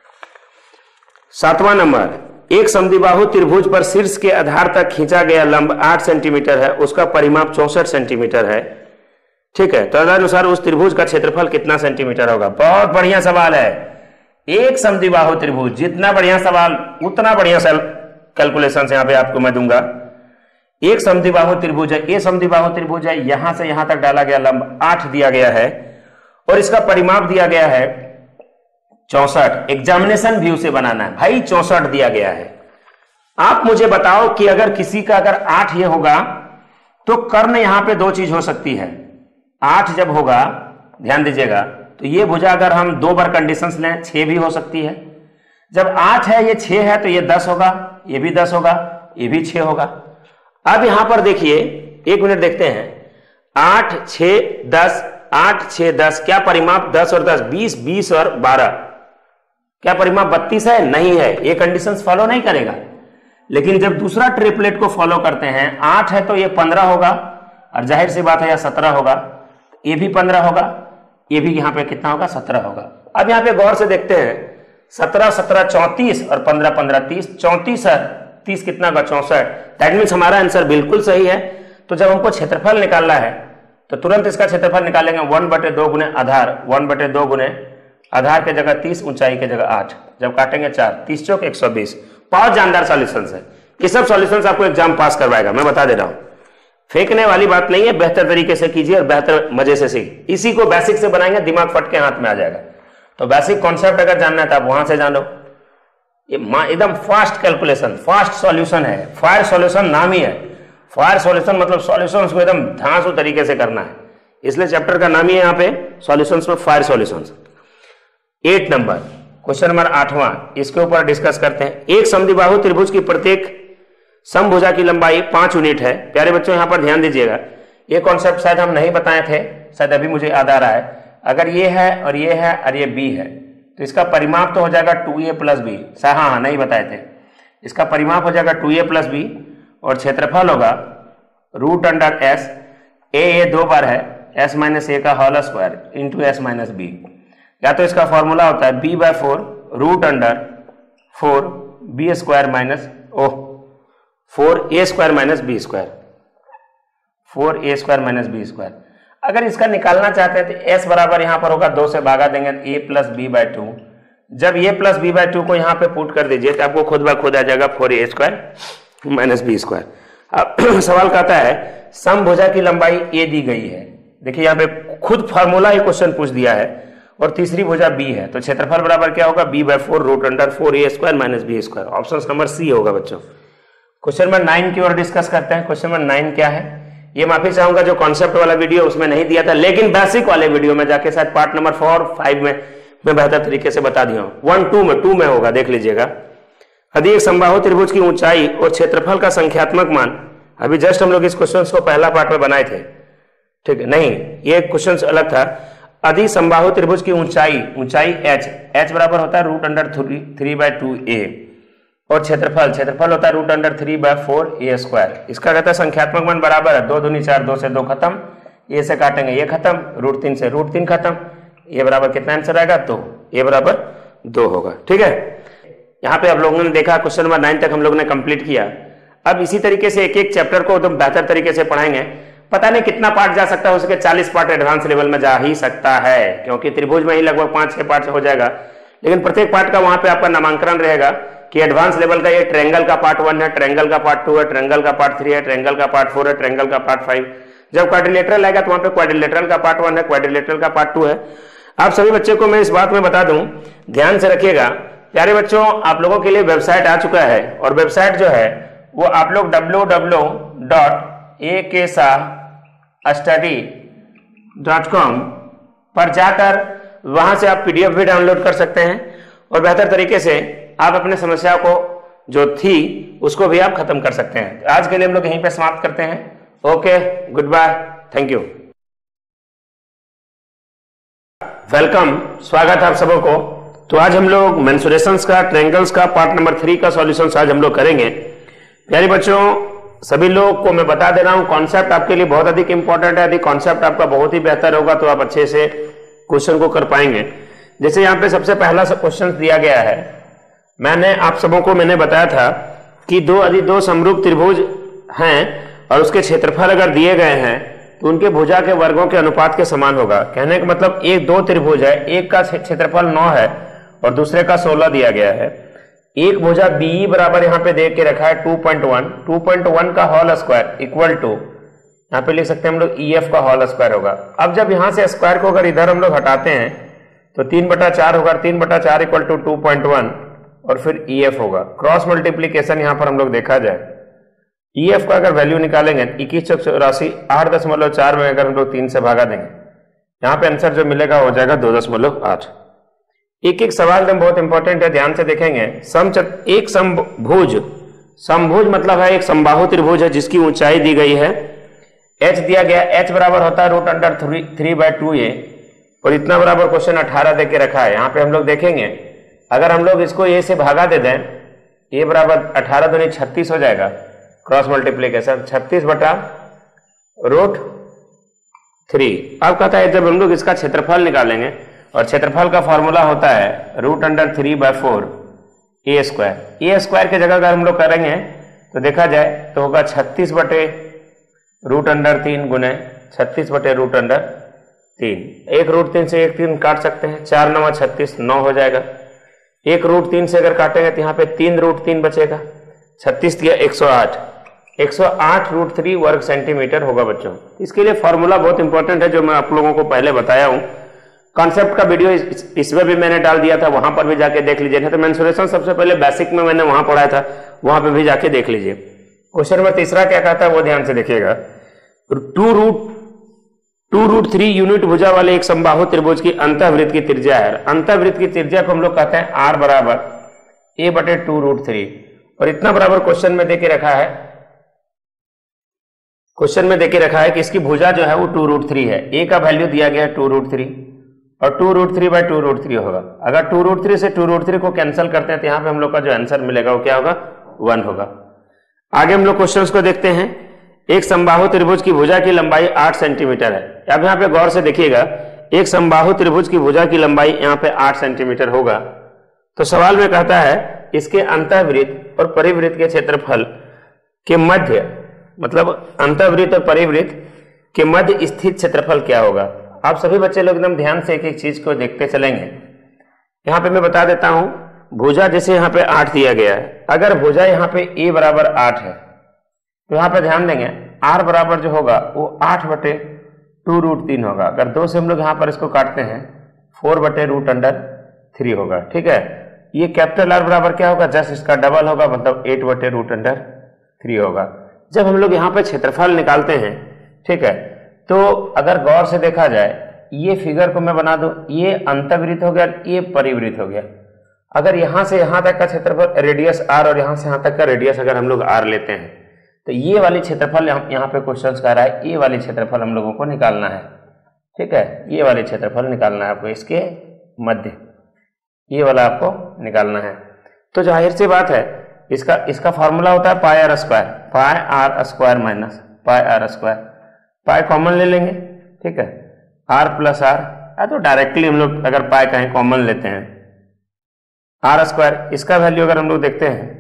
सातवां नंबर, एक समद्विबाहु त्रिभुज पर शीर्ष के आधार तक खींचा गया लंब आठ सेंटीमीटर है, उसका परिमाप चौसठ सेंटीमीटर है, ठीक है, तदनुसार उस त्रिभुज का क्षेत्रफल कितना सेंटीमीटर होगा। बहुत बढ़िया सवाल है, एक समद्विबाहु त्रिभुज, जितना बढ़िया सवाल उतना बढ़िया कैलकुलेशन यहां पे आपको मैं दूंगा। एक समद्विबाहु त्रिभुज है, ए समद्विबाहु त्रिभुज है, यहां से यहां तक डाला गया लंब आठ दिया गया है, और इसका परिमाप दिया गया है चौसठ। एग्जामिनेशन व्यू से बनाना है भाई, चौसठ दिया गया है। आप मुझे बताओ कि अगर किसी का अगर आठ ये होगा तो कर्ण यहां पे दो चीज हो सकती है, आठ जब होगा, ध्यान दीजिएगा, तो ये भुजा अगर हम दो बार कंडीशंस लें छह भी हो सकती है, जब आठ है ये छह है तो ये दस होगा, ये भी दस होगा, ये भी छह होगा। अब यहां पर देखिए, एक मिनट देखते हैं, आठ छह दस, आठ छह दस, क्या परिमाप दस और दस, बीस, बीस और बारह, क्या परिमाप बत्तीस है? नहीं है, ये कंडीशंस फॉलो नहीं करेगा। लेकिन जब दूसरा ट्रिपलेट को फॉलो करते हैं, आठ है तो ये पंद्रह होगा, और जाहिर सी बात है यह सत्रह होगा, ये भी पंद्रह होगा, ये भी यहां पे कितना होगा, सत्रह होगा। अब यहां पे गौर से देखते हैं, सत्रह सत्रह चौंतीस और पंद्रह पंद्रह तीस, चौंतीस है, तीस कितना का चौसठ, दैट मीन्स हमारा आंसर बिल्कुल सही है। तो जब हमको क्षेत्रफल निकालना है तो तुरंत इसका क्षेत्रफल निकालेंगे, वन बटे दो गुने आधार, वन बटे दो गुने आधार के जगह तीस, ऊंचाई के जगह आठ, जब काटेंगे चार, तीस चौक एक सौ बीस। बहुत जानदार सॉल्यूशन है, ये सब सॉल्यूशन आपको एग्जाम पास करवाएगा, मैं बता दे रहा हूं। फेंकने वाली बात नहीं है, बेहतर तरीके से कीजिए और बेहतर मजे से सीख। इसी को बेसिक से बनाएंगे, दिमाग फट के हाथ में आ जाएगा। तो बेसिक कॉन्सेप्ट अगर जानना है तो आप वहां से जानो। ये एकदम फास्ट कैलकुलेशन, फास्ट सॉल्यूशन है। फायर सॉल्यूशन नाम ही है, फायर सॉल्यूशन मतलब सॉल्यूशंस को एकदम धांसू तरीके से करना है, इसलिए चैप्टर का नाम ही है यहाँ पे सॉल्यूशंस में fire solutions. Eight number question number आठवां, इसके ऊपर डिस्कस करते हैं। एक समद्विबाहु त्रिभुज की प्रत्येक समभुजा की लंबाई पांच यूनिट है। प्यारे बच्चों यहाँ पर ध्यान दीजिएगा, ये कॉन्सेप्ट शायद हम नहीं बताए थे, शायद अभी मुझे याद आ रहा है। अगर ये है और ये है और ये बी है तो इसका परिमाप तो हो जाएगा टू ए प्लस बी। हाँ हाँ नहीं बताए थे, इसका परिमाप हो जाएगा टू ए प्लस बी और क्षेत्रफल होगा root under S. A A दो बार है, एस माइनस ए का whole square into S minus B. या तो इसका फॉर्मूला होता है B by four root under four B square minus O four A square minus B square, four A square minus B square. अगर इसका निकालना चाहते हैं तो एस बराबर यहां पर होगा दो से भागा देंगे A plus B by two. जब A plus B by two को यहां पे पुट कर दीजिए तो आपको खुद ब खुद आ जाएगा four A square minus B square. अब सवाल कहता है समभुजा की लंबाई ए दी गई है। देखिए यहाँ पे खुद फार्मूला ही क्वेश्चन पूछ दिया है और तीसरी भुजा बी है, तो क्षेत्रफल बराबर क्या होगा B by four root under four A square minus B square. Option number C होगा बच्चों। क्वेश्चन नंबर नाइन की ओर डिस्कस करते हैं। क्वेश्चन नंबर नाइन क्या है, ये माफी चाहूंगा जो कॉन्सेप्ट वाला वीडियो उसमें नहीं दिया था, लेकिन बेसिक वाले वीडियो में जाके शायद पार्ट नंबर फोर फाइव में मैं बेहतर तरीके से बता दिया हूं। वन टू में टू में होगा, देख लीजिएगा। यदि एक समबाहु त्रिभुज की ऊंचाई और क्षेत्रफल का संख्यात्मक मान, अभी जस्ट हम लोग इस क्वेश्चन को पहला पार्ट में बनाए थे, ठीक है, नहीं ये क्वेश्चन अलग था। यदि समबाहु त्रिभुज की ऊंचाई ऊंचाई h h बराबर होता है root under three three by two A और क्षेत्रफल क्षेत्रफल होता है root under three by four A square. इसका कहता है संख्यात्मक मान बराबर है दो दूनी चार, दो से दो खत्म, ए से काटेंगे ये खत्म, रूट तीन से रूट तीन खत्म, ये बराबर कितना आंसर आएगा दो, ये बराबर दो होगा। ठीक है, यहाँ पे आप लोगों ने देखा क्वेश्चन नंबर नाइन तक हम लोगों ने कंप्लीट किया। अब इसी तरीके से एक एक चैप्टर को एकदम बेहतर तरीके से पढ़ाएंगे। पता नहीं कितना पार्ट जा सकता है, उसके चालीस पार्ट एडवांस लेवल में जा ही सकता है, क्योंकि त्रिभुज में ही लगभग पांच छह पार्ट हो जाएगा। लेकिन प्रत्येक पार्ट का वहां पे आपका नामांकन रहेगा कि एडवांस लेवल का ये ट्रायंगल का पार्ट वन है, ट्रायंगल का पार्ट टू है, ट्रायंगल का पार्ट थ्री है, ट्रायंगल का पार्ट फोर है, ट्रायंगल का पार्ट फाइव। जब क्वाड्रिलेटरल आएगा तो वहां पे क्वाड्रिलेटरल का पार्ट वन है, क्वाड्रिलेटरल का पार्ट टू है। आप सभी बच्चों को मैं इस बात में बता दूं, ध्यान से रखिएगा प्यारे बच्चों, आप लोगों के लिए वेबसाइट आ चुका है और वेबसाइट जो है वो आप लोग W W W dot A K सा स्टडी डॉट कॉम पर जाकर वहां से आप पीडीएफ भी डाउनलोड कर सकते हैं और बेहतर तरीके से आप अपने समस्या को जो थी उसको भी आप खत्म कर सकते हैं। आज के लिए हम लोग यहीं पे समाप्त करते हैं। Okay, good bye, thank you, welcome, स्वागत है आप सबों को। तो आज हम लोग मेंसुरेशंस का, ट्रायंगल्स का पार्ट नंबर थ्री का सॉल्यूशंस आज हम लोग करेंगे। प्यारे बच्चों, सभी लोग को मैं बता दे रहा हूं कॉन्सेप्ट आपके लिए बहुत अधिक इंपॉर्टेंट है। यदि कॉन्सेप्ट आपका बहुत ही बेहतर होगा तो आप अच्छे से क्वेश्चन को कर पाएंगे। जैसे यहाँ पे सबसे पहला क्वेश्चन दिया गया है, मैंने आप सबों को मैंने बताया था कि दो यदि दो समरूप त्रिभुज हैं और उसके क्षेत्रफल अगर दिए गए हैं तो उनके भुजा के वर्गों के अनुपात के समान होगा। कहने का मतलब एक दो त्रिभुज है, एक का क्षेत्रफल नौ है और दूसरे का सोलह दिया गया है। एक भुजा बी बराबर यहाँ पे दे के रखा है two point one, two point one का होल स्क्वायर इक्वल टू, यहाँ पे लिख सकते हैं हम लोग ई एफ का होल स्क्वायर होगा। अब जब यहाँ से स्क्वायर को अगर इधर हम लोग हटाते हैं तो तीन बटा चार होगा, तीन बटा चार equal to two point one और फिर ई एफ होगा। क्रॉस मल्टीप्लीकेशन यहाँ पर हम लोग देखा जाए, ई एफ का अगर वैल्यू निकालेंगे इक्कीस सौ चौरासी आठ दशमलव चार में अगर हम लोग तीन से भागा देंगे, यहाँ पे आंसर जो मिलेगा हो जाएगा दो दशमलव आठ। एक एक सवाल एकदम बहुत इंपॉर्टेंट है, ध्यान से देखेंगे। सम एक समभुज, समभुज मतलब है एक समबाहु त्रिभुज है जिसकी ऊंचाई दी गई है, h दिया गया, h बराबर होता है root under three three by two A और इतना बराबर क्वेश्चन अठारह दे के रखा है। यहाँ पे हम लोग देखेंगे अगर हम लोग इसको a से भागा दे दें, a बराबर अठारह दूनी छत्तीस हो जाएगा, क्रॉस मल्टीप्लीकेशन छत्तीस बटा रूट थ्री। अब कहता है जब हम लोग इसका क्षेत्रफल निकालेंगे और क्षेत्रफल का फॉर्मूला होता है root under three by four A square. A square की जगह अगर हम लोग करेंगे तो देखा जाए तो होगा छत्तीस बटे रूट अंडर तीन गुने छत्तीस बटे रूट अंडर तीन। एक रूट तीन से एक तीन काट सकते हैं, चार नवा छत्तीस, नौ हो जाएगा। एक रूट तीन से अगर काटेंगे तो यहाँ पे तीन रूट तीन बचेगा, छत्तीस दिया एक सौ आठ, एक सौ आठ रूट थ्री वर्ग सेंटीमीटर होगा बच्चों। इसके लिए फॉर्मूला बहुत इंपॉर्टेंट है जो मैं आप लोगों को पहले बताया हूं। कॉन्सेप्ट का वीडियो इस, इसमें भी मैंने डाल दिया था, वहां पर भी जाके देख लीजिए। तो मेंसुरेशन सबसे पहले बेसिक में मैंने वहां पढ़ाया था, वहां पे भी जाके देख लीजिए। क्वेश्चन नंबर तीसरा क्या कहता है वो ध्यान से देखिएगा। Two root two root three unit भुजा वाले एक समबाहु त्रिभुज की अंतःवृत्त की त्रिज्या है। अंतःवृत्त की त्रिज्या को हम लोग कहते हैं आर बराबर ए बटे टू रूट थ्री। और इतना बराबर क्वेश्चन में देके रखा है, क्वेश्चन में देके रखा है कि इसकी भुजा जो है वो टू रूट थ्री है। ए का वैल्यू दिया गया है टू रूट थ्री और two root three by two root three होगा। अगर टू रूट थ्री से टू रूट थ्री को कैंसिल करते हैं तो यहाँ पे हम लोग का जो आंसर मिलेगा वो क्या होगा, वन होगा। आगे हम लोग क्वेश्चंस को देखते हैं। एक समबाहु त्रिभुज की भुजा की लंबाई आठ सेंटीमीटर है। अब यहाँ पे गौर से देखिएगा, एक समबाहु त्रिभुज की भुजा की लंबाई यहाँ पे आठ सेंटीमीटर होगा। तो सवाल में कहता है इसके अंतःवृत्त और परिवृत्त के क्षेत्रफल के मध्य, मतलब अंतःवृत्त और परिवृत्त के मध्य स्थित क्षेत्रफल क्या होगा। आप सभी बच्चे लोग एकदम ध्यान से एक एक चीज को देखते चलेंगे। यहाँ पे मैं बता देता हूं, भुजा जैसे यहाँ पे आठ दिया गया है, अगर भुजा यहाँ पे ए बराबर आठ है तो यहाँ पे ध्यान देंगे आर बराबर जो होगा वो आठ बटे टू रूट तीन होगा। अगर दो से हम लोग यहाँ पर इसको काटते हैं फोर बटे रूट अंडर थ्री होगा। ठीक है, ये कैपिटल आर बराबर क्या होगा, जस्ट इसका डबल होगा, मतलब एट बटे रूट अंडर थ्री होगा। जब हम लोग यहाँ पे क्षेत्रफल निकालते हैं, ठीक है, तो अगर गौर से देखा जाए, ये फिगर को मैं बना दूं, ये अंतःवृत्त हो गया, ये परिवृत्त हो गया। अगर यहां से यहां तक का क्षेत्रफल रेडियस आर और यहां से यहां तक का रेडियस अगर हम लोग आर लेते हैं तो ये वाली क्षेत्रफल यहाँ पे क्वेश्चन कह रहा है, ये वाली क्षेत्रफल हम लोगों को निकालना है। ठीक है, ये वाली क्षेत्रफल निकालना है आपको, इसके मध्य ये वाला आपको निकालना है। तो जाहिर सी बात है, इसका इसका फॉर्मूला होता है pi R square, pi R square minus pi R square. Pi common ले लेंगे, ठीक है, आर प्लस आर, तो डायरेक्टली हम लोग अगर पाई कहीं कॉमन लेते हैं, आर स्क्वायर, इसका वैल्यू अगर हम लोग देखते हैं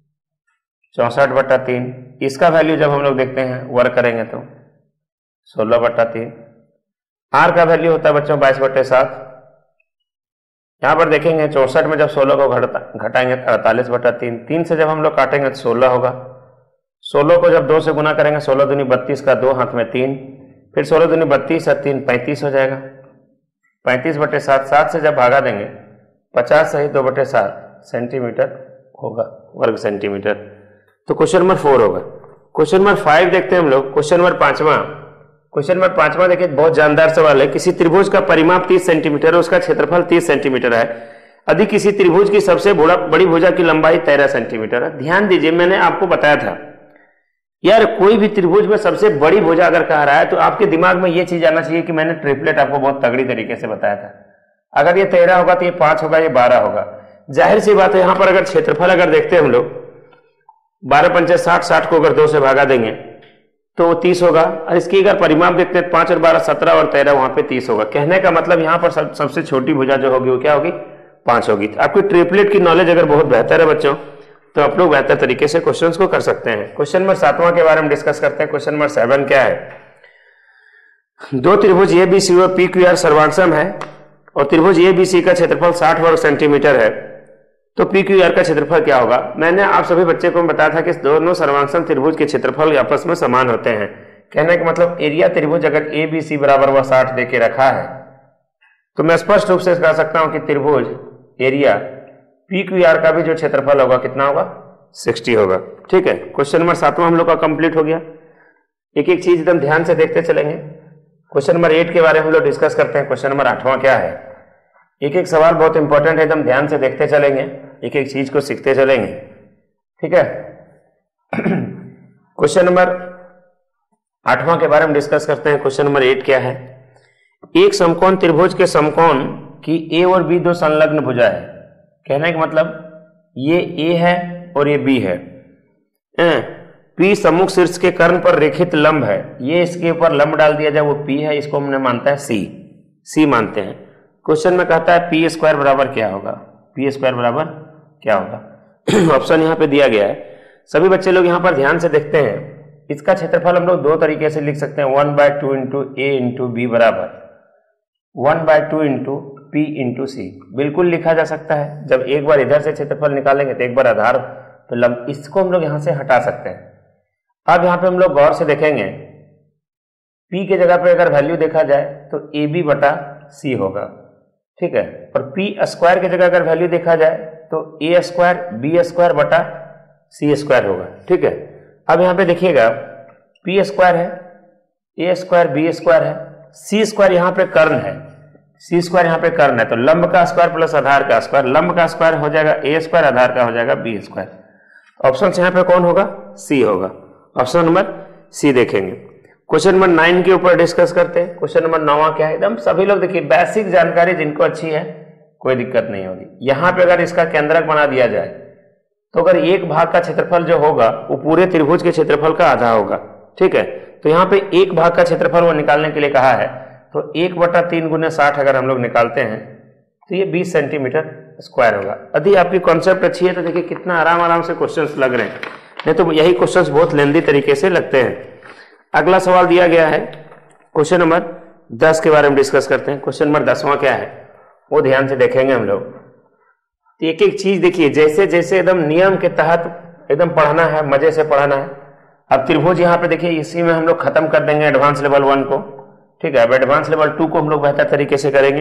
चौसठ बट्टा तीन, इसका वैल्यू जब हम लोग देखते हैं वर्क करेंगे तो सोलह बट्टा तीन, आर का वैल्यू होता है बच्चों बाईस बट्टे सात। यहां पर देखेंगे चौसठ में जब सोलह को घटा घटाएंगे तो अड़तालीस बट्टा तीन, तीन से जब हम लोग काटेंगे तो सोलह होगा, सोलह को जब दो से गुना करेंगे, सोलह दूनी बत्तीस का दो हाथ में तीन, फिर सोलह दूनी बत्तीस और तीन पैंतीस हो जाएगा, पैंतीस बटे सात, सात से जब भागा देंगे पचास सही दो बटे सात सेंटीमीटर होगा, वर्ग सेंटीमीटर। तो क्वेश्चन नंबर फोर होगा। क्वेश्चन नंबर फाइव देखते हैं हम लोग। क्वेश्चन नंबर पांचवा, क्वेश्चन नंबर पांचवा देखिए, बहुत जानदार सवाल है। किसी त्रिभुज का परिमाप तीस सेंटीमीटर है, उसका क्षेत्रफल तीस सेंटीमीटर है, यदि किसी त्रिभुज की सबसे बड़ी भुजा की लंबाई तेरह सेंटीमीटर है। ध्यान दीजिए, मैंने आपको बताया था यार, कोई भी त्रिभुज में सबसे बड़ी भुजा अगर कह रहा है तो आपके दिमाग में यह चीज आना चाहिए कि मैंने ट्रिपलेट आपको बहुत तगड़ी तरीके से बताया था। अगर ये तेरह होगा तो ये पांच होगा, ये बारह होगा। जाहिर सी बात है, यहां पर अगर क्षेत्रफल अगर देखते हैं हम लोग, बारह पंचे साठ, साठ को अगर दो से भागा देंगे तो वो तीस होगा। और इसकी अगर परिमाप देखते हैं, पांच और बारह सत्रह और तेरह, वहां पे तीस होगा। कहने का मतलब यहाँ पर सब, सबसे छोटी भुजा जो होगी वो क्या होगी, पांच होगी। आपकी ट्रिपलेट की नॉलेज अगर बहुत बेहतर है बच्चों तो आप लोग बेहतर तरीके से क्वेश्चंस को कर सकते हैं। क्वेश्चन नंबर सातवां के बारे में डिस्कस करते हैं। क्वेश्चन नंबर सेवन क्या है, दो त्रिभुज ए बी सी और पी क्यू आर सर्वांगसम है और त्रिभुज ए बी सी का क्षेत्रफल साठ वर्ग सेंटीमीटर है, तो पी क्यू आर का क्षेत्रफल क्या होगा। मैंने आप सभी बच्चे को बताया था कि दोनों सर्वांगसम त्रिभुज के क्षेत्रफल आपस में समान होते हैं। कहने का मतलब एरिया त्रिभुज अगर ए बी सी बराबर वह साठ देके रखा है तो मैं स्पष्ट रूप से कह सकता हूं कि त्रिभुज एरिया पी क्यू आर का भी जो क्षेत्रफल होगा कितना होगा, साठ होगा। ठीक है, क्वेश्चन नंबर सातवां हम लोग का कंप्लीट हो गया। एक एक चीज एकदम ध्यान से देखते चलेंगे। क्वेश्चन नंबर एट के बारे में हम लोग डिस्कस करते हैं। क्वेश्चन नंबर आठवां क्या है, एक एक सवाल बहुत इंपॉर्टेंट है, एकदम ध्यान से देखते चलेंगे, एक एक चीज को सीखते चलेंगे। ठीक है, क्वेश्चन नंबर आठवां के बारे में डिस्कस करते हैं। क्वेश्चन नंबर एट क्या है, एक समकोण त्रिभुज के समकोण की ए और बी दो संलग्न भुजा है। कहने का मतलब ये ए है और ये बी है। पी सम्मुख शीर्ष के कर्ण पर रेखित लंब है, ये इसके ऊपर लंब डाल दिया जाए वो पी है, इसको हमने मानता है सी, सी मानते हैं। क्वेश्चन में कहता है पी स्क्वायर बराबर क्या होगा, पी स्क्वायर बराबर क्या होगा। ऑप्शन यहाँ पे दिया गया है। सभी बच्चे लोग यहाँ पर ध्यान से देखते हैं। इसका क्षेत्रफल हम लोग दो तरीके से लिख सकते हैं, one by two into A into B बराबर one by two into P into C. बिल्कुल लिखा जा सकता है। जब एक बार इधर से क्षेत्रफल निकालेंगे तो एक बार आधार तो लंब, इसको हम लोग यहाँ से हटा सकते हैं। अब यहां पे हम लोग गौर से देखेंगे, P के जगह पे अगर वैल्यू देखा जाए तो ए बी बटा सी होगा, ठीक है। और P स्क्वायर की जगह अगर वैल्यू देखा जाए तो ए स्क्वायर बी स्क्वायर बटा सी स्क्वायर होगा, ठीक है। अब यहां पे देखिएगा P स्क्वायर है, ए स्क्वायर बी स्क्वायर है, सी स्क्वायर यहाँ पे कर्ण है, सी स्क्वायर यहाँ पे कर्ण है, तो लंब का स्क्वायर प्लस आधार का स्क्वायर, लंब का स्क्वायर हो जाएगा ए स्क्वायर, आधार का हो जाएगा बी स्क्वायर। ऑप्शन यहाँ पे कौन होगा? सी होगा। ऑप्शन नंबर सी देखेंगे। क्वेश्चन नंबर नाइन के ऊपर डिस्कस करते हैं। क्वेश्चन नंबर नौवां क्या है, एकदम सभी लोग देखिए बेसिक जानकारी जिनको अच्छी है कोई दिक्कत नहीं होगी। यहाँ पे अगर इसका केंद्रक बना दिया जाए तो अगर एक भाग का क्षेत्रफल जो होगा वो पूरे त्रिभुज के क्षेत्रफल का आधा होगा, ठीक है। तो यहाँ पे एक भाग का क्षेत्रफल वो निकालने के लिए कहा है, तो एक बटा तीन गुने साठ अगर हम लोग निकालते हैं तो ये बीस सेंटीमीटर स्क्वायर होगा। यदि आपकी कॉन्सेप्ट अच्छी है तो देखिए कितना आराम आराम से क्वेश्चंस लग रहे हैं, नहीं तो यही क्वेश्चंस बहुत लेंदी तरीके से लगते हैं। अगला सवाल दिया गया है क्वेश्चन नंबर दस के बारे में डिस्कस करते हैं। क्वेश्चन नंबर दसवां क्या है वो ध्यान से देखेंगे हम लोग। एक एक चीज देखिए, जैसे जैसे एकदम नियम के तहत एकदम पढ़ना है, मजे से पढ़ना है। अब त्रिभुज यहाँ पे देखिए इसी में हम लोग खत्म कर देंगे एडवांस लेवल वन को, ठीक है। अब एडवांस लेवल टू को हम लोग बेहतर तरीके से करेंगे।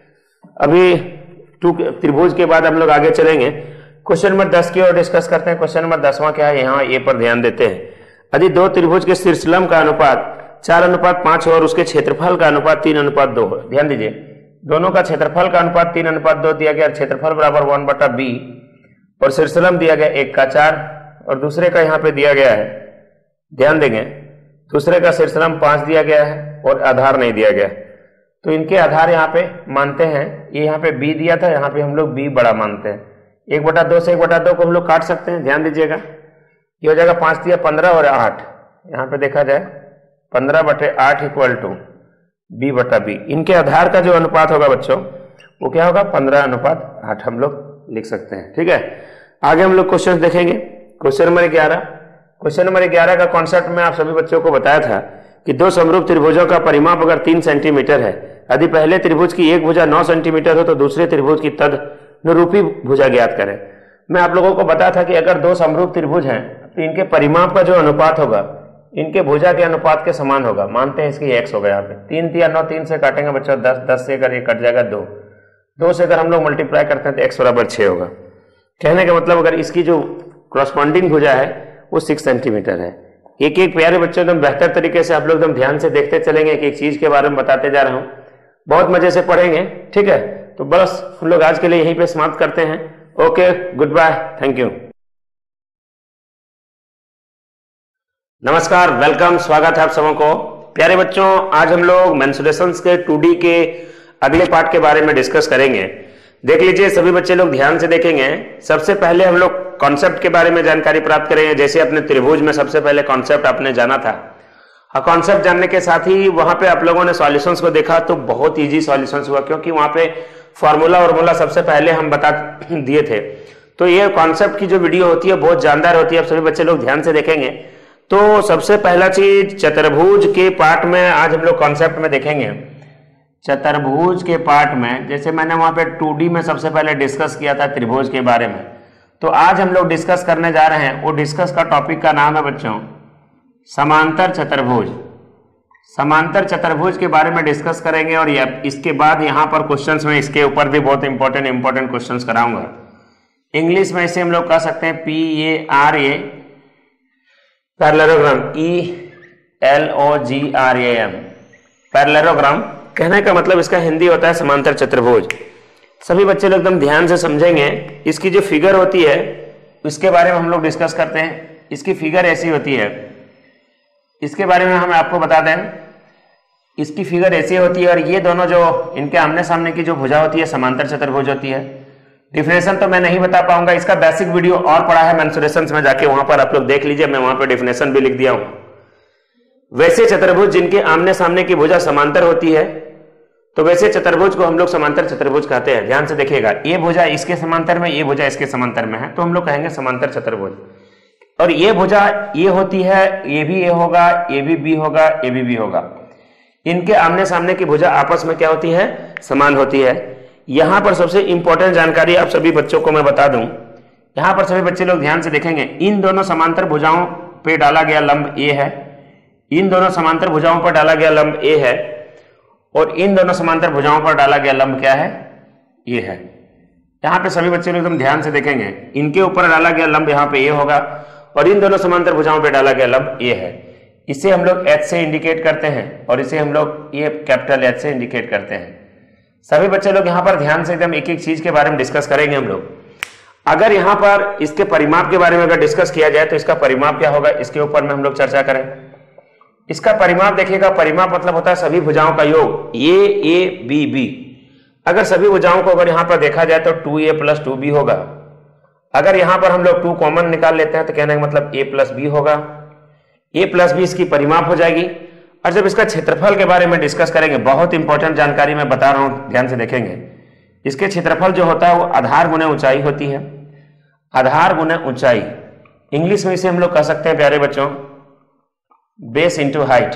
अभी टू त्रिभुज के बाद हम लोग आगे चलेंगे। क्वेश्चन नंबर दस की ओर डिस्कस करते हैं। क्वेश्चन नंबर दसवां क्या है, यहाँ ए पर ध्यान देते हैं। यदि दो त्रिभुज के शीर्षलंब का अनुपात चार अनुपात पांच और उसके क्षेत्रफल का अनुपात तीन अनुपात दो हो, ध्यान दीजिए दोनों का क्षेत्रफल का अनुपात तीन अनुपात दो दिया गया, क्षेत्रफल बराबर वन बटा बी, और शीर्षलंब दिया गया एक का चार और दूसरे का यहाँ पे दिया गया है, ध्यान देंगे दूसरे का शीर्षलंब पांच दिया गया है और आधार नहीं दिया गया। तो इनके आधार यहाँ पे मानते हैं, ये यहाँ पे बी दिया था, यहाँ पे हम लोग बी बड़ा मानते हैं। एक बटा दो से एक बटा दो को हम लोग काट सकते हैं, ध्यान दीजिएगा। ये हो जाएगा पांच दिया पंद्रह और आठ, यहाँ पे देखा जाए पंद्रह बटे आठ इक्वल टू बी बटा बी। इनके आधार का जो अनुपात होगा बच्चों वो क्या होगा? पंद्रह अनुपात आठ हम लोग लिख सकते हैं, ठीक है। आगे हम लोग क्वेश्चन देखेंगे। क्वेश्चन नंबर ग्यारह क्वेश्चन नंबर ग्यारह का कॉन्सेप्ट में आप सभी बच्चों को बताया था कि दो समरूप त्रिभुजों का परिमाप अगर तीन सेंटीमीटर है, यदि पहले त्रिभुज की एक भुजा नौ सेंटीमीटर हो तो दूसरे त्रिभुज की तदनुरूपी भुजा ज्ञात करें। मैं आप लोगों को बताया था कि अगर दो समरूप त्रिभुज हैं तो इनके परिमाप का जो अनुपात होगा इनके भुजा के अनुपात के समान होगा। मानते हैं इसकी एक्स होगा, यहाँ पे तीन तिया नौ, तीन से काटेंगे बच्चों दस, दस से अगर ये कट जाएगा दो, दो से अगर हम लोग मल्टीप्लाई करते हैं तो एक्स बराबर छह होगा। कहने का मतलब अगर इसकी जो क्रॉसपॉन्डिंग भुजा है वो सिक्स सेंटीमीटर है। एक एक प्यारे बच्चों एकदम बेहतर तरीके से आप लोग एकदम ध्यान से देखते चलेंगे, एक एक चीज के बारे में बताते जा रहा हूं, बहुत मजे से पढ़ेंगे, ठीक है। तो बस हम लोग आज के लिए यहीं पे समाप्त करते हैं। Okay, good bye, thank you. नमस्कार, वेलकम, स्वागत है आप सबों को। प्यारे बच्चों, आज हम लोग मेंसुरेशंस के टू डी के अगले पार्ट के बारे में डिस्कस करेंगे। देख लीजिए, सभी बच्चे लोग ध्यान से देखेंगे। सबसे पहले हम लोग कॉन्सेप्ट के बारे में जानकारी प्राप्त करेंगे। जैसे अपने त्रिभुज में सबसे पहले कॉन्सेप्ट आपने जाना था, और कॉन्सेप्ट जानने के साथ ही वहां पे आप लोगों ने सॉल्यूशंस को देखा तो बहुत इजी सॉल्यूशंस हुआ, क्योंकि वहां पे फॉर्मूला वॉर्मूला सबसे पहले हम बता दिए थे। तो ये कॉन्सेप्ट की जो वीडियो होती है बहुत जानदार होती है, आप सभी बच्चे लोग ध्यान से देखेंगे। तो सबसे पहला चीज चतुर्भुज के पार्ट में आज हम लोग कॉन्सेप्ट में देखेंगे। चतुर्भुज के पार्ट में जैसे मैंने वहां पे टू डी में सबसे पहले डिस्कस किया था त्रिभुज के बारे में, तो आज हम लोग डिस्कस करने जा रहे हैं। वो डिस्कस का टॉपिक का नाम है बच्चों समांतर चतुर्भुज। समांतर चतुर्भुज के बारे में डिस्कस करेंगे, और इसके बाद यहाँ पर क्वेश्चंस में इसके ऊपर भी बहुत इंपॉर्टेंट इंपॉर्टेंट क्वेश्चंस कराऊंगा। इंग्लिश में इसे हम लोग कह सकते हैं P A R A parallelogram, E L O G R A M, parallelogram. कहने का मतलब इसका हिंदी होता है समांतर चतुर्भुज। सभी बच्चे लोग एकदम ध्यान से समझेंगे। इसकी जो फिगर होती है इसके बारे में हम लोग डिस्कस करते हैं। इसकी फिगर ऐसी होती है, इसके बारे में हम आपको बता दें, इसकी फिगर ऐसी होती है, और ये दोनों जो इनके आमने सामने की जो भुजा होती है समांतर चतुर्भुज होती है। डिफिनेशन तो मैं नहीं बता पाऊंगा, इसका बेसिक वीडियो और पढ़ा है मेंसुरेशंस में, जाके वहां पर आप लोग देख लीजिए, मैं वहां पर डिफिनेशन भी लिख दिया हूं। वैसे चतुर्भुज जिनके आमने सामने की भुजा समांतर होती है तो वैसे चतुर्भुज को हम लोग समांतर चतुर्भुज कहते हैं। ध्यान से देखिएगा, ये भुजा इसके समांतर में, ये भुजा इसके समांतर में है, तो हम लोग कहेंगे समांतर चतुर्भुज। और ये भुजा ये होती है, ये भी ये होगा, ये भी बी होगा, ये भी बी होगा। इनके आमने सामने की भुजा आपस में क्या होती है? समान होती है। यहां पर सबसे इंपॉर्टेंट जानकारी आप सभी बच्चों को मैं बता दूं, यहां पर सभी बच्चे लोग ध्यान से देखेंगे। इन दोनों समांतर भुजाओं पे डाला गया लंब ए है, इन दोनों समांतर भुजाओं पर डाला गया लंब ए है, और इन दोनों समांतर भुजाओं पर डाला गया लंब क्या है, ये है। यहाँ पे सभी बच्चे लोग एकदम ध्यान से देखेंगे, इनके ऊपर डाला गया लंब यहाँ पे ए होगा और इन दोनों समांतर भुजाओं पे डाला गया लंब ए है। इसे हम लोग एच से इंडिकेट करते हैं और इसे हम लोग ये कैपिटल एच से इंडिकेट करते हैं। सभी बच्चे लोग यहाँ पर ध्यान से एकदम एक एक चीज के बारे में डिस्कस करेंगे हम लोग। अगर यहाँ पर इसके परिमाप के बारे में अगर डिस्कस किया जाए तो इसका परिमाप क्या होगा, इसके ऊपर में हम लोग चर्चा करें। इसका परिमाप देखिएगा, परिमाप मतलब होता है सभी भुजाओं का योग, ए ए बी बी। अगर सभी भुजाओं को अगर यहाँ पर देखा जाए तो two A plus two B होगा। अगर यहाँ पर हम लोग टू कॉमन निकाल लेते हैं तो कहने का मतलब ए प्लस बी होगा। ए प्लस बी इसकी परिमाप हो जाएगी। और जब इसका क्षेत्रफल के बारे में डिस्कस करेंगे, बहुत इंपॉर्टेंट जानकारी मैं बता रहा हूं, ध्यान से देखेंगे। इसके क्षेत्रफल जो होता है वो आधार गुने ऊंचाई होती है, आधार गुने ऊंचाई। इंग्लिश में इसे हम लोग कह सकते हैं प्यारे बच्चों, बेस इंटू हाइट।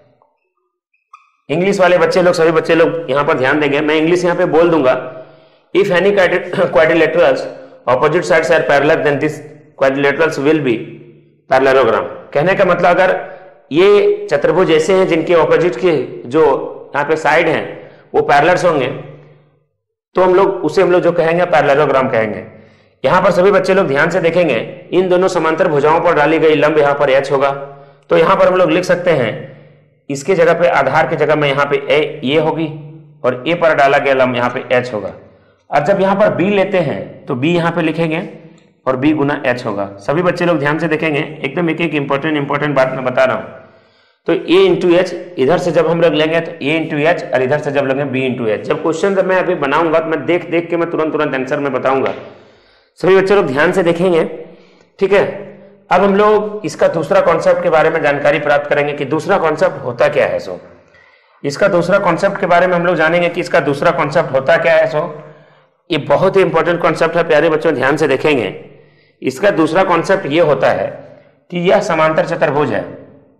इंग्लिश वाले बच्चे लोग, सभी बच्चे लोग यहां पर ध्यान देंगे, मैं इंग्लिश यहां पे बोल दूंगा। If any quadrilaterals opposite sides are parallel then this quadrilaterals will be parallelogram. कहने का मतलब अगर ये चतुर्भुज ऐसे हैं जिनके ऑपोजिट के जो यहाँ पे साइड हैं वो पैरेलल्स होंगे तो हम लोग उसे हम लोग जो कहेंगे पैरेललोग्राम कहेंगे। यहाँ पर सभी बच्चे लोग ध्यान से देखेंगे, इन दोनों समांतर भुजाओं पर डाली गई लंब यहाँ पर एच होगा। तो यहाँ पर हम लोग लिख सकते हैं, इसके जगह पे आधार की जगह में यहाँ पे ए ये होगी और ए पर डाला गया लंब यहाँ पे एच होगा। और जब यहाँ पर बी लेते हैं तो बी यहाँ पे लिखेंगे और बी गुना एच होगा। सभी बच्चे लोग ध्यान से देखेंगे, एकदम एक एक इंपॉर्टेंट इंपॉर्टेंट बात मैं बता रहा हूँ। तो ए इंटू एच इधर से जब हम लोग लेंगे तो ए इंटू एच, और इधर से जब लेंगे बी इंटू एच। जब क्वेश्चन जब मैं अभी बनाऊंगा तो मैं देख देख के मैं तुरंत तुरंत आंसर में बताऊंगा। सभी बच्चे लोग ध्यान से देखेंगे, ठीक है। अब हम लोग इसका दूसरा कॉन्सेप्ट के बारे में जानकारी प्राप्त करेंगे कि दूसरा कॉन्सेप्ट होता क्या है। सो इसका दूसरा कॉन्सेप्ट के बारे में हम लोग जानेंगे कि इसका दूसरा कॉन्सेप्ट होता क्या है। सो ये बहुत ही इंपॉर्टेंट कॉन्सेप्ट है प्यारे बच्चों, ध्यान से देखेंगे। इसका दूसरा कॉन्सेप्ट ये होता है कि यह समांतर चतुर्भुज है,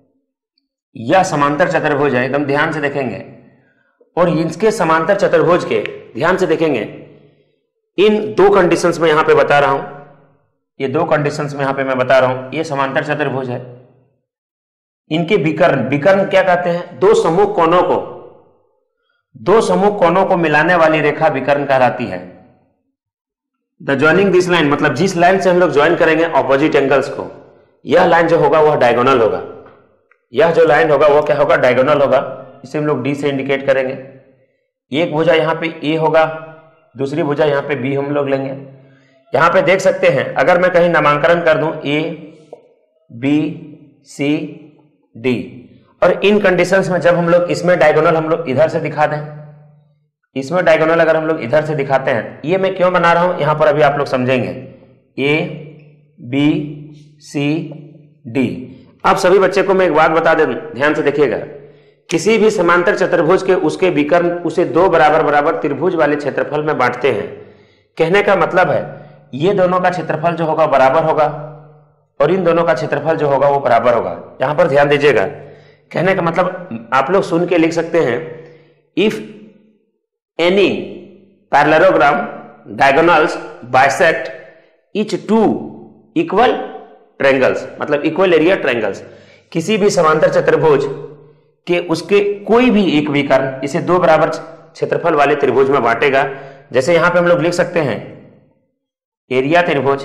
यह समांतर चतुर्भुज है, एकदम ध्यान से देखेंगे। और इसके समांतर चतुर्भुज के ध्यान से देखेंगे, इन दो कंडीशंस में यहां पे बता रहा हूं, ये दो कंडीशंस में यहां पे मैं बता रहा हूं, ये समांतर चतुर्भुज है। इनके विकर्ण, विकर्ण क्या कहते हैं, दो समूह कोणों को, दो समूह कोणों को मिलाने वाली रेखा विकर्ण कहलाती है। द ज्वाइनिंग दिस लाइन, मतलब जिस लाइन से हम लोग ज्वाइन करेंगे ऑपोजिट एंगल्स को, यह लाइन जो होगा वह डायगोनल होगा। यह जो लाइन होगा वो क्या होगा, डायगोनल होगा। इसे हम लोग डी से इंडिकेट करेंगे। एक भुजा यहाँ पे ए होगा, दूसरी भुजा यहाँ पे बी हम लोग लेंगे। यहाँ पे देख सकते हैं, अगर मैं कहीं नामांकन कर दूं ए बी सी डी, और इन कंडीशंस में जब हम लोग इसमें डायगोनल हम लोग इधर से दिखा दें, इसमें डायगोनल अगर हम लोग इधर से दिखाते हैं, ये मैं क्यों बना रहा हूं यहां पर अभी आप लोग समझेंगे। A B C D. अब सभी बच्चे को मैं एक बात बता दूं, ध्यान से देखिएगा। किसी भी समांतर चतुर्भुज के उसके विकर्ण उसे दो बराबर बराबर त्रिभुज वाले क्षेत्रफल में बांटते हैं। कहने का मतलब है ये दोनों का क्षेत्रफल जो होगा बराबर होगा और इन दोनों का क्षेत्रफल जो होगा वो बराबर होगा। यहां पर ध्यान दीजिएगा, कहने का मतलब आप लोग सुन के लिख सकते हैं, if any parallelogram diagonals bisect each two equal triangles, मतलब इक्वल एरिया ट्रायंगल्स। किसी भी समांतर चतुर्भुज के उसके कोई भी एक विकर्ण इसे दो बराबर क्षेत्रफल वाले त्रिभुज में बांटेगा। जैसे यहां पे हम लोग लिख सकते हैं एरिया त्रिभुज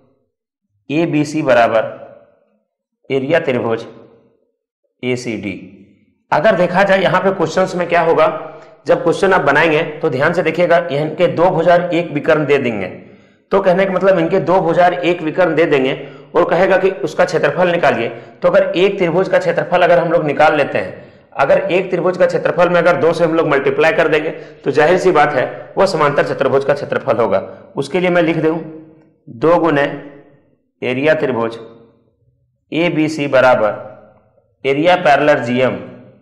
ए बी सी बराबर एरिया त्रिभुज ए सी डी। अगर देखा जाए यहां पे क्वेश्चंस में क्या होगा, जब क्वेश्चन आप बनाएंगे तो ध्यान से देखिएगा, इनके दो भुजा एक विकर्ण दे देंगे। तो कहने का मतलब इनके दो भुजा एक विकर्ण दे देंगे और कहेगा कि उसका क्षेत्रफल निकालिए। तो अगर एक त्रिभुज का क्षेत्रफल अगर हम लोग निकाल लेते हैं, अगर एक त्रिभुज का क्षेत्रफल में अगर दो से हम लोग मल्टीप्लाई कर देंगे तो जाहिर सी बात है वह समांतर चतुर्भुज का क्षेत्रफल होगा। उसके लिए मैं लिख दूं दो गुने एरिया त्रिभुज ए बी सी बराबर area parallelogram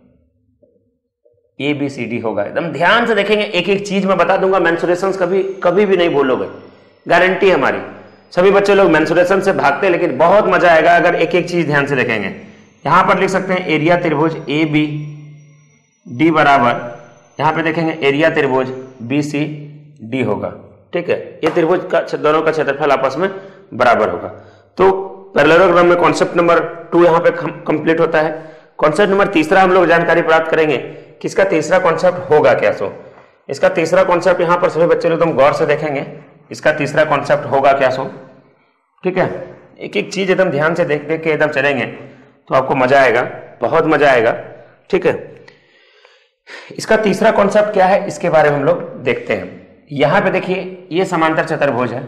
A B C D होगा। एकदम ध्यान से देखेंगे, एक एक चीज मैं बता दूंगा, मेंसुरेशंस कभी कभी भी नहीं भूलोगे, गारंटी है हमारी। सभी बच्चे लोग मेंसुरेशन से भागते हैं, लेकिन बहुत मजा आएगा अगर एक एक चीज ध्यान से देखेंगे। यहां पर लिख सकते हैं एरिया त्रिभुज ए बी डी बराबर, यहां पे देखेंगे एरिया त्रिभुज बी सी डी होगा। ठीक है, ये त्रिभुज का दोनों का क्षेत्रफल आपस में बराबर होगा। तो पैरेललोग्राम में कॉन्सेप्ट नंबर टू यहाँ पे कंप्लीट होता है। कॉन्सेप्ट नंबर तीसरा हम लोग जानकारी प्राप्त करेंगे कि इसका तीसरा कॉन्सेप्ट होगा क्या। सो इसका तीसरा कॉन्सेप्ट यहाँ पर सभी बच्चे लोग एकदम गौर से देखेंगे, इसका तीसरा कॉन्सेप्ट होगा क्या। सो ठीक है, एक एक चीज एकदम ध्यान से देख देख के एकदम चलेंगे तो आपको मजा आएगा, बहुत मजा आएगा। ठीक है, इसका तीसरा कॉन्सेप्ट क्या है इसके बारे में हम लोग देखते हैं। यहां पे देखिए ये समांतर चतुर्भुज है,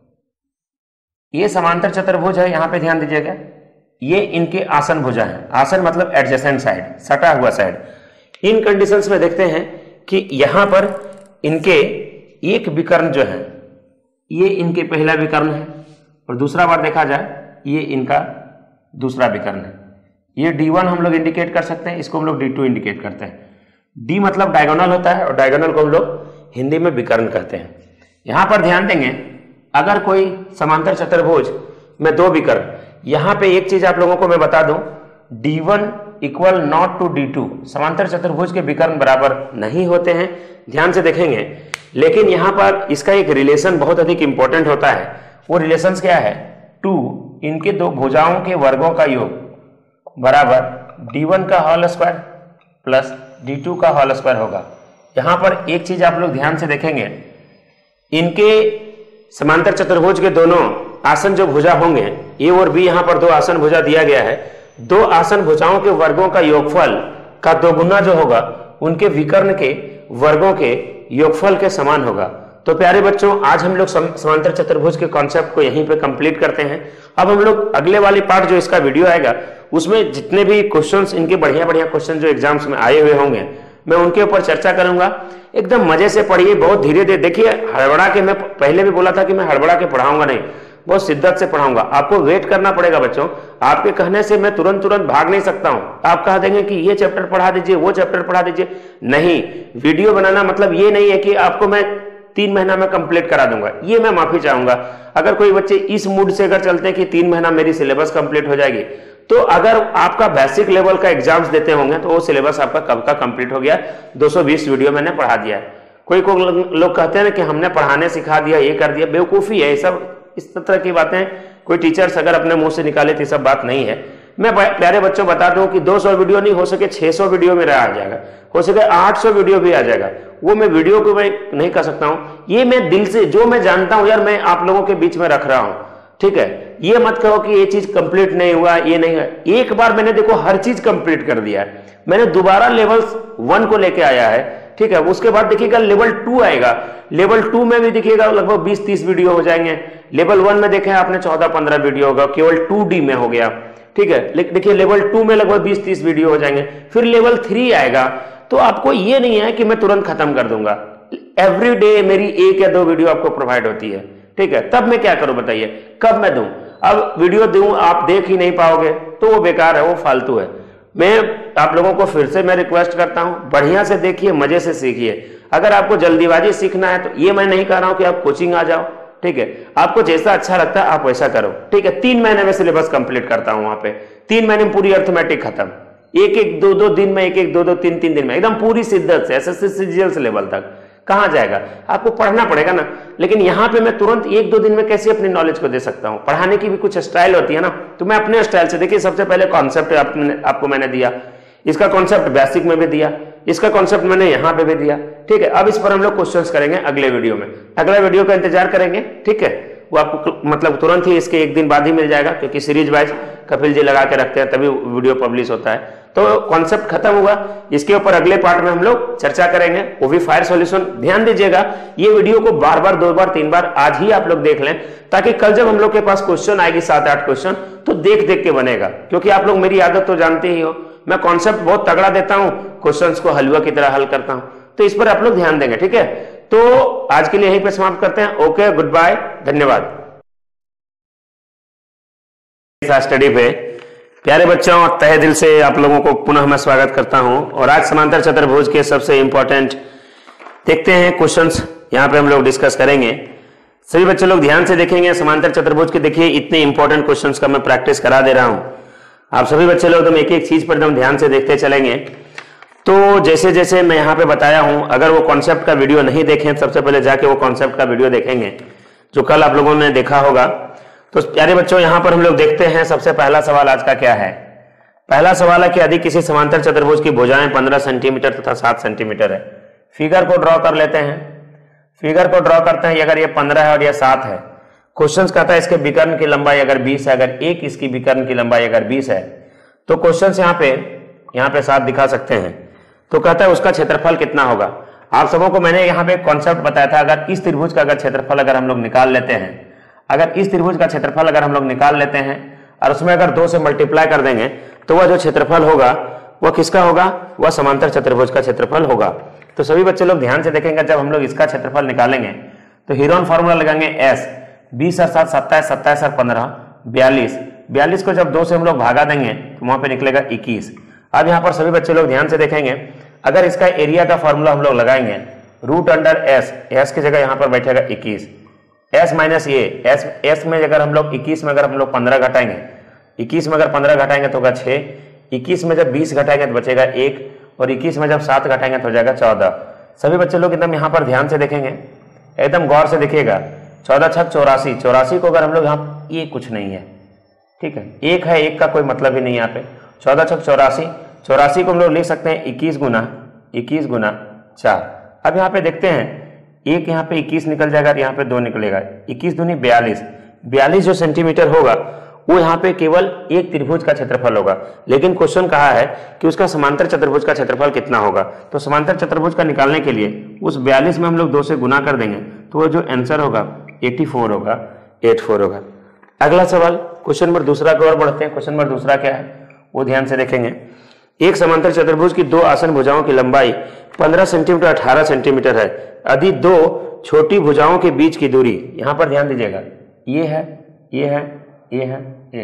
ये समांतर चतुर्भुज है, यहां पे ध्यान दीजिएगा। ये इनके आसन भुजा है, आसन मतलब एडजेसेंट साइड, सटा हुआ साइड। इन कंडीशंस में देखते हैं कि यहां पर इनके एक विकर्ण जो है, ये इनके पहला विकर्ण है और दूसरा बार देखा जाए ये इनका दूसरा विकर्ण है। ये डी वन हम लोग इंडिकेट कर सकते हैं, इसको हम लोग डी टू इंडिकेट करते हैं। डी मतलब डायगोनल होता है और डायगोनल को हम लोग हिंदी में विकर्ण कहते हैं। यहां पर ध्यान देंगे, अगर कोई समांतर चतुर्भुज में दो विकर्ण, यहां पे एक चीज आप लोगों को मैं बता दूं, D one equal not to D two, समांतर चतुर्भुज के विकर्ण बराबर नहीं होते हैं, ध्यान से देखेंगे। लेकिन यहां पर इसका एक रिलेशन बहुत अधिक इंपॉर्टेंट होता है। वो रिलेशन क्या है, टू इनके दो भुजाओं के वर्गों का योग बराबर डी वन का whole square plus D two का होल स्क्वायर होगा। यहां पर एक चीज आप लोग ध्यान से देखेंगे, इनके समांतर चतुर्भुज के दोनों आसन जो भुजा होंगे, ए और बी, यहां पर दो आसन भुजा दिया गया है, दो आसन भुजाओं के वर्गों का योगफल का दोगुना जो होगा उनके विकर्ण के वर्गों के योगफल के समान होगा। तो प्यारे बच्चों, आज हम लोग समांतर चतुर्भुज के कॉन्सेप्ट को यहीं पे कंप्लीट करते हैं। अब हम लोग अगले वाली पार्ट जो इसका वीडियो आएगा उसमें जितने भी क्वेश्चंस, इनके बढ़िया बढ़िया क्वेश्चन जो एग्जाम्स में आए हुए होंगे, मैं उनके ऊपर चर्चा करूंगा। एकदम मजे से पढ़िए, बहुत धीरे धीरे देखिए, हड़बड़ा के, मैं पहले भी बोला था कि मैं हड़बड़ा के पढ़ाऊंगा नहीं, बहुत शिद्दत से पढ़ाऊंगा। आपको वेट करना पड़ेगा बच्चों, आपके कहने से मैं तुरंत तुरंत भाग नहीं सकता हूं। आप कह देंगे कि ये चैप्टर पढ़ा दीजिए, वो चैप्टर पढ़ा दीजिए, नहीं। वीडियो बनाना मतलब ये नहीं है कि आपको मैं तीन महीना में कंप्लीट करा दूंगा, ये मैं माफी चाहूंगा। अगर कोई बच्चे इस मूड से अगर चलते हैं कि तीन महीना मेरी सिलेबस कंप्लीट हो जाएगी, तो अगर आपका बेसिक लेवल का एग्जाम्स देते होंगे तो वो सिलेबस आपका कब का कंप्लीट हो गया, दो सौ बीस वीडियो मैंने पढ़ा दिया है। कोई को लोग कहते हैं ना कि हमने पढ़ाने सिखा दिया, ये कर दिया, बेवकूफी है। सब इस तरह की बातें कोई टीचर्स अगर अपने मुंह से निकाले तो सब बात नहीं है। मैं प्यारे बच्चों बता दूं कि दो सौ वीडियो नहीं, हो सके छह सौ वीडियो मेरा आ जाएगा, हो सके आठ सौ वीडियो भी आ जाएगा। वो मैं वीडियो को मैं नहीं कर सकता हूं, ये मैं दिल से जो मैं जानता हूं यार, मैं आप लोगों के बीच में रख रहा हूं। ठीक है, ये मत कहो कि ये चीज कंप्लीट नहीं हुआ, ये नहीं है। एक बार मैंने देखो हर चीज कंप्लीट कर दिया है, मैंने दोबारा लेवल वन को लेके आया है। ठीक है, उसके बाद देखिएगा लेवल टू आएगा, लेवल टू में भी देखिएगा लगभग बीस तीस वीडियो हो जाएंगे। लेवल वन में देखे आपने चौदह पंद्रह वीडियो होगा, केवल टू डी में हो गया। ठीक है, देखिए लेवल टू में लगभग बीस तीस वीडियो हो जाएंगे, फिर लेवल थ्री आएगा। तो आपको ये नहीं है कि मैं तुरंत खत्म कर दूंगा, एवरी डे मेरी एक या दो वीडियो आपको प्रोवाइड होती है। ठीक है, तब मैं क्या करूं बताइए, कब मैं दूं? अब वीडियो दूं आप देख ही नहीं पाओगे तो वो बेकार है, वो फालतू है। मैं आप लोगों को फिर से मैं रिक्वेस्ट करता हूं, बढ़िया से देखिए, मजे से सीखिए। अगर आपको जल्दीबाजी सीखना है तो ये मैं नहीं कह रहा हूं कि आप कोचिंग आ जाओ। ठीक है, आपको जैसा अच्छा लगता है आप वैसा करो। ठीक है, तीन महीने में सिलेबस कंप्लीट करता हूं, वहां पे तीन महीने में पूरी अर्थमेटिक खत्म, एक एक दो दो दिन में, एक एक दो दो तीन तीन दिन में, एकदम पूरी शिद्दत से एसएससी सीजीएल लेवल तक। कहां जाएगा, आपको पढ़ना पड़ेगा ना। लेकिन यहां पे मैं तुरंत एक दो दिन में कैसे अपनी नॉलेज को दे सकता हूं? पढ़ाने की भी कुछ स्टाइल होती है ना, तो मैं अपने स्टाइल से, देखिए सबसे पहले कॉन्सेप्ट आपने आपको मैंने दिया, इसका कॉन्सेप्ट बेसिक में भी दिया, इसका कॉन्सेप्ट मैंने यहां पे भी दिया। ठीक है, अब इस पर हम लोग क्वेश्चंस करेंगे अगले वीडियो में, अगला वीडियो का इंतजार करेंगे। ठीक है, वो आपको मतलब तुरंत ही इसके एक दिन बाद ही मिल जाएगा, क्योंकि सीरीज वाइज कपिल जी लगा के रखते हैं तभी वीडियो पब्लिश होता है। तो कॉन्सेप्ट खत्म हुआ, इसके ऊपर अगले पार्ट में हम लोग चर्चा करेंगे, वो भी फायर सॉल्यूशन। ध्यान दीजिएगा, ये वीडियो को बार बार दो बार तीन बार आज ही आप लोग देख लें, ताकि कल जब हम लोग के पास क्वेश्चन आएगी सात आठ क्वेश्चन, तो देख देख के बनेगा। क्योंकि आप लोग मेरी आदत तो जानते ही हो, मैं कॉन्सेप्ट बहुत तगड़ा देता हूं, क्वेश्चंस को हलवा की तरह हल करता हूं, तो इस पर आप लोग ध्यान देंगे। ठीक है, तो आज के लिए यहीं पे समाप्त करते हैं। ओके, गुड बाय, धन्यवाद। स्टडी पे प्यारे बच्चों, तहे दिल से आप लोगों को पुनः मैं स्वागत करता हूं। और आज समांतर चतुर्भुज के सबसे इंपॉर्टेंट देखते हैं क्वेश्चंस, यहां पे हम लोग डिस्कस करेंगे। सभी बच्चे लोग ध्यान से देखेंगे समांतर चतुर्भुज के। देखिए इतने इंपॉर्टेंट क्वेश्चंस का मैं प्रैक्टिस करा दे रहा हूं, आप सभी बच्चे लोग एकदम एक एक चीज पर एकदम ध्यान से देखते चलेंगे। तो जैसे जैसे मैं यहाँ पे बताया हूं, अगर वो कॉन्सेप्ट का वीडियो नहीं देखें, सबसे पहले जाके वो कॉन्सेप्ट का वीडियो देखेंगे जो कल आप लोगों ने देखा होगा। तो प्यारे बच्चों यहां पर हम लोग देखते हैं सबसे पहला सवाल आज का क्या है। पहला सवाल है कि यदि किसी समांतर चतुर्भुज की भुजाएं पंद्रह सेंटीमीटर तथा सात सेंटीमीटर है। फिगर को ड्रॉ कर लेते हैं। फिगर को ड्रॉ करते हैं। अगर ये पंद्रह है और ये सात है, क्वेश्चन कहता है इसके विकर्ण की लंबाई अगर बीस है, अगर एक इसकी विकर्ण की लंबाई अगर बीस है, तो क्वेश्चन यहाँ पे यहाँ पे सात दिखा सकते हैं। तो कहता है उसका क्षेत्रफल कितना होगा। आप सबों को मैंने यहाँ पे कॉन्सेप्ट बताया था, अगर इस त्रिभुज का अगर क्षेत्रफल अगर हम लोग निकाल लेते हैं, अगर इस त्रिभुज का क्षेत्रफल अगर हम लोग निकाल लेते हैं और उसमें अगर दो से मल्टीप्लाई कर देंगे तो वह जो क्षेत्रफल होगा वह किसका होगा, वह समांतर चतुर्भुज का क्षेत्रफल होगा। तो सभी बच्चे लोग ध्यान से देखेंगे, जब हम लोग इसका क्षेत्रफल निकालेंगे तो हीरोन फॉर्मूला लगाएंगे एस, बीस और सात सत्ताईस, सत्ताईस और पंद्रह बयालीस, बयालीस को जब दो से हम लोग भागा देंगे तो वहां पे निकलेगा इक्कीस। अब यहाँ पर सभी बच्चे लोग ध्यान से देखेंगे, अगर इसका एरिया का फॉर्मूला हम लोग लगाएंगे रूट अंडर एस, एस की जगह यहाँ पर बैठेगा इक्कीस, S minus A, S S में अगर हम लोग इक्कीस में अगर हम लोग पंद्रह घटाएंगे, इक्कीस में अगर पंद्रह घटाएंगे तो होगा छः, इक्कीस में जब बीस घटाएंगे तो बचेगा एक, और इक्कीस में जब सात घटाएंगे तो हो जाएगा चौदह। सभी बच्चे लोग एकदम यहाँ पर ध्यान से देखेंगे, एकदम गौर से देखिएगा। चौदह छक चौरासी, चौरासी को अगर हम लोग यहाँ, ये कुछ नहीं है, ठीक है, एक है, एक का कोई मतलब ही नहीं यहाँ पे। चौदह छक चौरासी, चौरासी को हम लोग लिख सकते हैं इक्कीस गुना इक्कीस गुना चार। अब यहाँ पे देखते हैं, एक यहाँ पे इक्कीस निकल जाएगा, यहाँ पे दो निकलेगा, इक्कीस दूनी बयालीस, बयालीस जो सेंटीमीटर होगा वो यहाँ पे केवल एक त्रिभुज का क्षेत्रफल होगा। लेकिन क्वेश्चन कहा है कि उसका समांतर चतुर्भुज का क्षेत्रफल कितना होगा। तो समांतर चतुर्भुज का निकालने के लिए उस बयालीस में हम लोग दो से गुना कर देंगे तो वो जो आंसर होगा चौरासी होगा, चौरासी होगा। अगला सवाल क्वेश्चन नंबर दूसरा की ओर बढ़ते हैं। क्वेश्चन नंबर दूसरा क्या है वो ध्यान से देखेंगे। एक समांतर चतुर्भुज की दो आसन भुजाओं की लंबाई पंद्रह सेंटीमीटर अठारह सेंटीमीटर है। यदि दो छोटी भुजाओं के बीच की दूरी, यहां पर ध्यान दीजिएगा, ये है, ये है, ये है, ये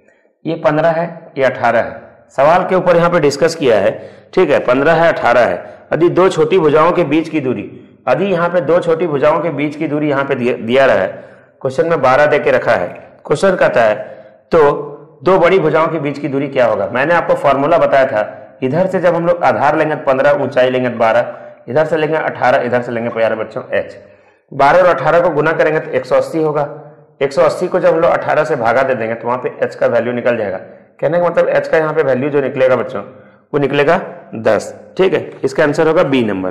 ये पंद्रह है, ये अठारह है। सवाल के ऊपर यहाँ पे डिस्कस किया है, ठीक है, पंद्रह है, अठारह है। यदि दो छोटी भुजाओं के बीच की दूरी, यदि यहाँ पे दो छोटी भुजाओं के बीच की दूरी यहाँ पे दिया रहा है, क्वेश्चन में बारह दे के रखा है। क्वेश्चन कहता है तो दो बड़ी भुजाओं के बीच की दूरी क्या होगा। मैंने आपको फॉर्मूला बताया था, इधर से जब हम लोग आधार लेंगे तो पंद्रह, ऊंचाई लेंगे तो बारह, इधर से लेंगे अठारह, इधर से लेंगे प्यारे बच्चों एच। बारह और अठारह को गुना करेंगे तो एक सौ अस्सी होगा। एक सौ अस्सी को जब हम लोग अठारह से भागा दे देंगे तो वहां पे एच का वैल्यू निकल जाएगा। कहने का मतलब एच का यहाँ पे वैल्यू जो निकलेगा बच्चों वो निकलेगा दस, ठीक है। इसका आंसर होगा बी नंबर।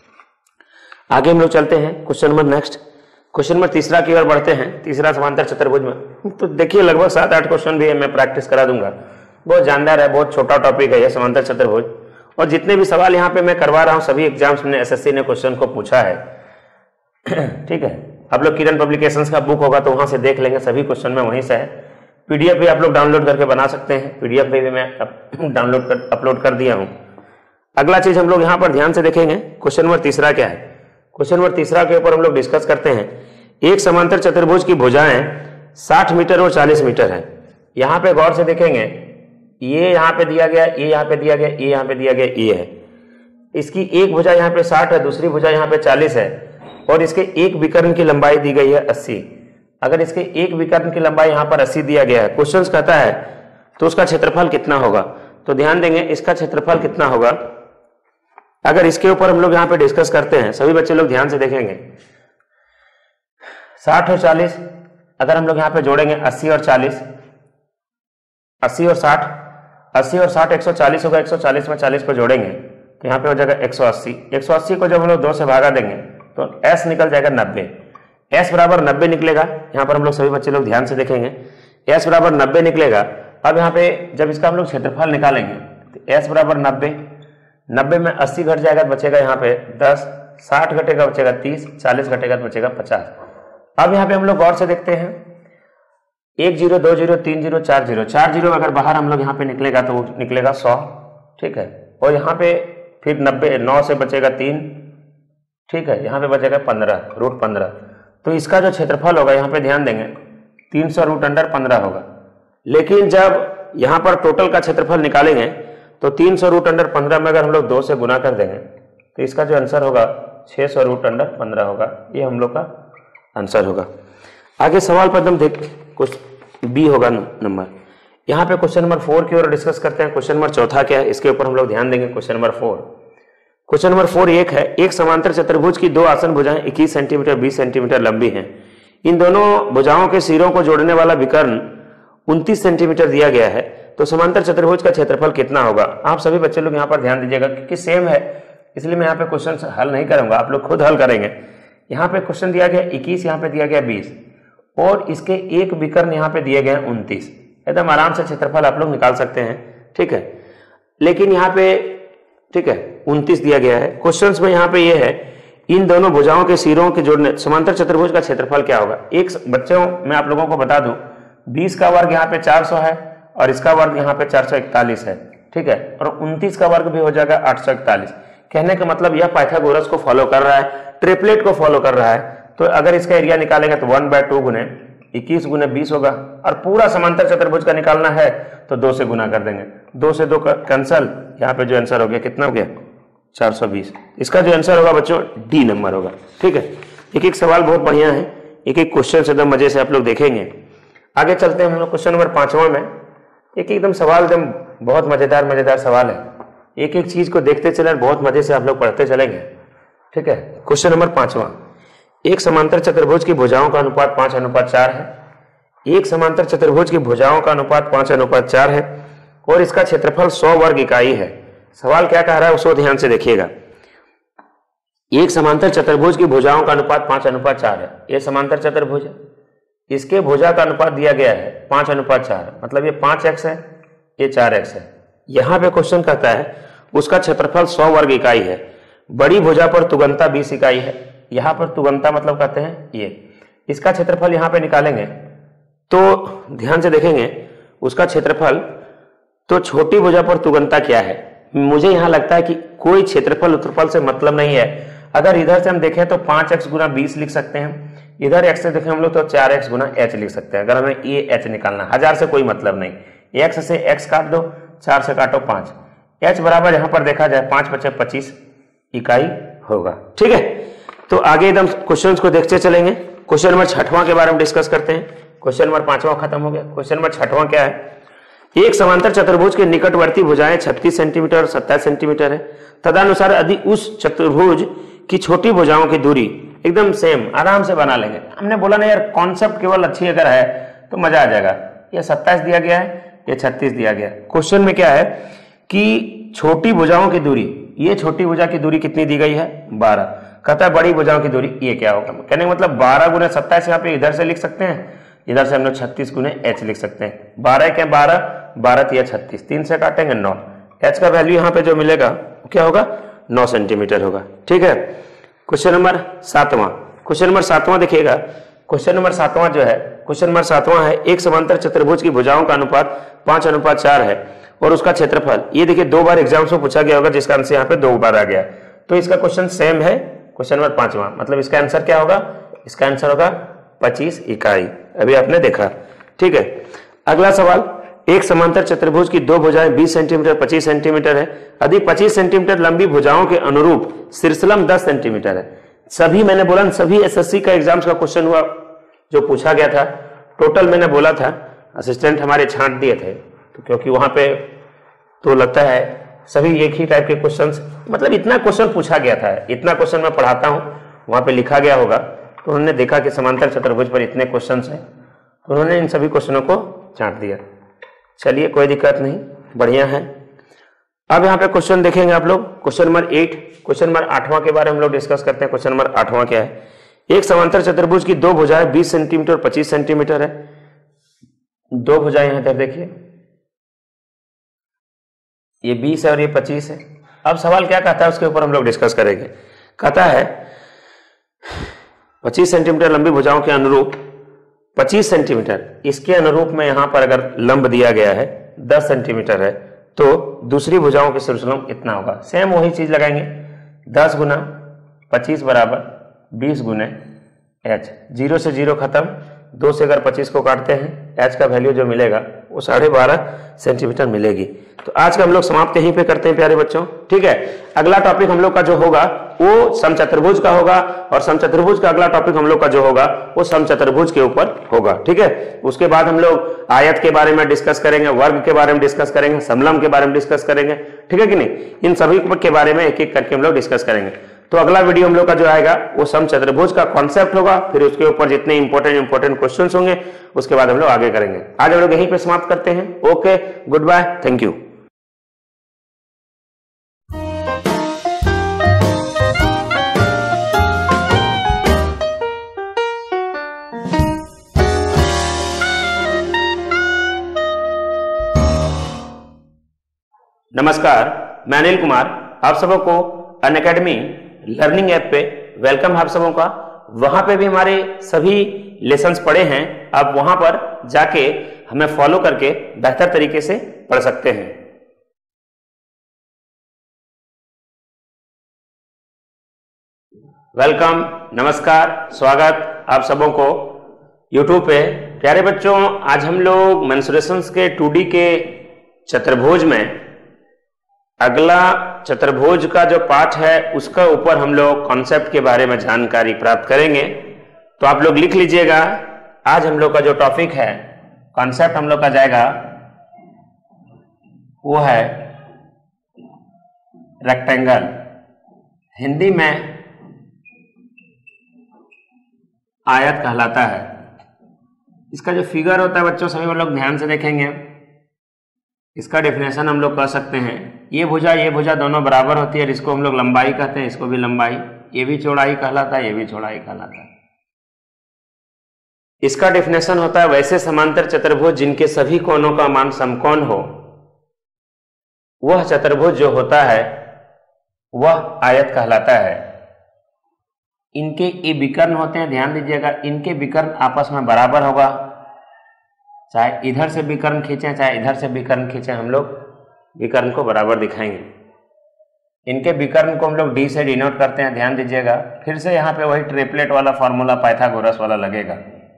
आगे हम लोग चलते हैं question number next. Question number तीसरा की ओर बढ़ते हैं। तीसरा समांतर चतुर्भुज में तो देखिए लगभग सात आठ क्वेश्चन भी है, मैं प्रैक्टिस करा दूंगा। बहुत जानदार है, बहुत छोटा टॉपिक है ये समांतर चतुर्भुज, और जितने भी सवाल यहाँ पे मैं करवा रहा हूँ सभी एग्जाम्स में एसएससी ने क्वेश्चन को पूछा है, ठीक है। आप लोग किरण पब्लिकेशंस का बुक होगा तो वहां से देख लेंगे, सभी क्वेश्चन में वहीं से है। पीडीएफ भी आप लोग डाउनलोड करके बना सकते हैं, पीडीएफ भी, भी मैं डाउनलोड कर अपलोड कर दिया हूं। अगला चीज हम लोग यहाँ पर ध्यान से देखेंगे, क्वेश्चन नंबर तीसरा क्या है। क्वेश्चन नंबर तीसरा के ऊपर हम लोग डिस्कस करते हैं। एक समांतर चतुर्भुज की भुजाएं साठ मीटर और चालीस मीटर है। यहाँ पे गौर से देखेंगे, ये यहाँ पे दिया गया, ये यहाँ पे दिया गया, ये यहाँ पे दिया गया, ये है। इसकी एक भुजा यहाँ पे साठ है, दूसरी भुजा यहाँ पे चालीस है, और इसके एक विकर्ण की लंबाई दी गई है अस्सी। अगर इसके एक विकर्ण की लंबाई यहाँ पर अस्सी दिया गया है, क्वेश्चन कहता है तो उसका क्षेत्रफल कितना होगा। तो ध्यान देंगे इसका क्षेत्रफल कितना होगा। अगर इसके ऊपर हम लोग यहाँ पे डिस्कस करते हैं, सभी बच्चे लोग ध्यान से देखेंगे, साठ और चालीस अगर हम लोग यहाँ पे जोड़ेंगे, अस्सी और चालीस, अस्सी और साठ, अस्सी और साठ एक सौ चालीस होगा, एक सौ चालीस में चालीस को जोड़ेंगे तो यहाँ पे हो जाएगा एक सौ अस्सी। एक सौ अस्सी को जब हम लोग दो से भागा देंगे तो S निकल जाएगा नब्बे। S बराबर नब्बे निकलेगा। यहाँ पर हम लोग सभी बच्चे लोग ध्यान से देखेंगे, S बराबर नब्बे निकलेगा। अब यहाँ पे जब इसका हम लोग क्षेत्रफल निकालेंगे तो S बराबर नब्बे, नब्बे में अस्सी घट जाएगा तो बचेगा यहाँ पे दस, साठ घटेगा बचेगा तीस, चालीस घटेगा तो बचेगा पचास। अब यहाँ पे हम लोग गौर से देखते हैं, एक जीरो, दो जीरो, तीन जीरो, चार जीरो, चार जीरो अगर बाहर हम लोग यहाँ पे निकलेगा तो वो निकलेगा सौ, ठीक है। और यहाँ पे फिर नब्बे, नौ से बचेगा तीन, ठीक है, यहाँ पे बचेगा पंद्रह, रूट पंद्रह। तो इसका जो क्षेत्रफल होगा यहाँ पे ध्यान देंगे तीन सौ रूट अंडर पंद्रह होगा। लेकिन जब यहाँ पर टोटल का क्षेत्रफल निकालेंगे तो तीन सौ रूट अंडर पंद्रह में अगर हम लोग दो से गुना कर देंगे तो इसका जो आंसर होगा छह सौ रूट अंडर पंद्रह होगा। ये हम लोग का आंसर होगा। आगे सवाल पर हम देख, कुछ बी होगा नंबर। यहाँ पे क्वेश्चन नंबर फोर की ओर डिस्कस करते हैं। क्वेश्चन नंबर चौथा क्या है इसके ऊपर हम लोग ध्यान देंगे। Question number four, question number four एक है, एक समांतर चतुर्भुज की दो आसन भुजाएं इक्कीस सेंटीमीटर बीस सेंटीमीटर लंबी हैं। इन दोनों भुजाओं के सिरों को जोड़ने वाला विकर्ण उनतीस सेंटीमीटर दिया गया है, तो समांतर चतुर्भुज का क्षेत्रफल कितना होगा। आप सभी बच्चे लोग यहाँ पर ध्यान दीजिएगा क्योंकि सेम है, इसलिए मैं यहाँ पे क्वेश्चन हल नहीं करूंगा, आप लोग खुद हल करेंगे। यहाँ पे क्वेश्चन दिया गया इक्कीस, यहाँ पे दिया गया बीस और इसके एक विकर्ण यहाँ पे दिए गए उनतीस। एकदम आराम से क्षेत्रफल आप लोग निकाल सकते हैं, ठीक है। लेकिन यहाँ पे ठीक है उनतीस दिया गया है। क्वेश्चंस में यहाँ पे ये है इन दोनों भुजाओं के सिरों के जोड़ने समांतर चतुर्भुज का क्षेत्रफल क्या होगा। एक बच्चों मैं आप लोगों को बता दूं, बीस का वर्ग यहाँ पे चार सौ है और इसका वर्ग यहाँ पे चार सौ इकतालीस है, ठीक है, और उनतीस का वर्ग भी हो जाएगा आठ सौ इकतालीस। कहने का मतलब यह पाइथागोरस को फॉलो कर रहा है, ट्रिपलेट को फॉलो कर रहा है। तो अगर इसका एरिया निकालेंगे तो वन बाय टू गुने इक्कीस गुने बीस होगा, और पूरा समांतर चतुर्भुज का निकालना है तो दो से गुना कर देंगे, दो से दो कैंसल, यहाँ पे जो आंसर हो गया कितना हो गया चार सौ बीस। इसका जो आंसर होगा बच्चों डी नंबर होगा, ठीक है। एक एक सवाल बहुत बढ़िया है, एक एक क्वेश्चन एकदम मजे से आप लोग देखेंगे। आगे चलते हैं हम लोग क्वेश्चन नंबर पांचवा में। एक एकदम सवाल एकदम बहुत मजेदार मजेदार सवाल है, एक एक चीज को देखते चले, बहुत मजे से आप लोग पढ़ते चलेंगे, ठीक है। क्वेश्चन नंबर पांचवा, एक समांतर चतुर्भुज की भुजाओं का अनुपात पांच अनुपात चार है। एक समांतर चतुर्भुज की भुजाओं का अनुपात पांच अनुपात चार है और इसका क्षेत्रफल सौ वर्ग इकाई है। सवाल क्या कह रहा है उसको ध्यान से देखिएगा। एक समांतर चतुर्भुज की भुजाओं का अनुपात पांच अनुपात चार है। यह समांतर चतुर्भुज है, इसके भुजा का अनुपात दिया गया है पांच अनुपात चार, मतलब ये पांच एक्स है, ये चार एक्स है। यहां पे क्वेश्चन कहता है उसका क्षेत्रफल सौ वर्ग इकाई है। बड़ी भुजा पर तुगंता बीस इकाई है। यहां पर तुगंता मतलब कहते हैं ये, इसका क्षेत्रफल यहां पे निकालेंगे तो ध्यान से देखेंगे उसका क्षेत्रफल, तो छोटी भुजा पर तुगंता क्या है। मुझे यहां लगता है कि कोई क्षेत्रफल उत्तरफल से मतलब नहीं है। अगर इधर से हम देखें तो पांच एक्स गुना बीस लिख सकते हैं, इधर एक्स से देखें हम लोग तो चार एक्स गुना एच लिख सकते हैं। अगर हमें ए एच निकालना, हजार से कोई मतलब नहीं, एक्स से एक्स काट दो, चार से काटो पांच, एच बराबर यहां पर देखा जाए पांच पचे पच्चीस इकाई होगा, ठीक है। तो आगे एकदम क्वेश्चंस को देखते चलेंगे। क्वेश्चन नंबर छठवां के बारे में डिस्कस करते हैं। क्वेश्चन नंबर पांचवा खत्म हो गया। क्वेश्चन नंबर छठवां क्या है, एक समांतर चतुर्भुज के निकटवर्ती भुजाएं छत्तीस सेंटीमीटर और सत्ताईस सेंटीमीटर है। तदनुसार यदि उस चतुर्भुज की छोटी भुजाओं की दूरी एकदम सेम, आराम से बना लेंगे। हमने बोला ना यार, कॉन्सेप्ट केवल अच्छी अगर है तो मजा आ जाएगा। ये सत्ताईस दिया गया है, ये छत्तीस दिया गया है। क्वेश्चन में क्या है कि छोटी भुजाओं की दूरी, ये छोटी भुजा की दूरी कितनी दी गई है बारह। कहता है बड़ी भुजाओं की दूरी ये क्या होगा। कहने का मतलब बारह गुने सत्ताईस यहाँ पे इधर से लिख सकते हैं, इधर से हम लोग छत्तीस गुने एच लिख सकते हैं। बारह के बारह, बारह तिया छत्तीस, तीन से काटेंगे नौ, एच का वैल्यू यहाँ पे जो मिलेगा क्या होगा नौ सेंटीमीटर होगा, ठीक है। क्वेश्चन नंबर सातवां, क्वेश्चन नंबर सातवां देखिएगा। क्वेश्चन नंबर सातवां जो है, क्वेश्चन नंबर सातवां है एक समांतर चतुर्भुज की भुजाओं का अनुपात पांच अनुपात चार है और उसका क्षेत्रफल, ये देखिए दो बार एग्जाम्स में पूछा गया होगा जिसका आंसर यहाँ पे दो बार आ गया, तो इसका क्वेश्चन सेम है। क्वेश्चन नंबर पांचवा, मतलब इसका आंसर क्या होगा, इसका आंसर होगा पच्चीस इकाई, अभी आपने देखा, ठीक है। अगला सवाल, एक समांतर चतुर्भुज की दो भुजाएं बीस सेंटीमीटर पच्चीस सेंटीमीटर है। यदि पच्चीस सेंटीमीटर लंबी भुजाओं के अनुरूप शीर्षलंब दस सेंटीमीटर है। सभी मैंने बोला सभी एसएससी का एग्जाम्स का क्वेश्चन हुआ जो पूछा गया था, टोटल मैंने बोला था, असिस्टेंट हमारे छांट दिए थे, तो क्योंकि वहां पे तो लगता है सभी एक ही टाइप के क्वेश्चंस, मतलब इतना क्वेश्चन पूछा गया था, इतना क्वेश्चन मैं पढ़ाता हूं, वहां पे लिखा गया होगा, तो उन्होंने देखा कि समांतर चतुर्भुज पर इतने क्वेश्चंस हैं, तो उन्होंने इन सभी क्वेश्चनों को छांट दिया। चलिए कोई दिक्कत नहीं, बढ़िया है। अब यहाँ पे क्वेश्चन देखेंगे आप लोग, question number eight, question number आठवां के बारे में हम लोग डिस्कस करते हैं। क्वेश्चन नंबर आठवां क्या है, एक समांतर चतुर्भुज की दो भुजाएं बीस सेंटीमीटर और पच्चीस सेंटीमीटर है। दो भुजाएं यहां इधर देखिए, ये बीस है और ये पच्चीस है। अब सवाल क्या कहता है उसके ऊपर हम लोग डिस्कस करेंगे। कहता है पच्चीस सेंटीमीटर लंबी भुजाओं के अनुरूप पच्चीस सेंटीमीटर, इसके अनुरूप में यहां पर अगर लंब दिया गया है दस सेंटीमीटर है, तो दूसरी भुजाओं के शीर्षलंब इतना होगा। सेम वही चीज लगाएंगे, दस गुना पच्चीस बराबर बीस गुने एच, जीरो से जीरो खत्म, दो से अगर पच्चीस को काटते हैं एच का वैल्यू जो मिलेगा वो साढ़े बारह सेंटीमीटर मिलेगी। तो आज का हम लोग समाप्त यहीं पे करते हैं प्यारे बच्चों, ठीक है। अगला टॉपिक हम लोग का जो होगा वो समचतुर्भुज का होगा, और समचतुर्भुज का अगला टॉपिक हम लोग का जो होगा वो समचतुर्भुज के ऊपर होगा, ठीक है। उसके बाद हम लोग आयत के बारे में डिस्कस करेंगे, वर्ग के बारे में डिस्कस करेंगे, समलंब के बारे में डिस्कस करेंगे, ठीक है कि नहीं। इन सभी के बारे में एक एक करके हम लोग डिस्कस करेंगे। तो अगला वीडियो हम लोग का जो आएगा वो सम चतुर्भुज का कॉन्सेप्ट होगा, फिर उसके ऊपर जितने इंपॉर्टेंट इंपॉर्टेंट क्वेश्चंस होंगे उसके बाद हम लोग आगे करेंगे। आज हम लोग यहीं पे समाप्त करते हैं। Okay, good bye, thank you. नमस्कार, मैं अनिल कुमार, आप सबों को अनअकैडमी लर्निंग ऐप पे वेलकम। आप सबों का वहां पे भी हमारे सभी लेसन्स पढ़े हैं, आप वहां पर जाके हमें फॉलो करके बेहतर तरीके से पढ़ सकते हैं। वेलकम, नमस्कार, स्वागत आप सबों को यूट्यूब पे। प्यारे बच्चों, आज हम लोग मेंसुरेशंस के टू डी के चतुर्भुज में अगला चतुर्भुज का जो पार्ट है उसका ऊपर हम लोग कॉन्सेप्ट के बारे में जानकारी प्राप्त करेंगे। तो आप लोग लिख लीजिएगा, आज हम लोग का जो टॉपिक है, कॉन्सेप्ट हम लोग का जाएगा वो है रेक्टेंगल। हिंदी में आयत कहलाता है। इसका जो फिगर होता है बच्चों, सभी लोग ध्यान से देखेंगे। इसका डेफिनेशन हम लोग कह सकते हैं, ये भुजा ये भुजा दोनों बराबर होती है, इसको हम लोग लंबाई कहते हैं, इसको भी लंबाई। ये भी चौड़ाई कहलाता है, ये भी चौड़ाई कहलाता है। इसका डेफिनेशन होता है वैसे समांतर चतुर्भुज जिनके सभी कोणों का मान समकोण हो, वह चतुर्भुज जो होता है वह आयत कहलाता है। इनके ये विकर्ण होते हैं, ध्यान दीजिएगा, इनके विकर्ण आपस में बराबर होगा। चाहे इधर से विकर्ण खींचें चाहे इधर से विकर्ण खींचें, हम लोग विकर्ण को बराबर दिखाएंगे। इनके विकर्ण को हम लोग डी से डिनोट करते हैं, ध्यान दीजिएगा। फिर से यहाँ पे वही ट्रिपलेट वाला फॉर्मूला पाइथागोरस वाला लगेगा।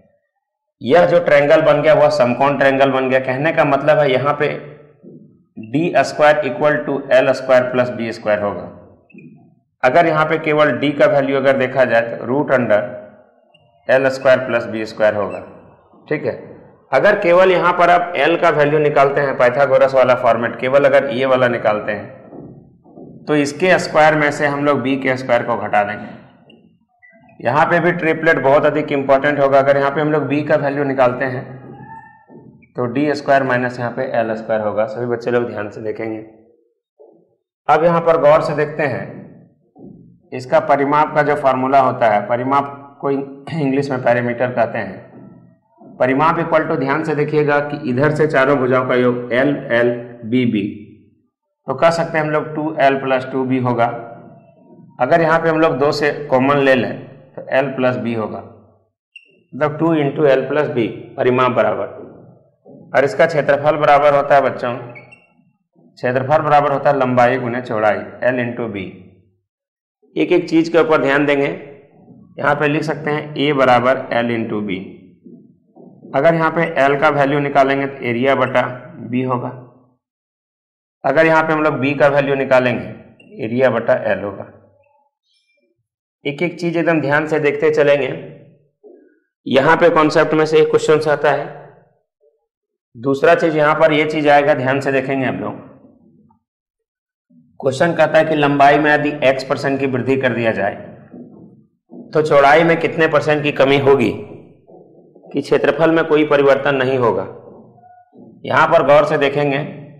यह जो ट्रायंगल बन गया वह समकोण ट्रायंगल बन गया। कहने का मतलब है यहाँ पे D square equal to L square plus B square होगा। अगर यहाँ पे केवल डी का वैल्यू अगर देखा जाए तो root under L square plus B square होगा, ठीक है। अगर केवल यहाँ पर आप L का वैल्यू निकालते हैं, पाइथागोरस वाला फॉर्मेट, केवल अगर ये वाला निकालते हैं तो इसके स्क्वायर में से हम लोग B के स्क्वायर को घटा देंगे। यहाँ पे भी ट्रिपलेट बहुत अधिक इंपॉर्टेंट होगा। अगर यहाँ पे हम लोग B का वैल्यू निकालते हैं तो डी स्क्वायर माइनस यहाँ पे एल स्क्वायर होगा। सभी बच्चे लोग ध्यान से देखेंगे। अब यहाँ पर गौर से देखते हैं, इसका परिमाप का जो फॉर्मूला होता है, परिमाप को इंग्लिश में पैरामीटर कहते हैं। परिमाप इक्वल टू, ध्यान से देखिएगा कि इधर से चारों भुजाओं का योग L L B B, तो कह सकते हैं हम लोग two L plus two B होगा। अगर यहाँ पे हम लोग दो से कॉमन ले लें तो L प्लस बी होगा, मतलब two into L plus B, परिमाप बराबर। और इसका क्षेत्रफल बराबर होता है बच्चों, क्षेत्रफल बराबर होता है लंबाई गुने चौड़ाई, L इंटू बी। एक एक चीज के ऊपर ध्यान देंगे। यहाँ पे लिख सकते हैं A बराबर L इंटू बी। अगर यहाँ पे L का वैल्यू निकालेंगे तो एरिया बटा B होगा। अगर यहाँ पे हम लोग B का वैल्यू निकालेंगे, एरिया बटा L होगा। एक एक चीज एकदम ध्यान से देखते चलेंगे। यहाँ पे कॉन्सेप्ट में से एक क्वेश्चन आता है। दूसरा चीज यहाँ पर ये चीज आएगा, ध्यान से देखेंगे हम लोग। क्वेश्चन कहता है कि लंबाई में यदि x परसेंट की वृद्धि कर दिया जाए तो चौड़ाई में कितने परसेंट की कमी होगी कि क्षेत्रफल में कोई परिवर्तन नहीं होगा। यहां पर गौर से देखेंगे,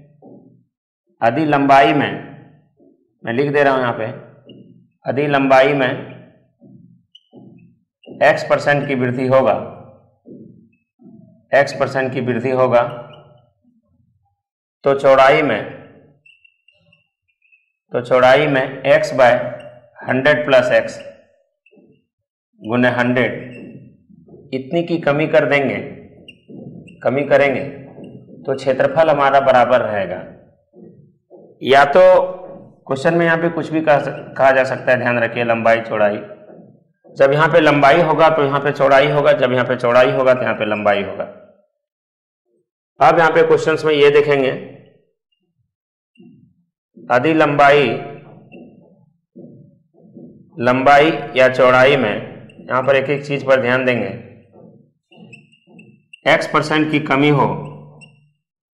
यदि लंबाई में, मैं लिख दे रहा हूं यहां पे, यदि लंबाई में x परसेंट की वृद्धि होगा, x परसेंट की वृद्धि होगा तो चौड़ाई में तो चौड़ाई में x by hundred plus X गुने हंड्रेड इतनी की कमी कर देंगे, कमी करेंगे तो क्षेत्रफल हमारा बराबर रहेगा। या तो क्वेश्चन में यहाँ पे कुछ भी कहा, कहा जा सकता है, ध्यान रखिए, लंबाई चौड़ाई। जब यहाँ पे लंबाई होगा तो यहाँ पे चौड़ाई होगा, जब यहाँ पे चौड़ाई होगा तो यहाँ पे लंबाई होगा। अब यहाँ पे क्वेश्चंस में ये देखेंगे, यदि लंबाई लंबाई या चौड़ाई में, यहाँ पर एक एक चीज पर ध्यान देंगे, x परसेंट की कमी हो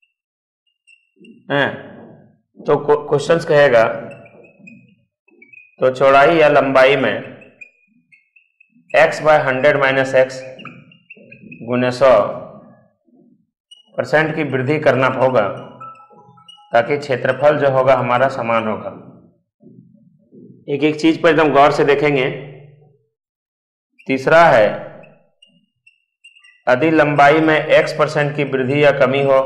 है तो क्वेश्चंस कहेगा तो चौड़ाई या लंबाई में x by hundred minus X गुने सौ परसेंट की वृद्धि करना होगा ताकि क्षेत्रफल जो होगा हमारा समान होगा। एक एक चीज पर एकदम गौर से देखेंगे। तीसरा है, यदि लंबाई में x परसेंट की वृद्धि या कमी हो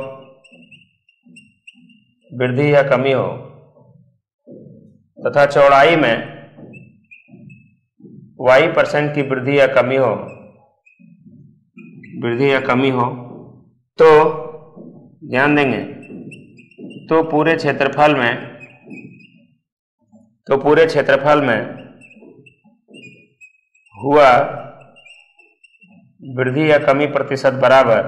वृद्धि या कमी हो तथा चौड़ाई में y परसेंट की वृद्धि या कमी हो वृद्धि या कमी हो तो ध्यान देंगे तो पूरे क्षेत्रफल में तो पूरे क्षेत्रफल में हुआ वृद्धि या कमी प्रतिशत बराबर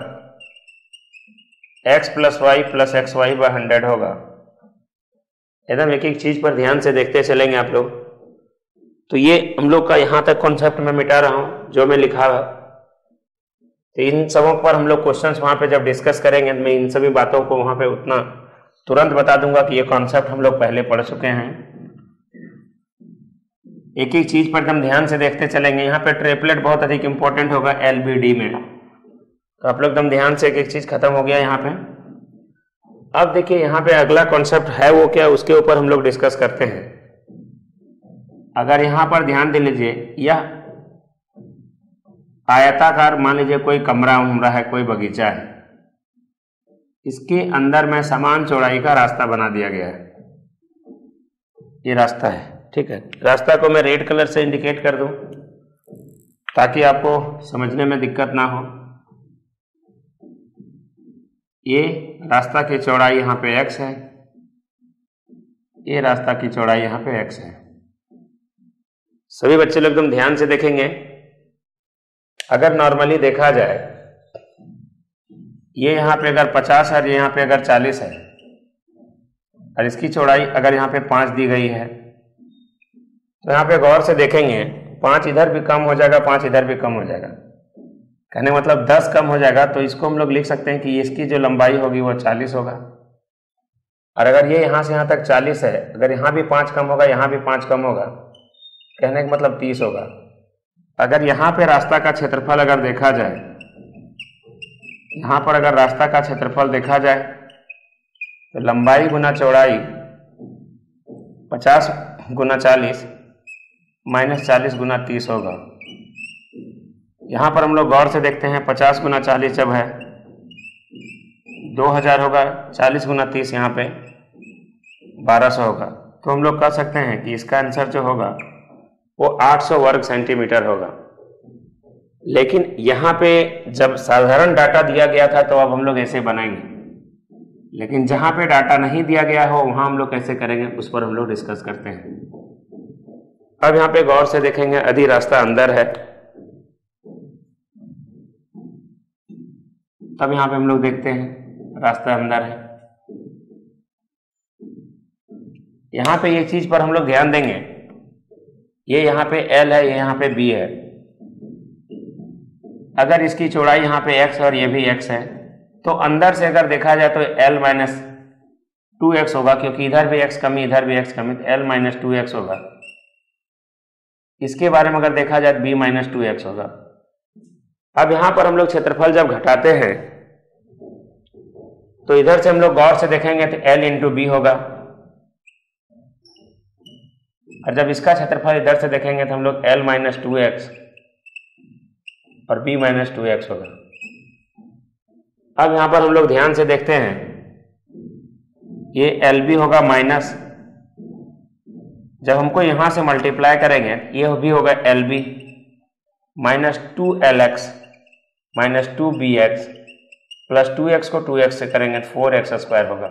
x plus Y plus X Y by hundred होगा। एकदम एक एक चीज पर ध्यान से देखते चलेंगे आप लोग। तो ये हम लोग का यहां तक कॉन्सेप्ट मैं मिटा रहा हूं जो मैं लिखा है। तो इन सबों पर हम लोग क्वेश्चंस वहां पे जब डिस्कस करेंगे मैं इन सभी बातों को वहां पे उतना तुरंत बता दूंगा कि ये कॉन्सेप्ट हम लोग पहले पढ़ चुके हैं। एक एक चीज पर एकदम ध्यान से देखते चलेंगे। यहाँ पे ट्रिपलेट बहुत अधिक इंपॉर्टेंट होगा एल बी डी में, तो आप लोग एकदम ध्यान से एक एक चीज खत्म हो गया यहाँ पे। अब देखिए यहाँ पे अगला कॉन्सेप्ट है वो क्या, उसके ऊपर हम लोग डिस्कस करते हैं। अगर यहाँ पर ध्यान दे लीजिए, यह आयताकार मान लीजिए कोई कमरा उमरा है, कोई बगीचा है, इसके अंदर में समान चौड़ाई का रास्ता बना दिया गया है। ये रास्ता है, ठीक है। रास्ता को मैं रेड कलर से इंडिकेट कर दूं ताकि आपको समझने में दिक्कत ना हो। ये रास्ता की चौड़ाई यहाँ पे x है, ये रास्ता की चौड़ाई यहाँ पे x है। सभी बच्चे लोग एकदम ध्यान से देखेंगे। अगर नॉर्मली देखा जाए, ये यहाँ पे अगर पचास है, ये यहाँ पे अगर चालीस है और इसकी चौड़ाई अगर यहाँ पे पाँच दी गई है, तो यहाँ पे गौर से देखेंगे पाँच इधर भी कम हो जाएगा, पाँच इधर भी कम हो जाएगा। कहने मतलब दस कम हो जाएगा, तो इसको हम लोग लिख सकते हैं कि इसकी जो लंबाई होगी वो चालीस होगा। और अगर ये यहाँ से यहाँ तक चालीस है, अगर यहाँ भी पाँच कम होगा, यहाँ भी पाँच कम होगा, कहने का मतलब तीस होगा। अगर यहाँ पे रास्ता का क्षेत्रफल अगर देखा जाए, यहाँ पर अगर रास्ता का क्षेत्रफल देखा जाए तो लंबाई गुना चौड़ाई पचास गुना चालीस माइनस चालीस गुना तीस होगा। यहाँ पर हम लोग गौर से देखते हैं, पचास गुना चालीस जब है दो हजार होगा, चालीस गुना तीस यहाँ पे बारह सौ होगा। तो हम लोग कह सकते हैं कि इसका आंसर जो होगा वो आठ सौ वर्ग सेंटीमीटर होगा। लेकिन यहाँ पे जब साधारण डाटा दिया गया था तो अब हम लोग ऐसे बनाएंगे, लेकिन जहाँ पे डाटा नहीं दिया गया हो वहाँ हम लोग कैसे करेंगे उस पर हम लोग डिस्कस करते हैं। अब यहाँ पे गौर से देखेंगे, यदि रास्ता अंदर है तब यहाँ पे हम लोग देखते हैं रास्ता अंदर है। यहाँ पे ये चीज पर हम लोग ध्यान देंगे, ये यहाँ पे L है, ये यहाँ पे B है। अगर इसकी चौड़ाई यहाँ पे x और ये भी x है, तो अंदर से अगर देखा जाए तो L माइनस टू एक्स होगा, क्योंकि इधर भी x कमी इधर भी x कमी, तो L माइनस टू एक्स होगा। इसके बारे में अगर देखा जाए B माइनस टू एक्स होगा। अब यहाँ पर हम लोग क्षेत्रफल जब घटाते हैं तो इधर से हम लोग गौर से देखेंगे तो L इंटू बी होगा, और जब इसका क्षेत्रफल इधर से देखेंगे तो हम लोग L माइनस टू एक्स और B माइनस टू एक्स होगा। अब यहाँ पर हम लोग ध्यान से देखते हैं, ये एल बी होगा माइनस, जब हमको यहां से मल्टीप्लाई करेंगे ये भी होगा L B minus two L X minus two B X plus two X को टू एक्स से करेंगे तो फोर एक्स स्क्वायर होगा।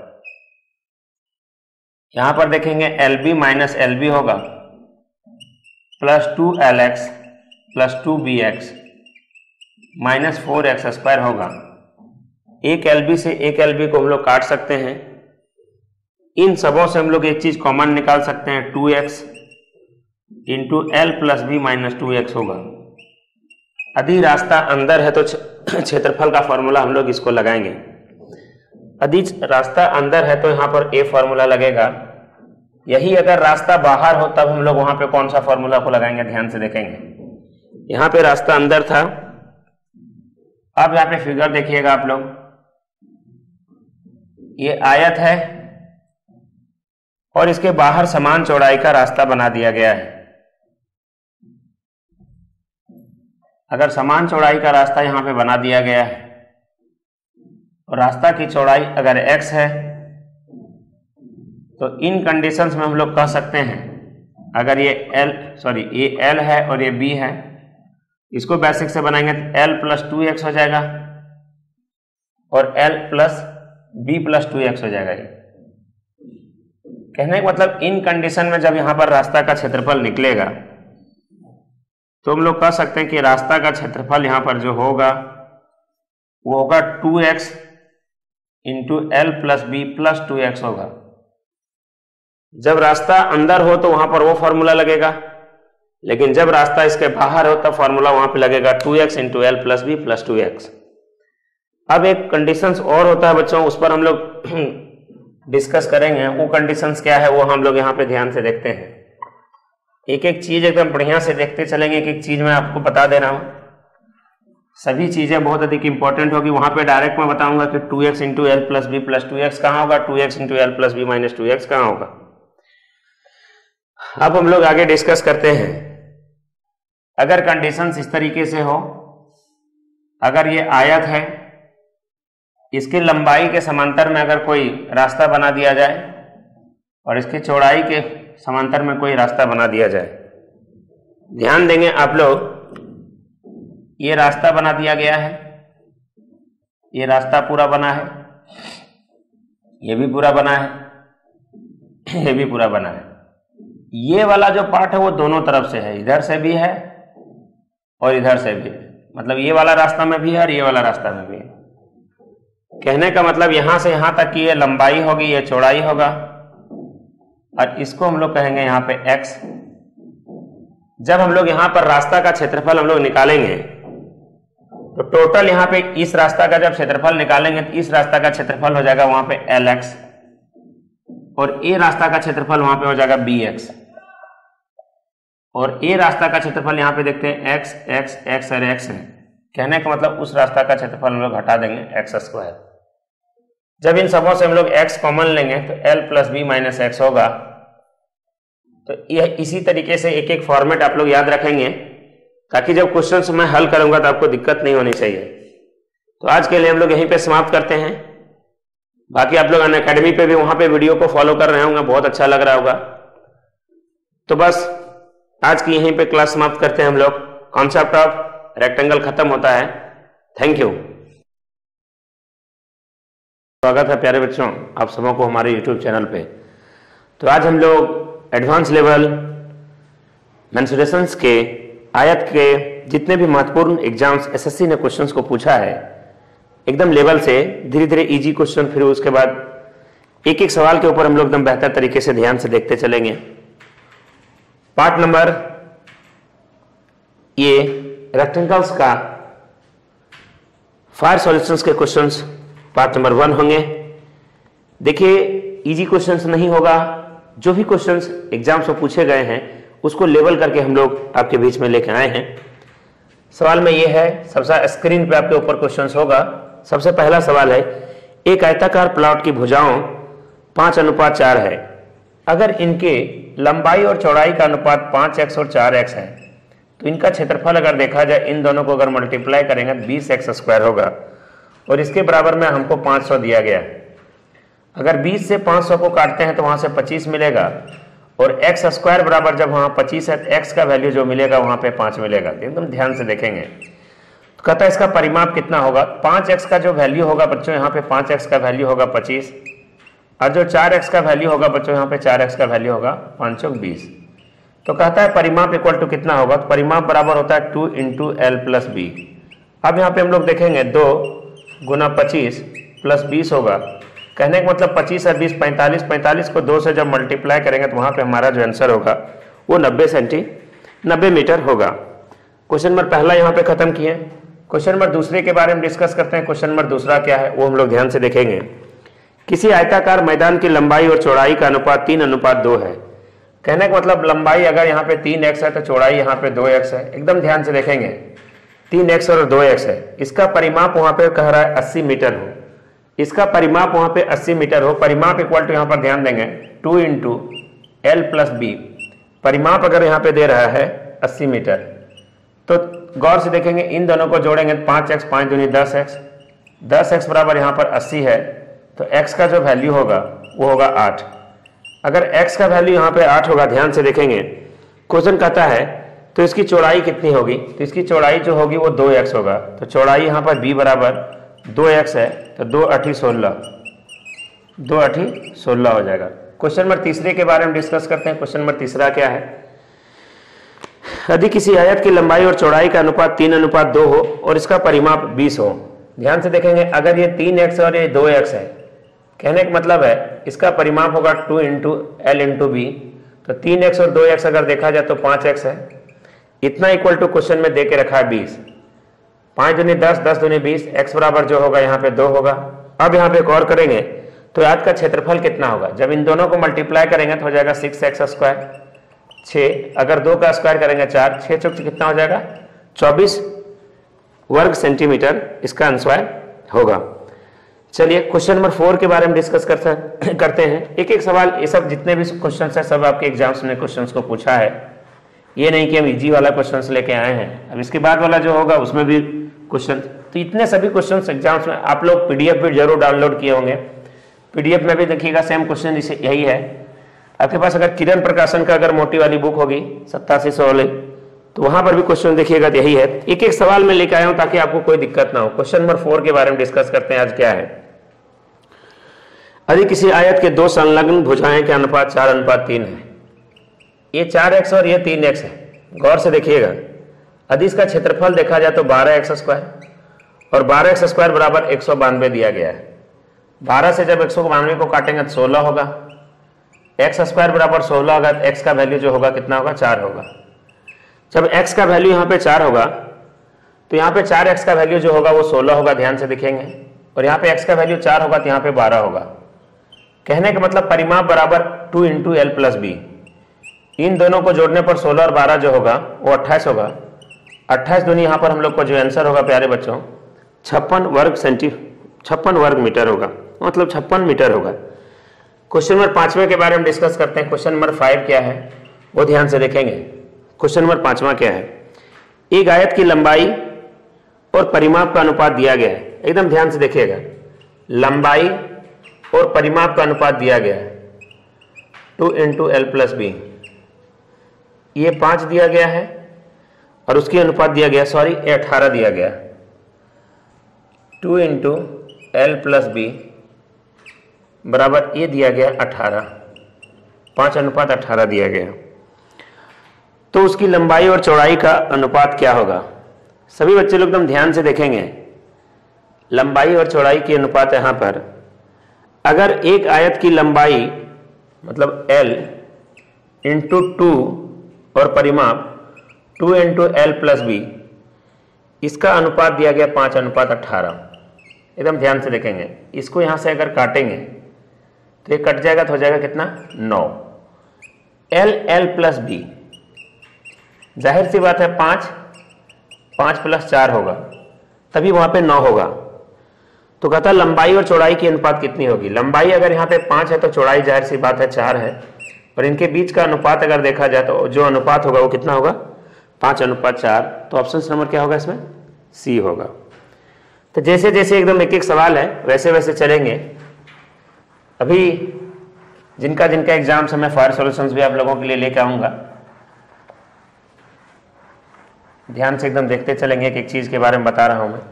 यहां पर देखेंगे L B minus L B होगा plus two L X plus two B X minus four X square होगा। एक एल बी से एक एल बी को हम लोग काट सकते हैं। इन सबों से हम लोग एक चीज कॉमन निकाल सकते हैं, two X into L plus B minus two X होगा। यदि रास्ता अंदर है तो क्षेत्रफल का फॉर्मूला हम लोग इसको लगाएंगे। यदि रास्ता अंदर है तो यहाँ पर ए फॉर्मूला लगेगा यही अगर रास्ता बाहर हो तब हम लोग वहां पे कौन सा फॉर्मूला को लगाएंगे, ध्यान से देखेंगे। यहां पे रास्ता अंदर था, अब यहां पे फिगर देखिएगा आप लोग, ये आयत है और इसके बाहर समान चौड़ाई का रास्ता बना दिया गया है। अगर समान चौड़ाई का रास्ता यहां पे बना दिया गया है और रास्ता की चौड़ाई अगर x है तो इन कंडीशंस में हम लोग कह सकते हैं, अगर ये l सॉरी ये l है और ये b है, इसको बेसिक से बनाएंगे तो l प्लस टू एक्स हो जाएगा और l plus B plus two X हो जाएगा। ये कहने का मतलब इन कंडीशन में जब यहां पर रास्ता का क्षेत्रफल निकलेगा तो हम लोग कह सकते हैं कि रास्ता का क्षेत्रफल यहां पर जो होगा वो होगा two X into L plus B plus two X होगा। जब रास्ता अंदर हो तो वहां पर वो फॉर्मूला लगेगा, लेकिन जब रास्ता इसके बाहर हो तब फॉर्मूला वहां पे लगेगा two X into L plus B plus two X. अब एक कंडीशंस और होता है बच्चों, उस पर हम लोग डिस्कस करेंगे। वो कंडीशंस क्या है वो हम लोग यहाँ पे ध्यान से देखते हैं। एक एक चीज एकदम बढ़िया से देखते चलेंगे, एक एक चीज मैं आपको बता दे रहा हूं, सभी चीजें बहुत अधिक इंपॉर्टेंट होगी। वहां पे डायरेक्ट मैं बताऊंगा कि two X into L plus B plus two X कहाँ होगा, two X into L plus B minus two X कहाँ होगा। अब हम लोग आगे डिस्कस करते हैं। अगर कंडीशंस इस तरीके से हो, अगर ये आयत है, इसकी लंबाई के समांतर में अगर कोई रास्ता बना दिया जाए और इसकी चौड़ाई के समांतर में कोई रास्ता बना दिया जाए, ध्यान देंगे आप लोग, ये रास्ता बना दिया गया है, ये रास्ता पूरा बना है, ये भी पूरा बना है, ये भी पूरा बना है। ये वाला जो पार्ट है वो दोनों तरफ से है, इधर से भी है और इधर से भी है, मतलब ये वाला रास्ता में भी है और ये वाला रास्ता में भी है। कहने का मतलब यहां से यहां तक की ये लंबाई होगी, ये चौड़ाई होगा और इसको हम लोग कहेंगे यहां पे x। जब हम लोग यहां पर रास्ता का क्षेत्रफल हम लोग निकालेंगे तो टोटल यहां पे इस रास्ता का जब क्षेत्रफल निकालेंगे तो इस रास्ता का क्षेत्रफल हो जाएगा वहां पे एल एक्स और ए रास्ता का क्षेत्रफल वहां पे हो जाएगा बी एक्स और ए रास्ता का क्षेत्रफल यहां पे देखते हैं x x x और x है। कहने का मतलब उस रास्ता का क्षेत्रफल हम लोग हटा देंगे एक्स स्क्वायर। जब इन सबों से हम लोग x कॉमन लेंगे तो l plus B minus X होगा। तो यह इसी तरीके से एक एक फॉर्मेट आप लोग याद रखेंगे ताकि जब क्वेश्चंस मैं हल करूंगा तो आपको दिक्कत नहीं होनी चाहिए। तो आज के लिए हम लोग यहीं पे समाप्त करते हैं। बाकी आप लोग अन अकेडमी पे भी वहां पे वीडियो को फॉलो कर रहे होंगे, बहुत अच्छा लग रहा होगा। तो बस आज की यहीं पे क्लास समाप्त करते हैं हम लोग। कॉन्सेप्ट ऑफ रेक्टेंगल खत्म होता है। Thank you. स्वागत है प्यारे बच्चों आप सबों को हमारे यूट्यूब चैनल पे। तो आज हम लोग एडवांस लेवल मेंसुरेशंस के आयत के जितने भी महत्वपूर्ण एग्जाम्स एसएससी ने क्वेश्चंस को पूछा है, एकदम लेवल से धीरे धीरे इजी क्वेश्चन, फिर उसके बाद एक एक सवाल के ऊपर हम लोग एकदम बेहतर तरीके से ध्यान से देखते चलेंगे। पार्ट नंबर ये रेक्टेंगल्स का फायर सॉल्यूशंस के क्वेश्चंस पार्ट नंबर वन होंगे। देखिए इजी क्वेश्चंस नहीं होगा, जो भी क्वेश्चंस एग्जाम्स में पूछे गए हैं उसको लेवल करके हम लोग आपके बीच में लेके आए हैं। सवाल में ये है, सबसे स्क्रीन पे आपके ऊपर क्वेश्चंस होगा। सबसे पहला सवाल है, एक आयताकार प्लॉट की भुजाओं पांच अनुपात चार है, अगर इनके लंबाई और चौड़ाई का अनुपात पांच एक्स और चार एक्स है तो इनका क्षेत्रफल अगर देखा जाए, इन दोनों को अगर मल्टीप्लाई करेंगे तो बीस एक्स स्क्वायर होगा और इसके बराबर में हमको पाँच सौ दिया गया। अगर बीस से पाँच सौ को काटते हैं तो वहां से पच्चीस मिलेगा और एक्स स्क्वायर बराबर जब वहां पच्चीस है तो एक्स का वैल्यू जो मिलेगा वहां पे पाँच मिलेगा। एकदम ध्यान से देखेंगे तो कहता है इसका परिमाप कितना होगा। पाँच एक्स का जो वैल्यू होगा बच्चों, यहाँ पे पाँच एक्स का वैल्यू होगा पच्चीस और जो चार एक्स का वैल्यू होगा बच्चों, यहाँ पे चार एक्स का वैल्यू होगा पाँच चौक बीस। तो कहता है परिमाप इक्वल टू कितना होगा, तो परिमाप बराबर होता है two into L plus B. अब यहाँ पे हम लोग देखेंगे दो गुना पच्चीस प्लस बीस होगा। कहने का मतलब पच्चीस और बीस पैंतालीस, पैंतालीस को दो से जब मल्टीप्लाई करेंगे तो वहाँ पे हमारा जो आंसर होगा वो नब्बे सेंटी नब्बे मीटर होगा। क्वेश्चन नंबर पहला यहाँ पे खत्म किए। क्वेश्चन नंबर दूसरे के बारे में डिस्कस करते हैं। क्वेश्चन नंबर दूसरा क्या है वो हम लोग ध्यान से देखेंगे। किसी आयताकार मैदान की लंबाई और चौड़ाई का अनुपात तीन अनुपात दो है। कहने का मतलब लंबाई अगर यहाँ पे तीन एक्स है तो चौड़ाई यहाँ पे दो एक्स है। एकदम ध्यान से देखेंगे, तीन एक्स और दो एक्स है। इसका परिमाप वहाँ पे कह रहा है अस्सी मीटर हो, इसका परिमाप वहाँ पे अस्सी मीटर हो। परिमाप इक्वल टू यहाँ पर ध्यान देंगे two into L plus B. परिमाप अगर यहाँ पे दे रहा है अस्सी मीटर, तो गौर से देखेंगे इन दोनों को जोड़ेंगे पाँच एक्स पाँच दूनी दस एक्स, दस एक्स बराबर यहाँ पर अस्सी है, तो x का जो वैल्यू होगा वो होगा आठ। अगर x का वैल्यू यहाँ पे आठ होगा, ध्यान से देखेंगे क्वेश्चन कहता है तो इसकी चौड़ाई कितनी होगी, तो इसकी चौड़ाई जो होगी वो दो एक्स होगा। तो चौड़ाई यहाँ पर b बराबर दो एक्स है, तो दो अठी सोलह, दो अठी सोलह हो जाएगा। क्वेश्चन नंबर तीसरे के बारे में डिस्कस करते हैं। क्वेश्चन नंबर तीसरा क्या है, यदि किसी आयत की लंबाई और चौड़ाई का अनुपात तीन अनुपात दो हो और इसका परिमाप बीस हो। ध्यान से देखेंगे, अगर ये तीन एक्स और ये दो एक्स है, कहने का मतलब है इसका परिमाप होगा two into L into B. तो तीन एक्स और दो एक्स अगर देखा जाए तो पाँच एक्स है, इतना इक्वल टू क्वेश्चन में दे के रखा है बीस। पाँच दूनी दस, दस दूनी बीस, एक्स बराबर जो होगा यहाँ पे दो होगा। अब यहाँ पे एक और करेंगे तो आयत का क्षेत्रफल कितना होगा, जब इन दोनों को मल्टीप्लाई करेंगे तो हो जाएगा सिक्स एक्स स्क्वायर, छः, अगर दो का स्क्वायर करेंगे चार, छः चौक कितना हो जाएगा चौबीस वर्ग सेंटीमीटर इसका आंसर होगा। चलिए क्वेश्चन नंबर फोर के बारे में डिस्कस कर करते हैं। एक एक सवाल, ये सब जितने भी क्वेश्चन है सब आपके एग्जाम्स में क्वेश्चंस को पूछा है, ये नहीं कि हम इजी वाला क्वेश्चंस लेके आए हैं। अब इसके बाद वाला जो होगा उसमें भी क्वेश्चन, तो इतने सभी क्वेश्चंस एग्जाम्स में आप लोग पीडीएफ भी जरूर डाउनलोड किए होंगे। पीडीएफ में भी देखिएगा सेम क्वेश्चन इसे यही है। आपके पास अगर किरण प्रकाशन का अगर मोटी वाली बुक होगी सत्तासी सौ वाली, तो वहां पर भी क्वेश्चन देखिएगा तो यही है। एक एक सवाल में लेकर आया हूं ताकि आपको कोई दिक्कत ना हो। क्वेश्चन नंबर फोर के बारे में डिस्कस करते हैं। आज क्या है, यदि किसी आयत के दो संलग्न भुजाएं के अनुपात चार अनुपात तीन है, ये चार एक्स और ये तीन एक्स है, गौर से देखिएगा। यदि इसका क्षेत्रफल देखा जाए तो बारह एक्स स्क्वायर और बारह एक्स स्क्वायर बराबर एक सौ बानवे दिया गया है। बारह से जब एक सौ बानवे को काटेंगे तो सोलह होगा, एक्स स्क्वायर बराबर सोलह होगा, तो एक्स का वैल्यू जो होगा कितना होगा चार होगा। जब x का वैल्यू यहाँ पे चार होगा तो यहाँ पे चार एक्स का वैल्यू जो होगा वो सोलह होगा, ध्यान से देखेंगे, और यहाँ पे x का वैल्यू चार होगा तो यहाँ पे बारह होगा। कहने का मतलब परिमाप बराबर two into L plus B. इन दोनों को जोड़ने पर सोलह और बारह जो होगा वो अट्ठाईस होगा। अट्ठाईस दूनी यहाँ पर हम लोग को जो आंसर होगा प्यारे बच्चों छप्पन वर्ग सेंटी छप्पन वर्ग मीटर होगा, मतलब छप्पन मीटर होगा। क्वेश्चन नंबर पांचवें के बारे में डिस्कस करते हैं। क्वेश्चन नंबर फाइव क्या है वो ध्यान से देखेंगे। क्वेश्चन नंबर पांचवा क्या है, एक आयत की लंबाई और परिमाप का अनुपात दिया गया है। एकदम ध्यान से देखिएगा, लंबाई और परिमाप का अनुपात दिया गया है two into L plus B. ये पांच दिया गया है और उसकी अनुपात दिया गया, सॉरी ये अठारह दिया गया, two into L plus B बराबर ये दिया गया अठारह, पांच अनुपात अठारह दिया गया। तो उसकी लंबाई और चौड़ाई का अनुपात क्या होगा। सभी बच्चे लोग एकदम ध्यान से देखेंगे, लंबाई और चौड़ाई की अनुपात यहां पर, अगर एक आयत की लंबाई मतलब l इंटू टू और परिमाप two into L plus B, इसका अनुपात दिया गया पांच अनुपात अट्ठारह। एकदम ध्यान से देखेंगे, इसको यहां से अगर काटेंगे तो ये कट जाएगा तो हो जाएगा कितना नौ। एल एल प्लस बी, जाहिर सी बात है पांच पांच प्लस चार होगा तभी वहां पे नौ होगा। तो कहता है लंबाई और चौड़ाई की अनुपात कितनी होगी। लंबाई अगर यहाँ पे पांच है तो चौड़ाई जाहिर सी बात है चार है, और इनके बीच का अनुपात अगर देखा जाए तो जो अनुपात होगा वो कितना होगा पांच अनुपात चार। तो ऑप्शन नंबर क्या होगा इसमें, सी होगा। तो जैसे जैसे एकदम एक एक सवाल है वैसे वैसे चलेंगे। अभी जिनका जिनका एग्जाम है मैं फायर सॉल्यूशंस भी आप लोगों के लिए लेकर आऊंगा, ध्यान से एकदम देखते चलेंगे, एक एक चीज के बारे में बता रहा हूं मैं,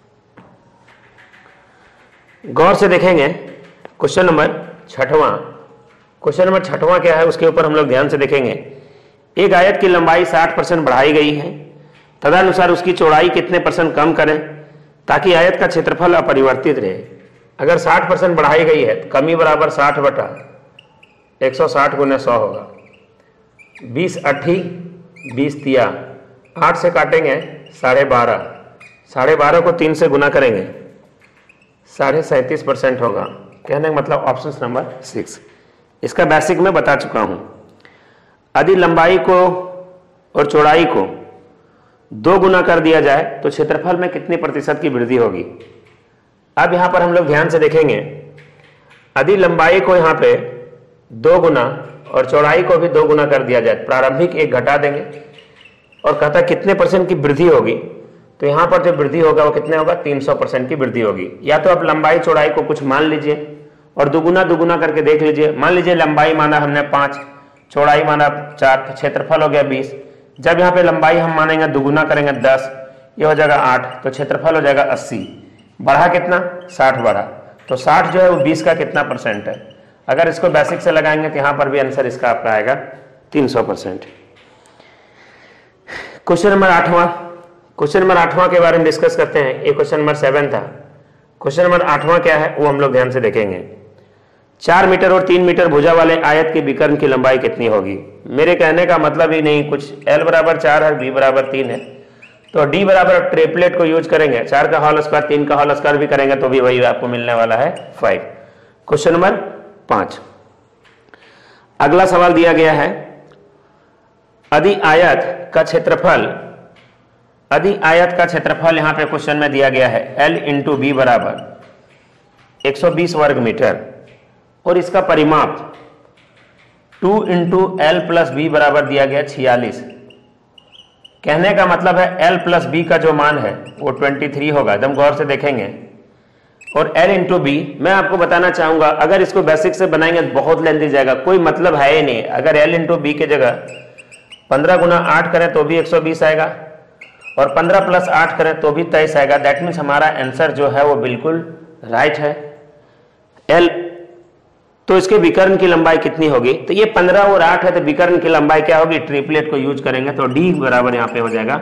गौर से देखेंगे। क्वेश्चन नंबर छठवां, क्वेश्चन नंबर छठवां क्या है उसके ऊपर हम लोग ध्यान से देखेंगे। एक आयत की लंबाई साठ परसेंट बढ़ाई गई है, तदनुसार उसकी चौड़ाई कितने परसेंट कम करें ताकि आयत का क्षेत्रफल अपरिवर्तित रहे। अगर साठ परसेंट बढ़ाई गई है तो कमी बराबर साठ बटा एक सौ साठ गुना सौ होगा। बीस अट्ठी बीस तिया, आठ से काटेंगे साढ़े बारह, साढ़े बारह को तीन से गुना करेंगे साढ़े सैंतीस परसेंट होगा। कहने का मतलब ऑप्शन नंबर सिक्स। इसका बेसिक मैं बता चुका हूं। यदि लंबाई को और चौड़ाई को दो गुना कर दिया जाए तो क्षेत्रफल में कितनी प्रतिशत की वृद्धि होगी। अब यहां पर हम लोग ध्यान से देखेंगे, यदि लंबाई को यहां पे दो गुना और चौड़ाई को भी दो गुना कर दिया जाए, प्रारंभिक एक घटा देंगे और कहता है कितने परसेंट की वृद्धि होगी, तो यहां पर जो वृद्धि होगा वो कितने होगा, तीन सौ परसेंट की वृद्धि होगी। या तो आप लंबाई चौड़ाई को कुछ मान लीजिए और दुगुना दुगुना करके देख लीजिए। मान लीजिए लंबाई माना हमने पांच, चौड़ाई माना चार, तो क्षेत्रफल हो गया बीस। जब यहाँ पे लंबाई हम मानेंगे दुगुना करेंगे दस, ये हो जाएगा आठ, तो क्षेत्रफल हो जाएगा अस्सी। बढ़ा कितना, साठ बढ़ा, तो साठ जो है वो बीस का कितना परसेंट है। अगर इसको बेसिक से लगाएंगे तो यहाँ पर भी आंसर इसका आपका आएगा तीन सौ परसेंट। क्वेश्चन नंबर आठवां, क्वेश्चन नंबर आठवां के बारे में डिस्कस करते हैं। ये क्वेश्चन नंबर सेवन था। क्वेश्चन नंबर आठवां क्या है वो हम लोग ध्यान से देखेंगे। चार मीटर और तीन मीटर भुजा वाले आयत के विकर्ण की लंबाई कितनी होगी। मेरे कहने का मतलब ही नहीं कुछ, एल बराबर चार है, बी बराबर तीन है, तो डी बराबर ट्रिपलेट को यूज करेंगे, चार का होल स्क्वायर तीन का होल स्क्वायर भी करेंगे तो भी वही आपको मिलने वाला है फाइव। क्वेश्चन नंबर पांच, अगला सवाल दिया गया है, यदि आयत का क्षेत्रफल, यदि आयत का क्षेत्रफल यहां पे क्वेश्चन में दिया गया है एल इंटू बी बराबर एक सौ बीस वर्ग मीटर और इसका परिमाप two into L plus B बराबर दिया गया छियालीस। कहने का मतलब है एल प्लस बी का जो मान है वो तेईस होगा, एकदम गौर से देखेंगे। और एल इंटू बी मैं आपको बताना चाहूंगा, अगर इसको बेसिक से बनाएंगे तो बहुत लेंथी जाएगा, कोई मतलब है ही नहीं। अगर एल इंटू बी की जगह पंद्रह गुना आठ करें तो भी एक सौ बीस आएगा और पंद्रह प्लस आठ करें तो भी तेईस आएगा। दैट मीन्स हमारा आंसर जो है वो बिल्कुल राइट है। एल तो इसके विकर्ण की लंबाई कितनी होगी, तो ये पंद्रह और आठ है तो विकर्ण की लंबाई क्या होगी, ट्रिपलेट को यूज करेंगे तो डी बराबर यहाँ पे हो जाएगा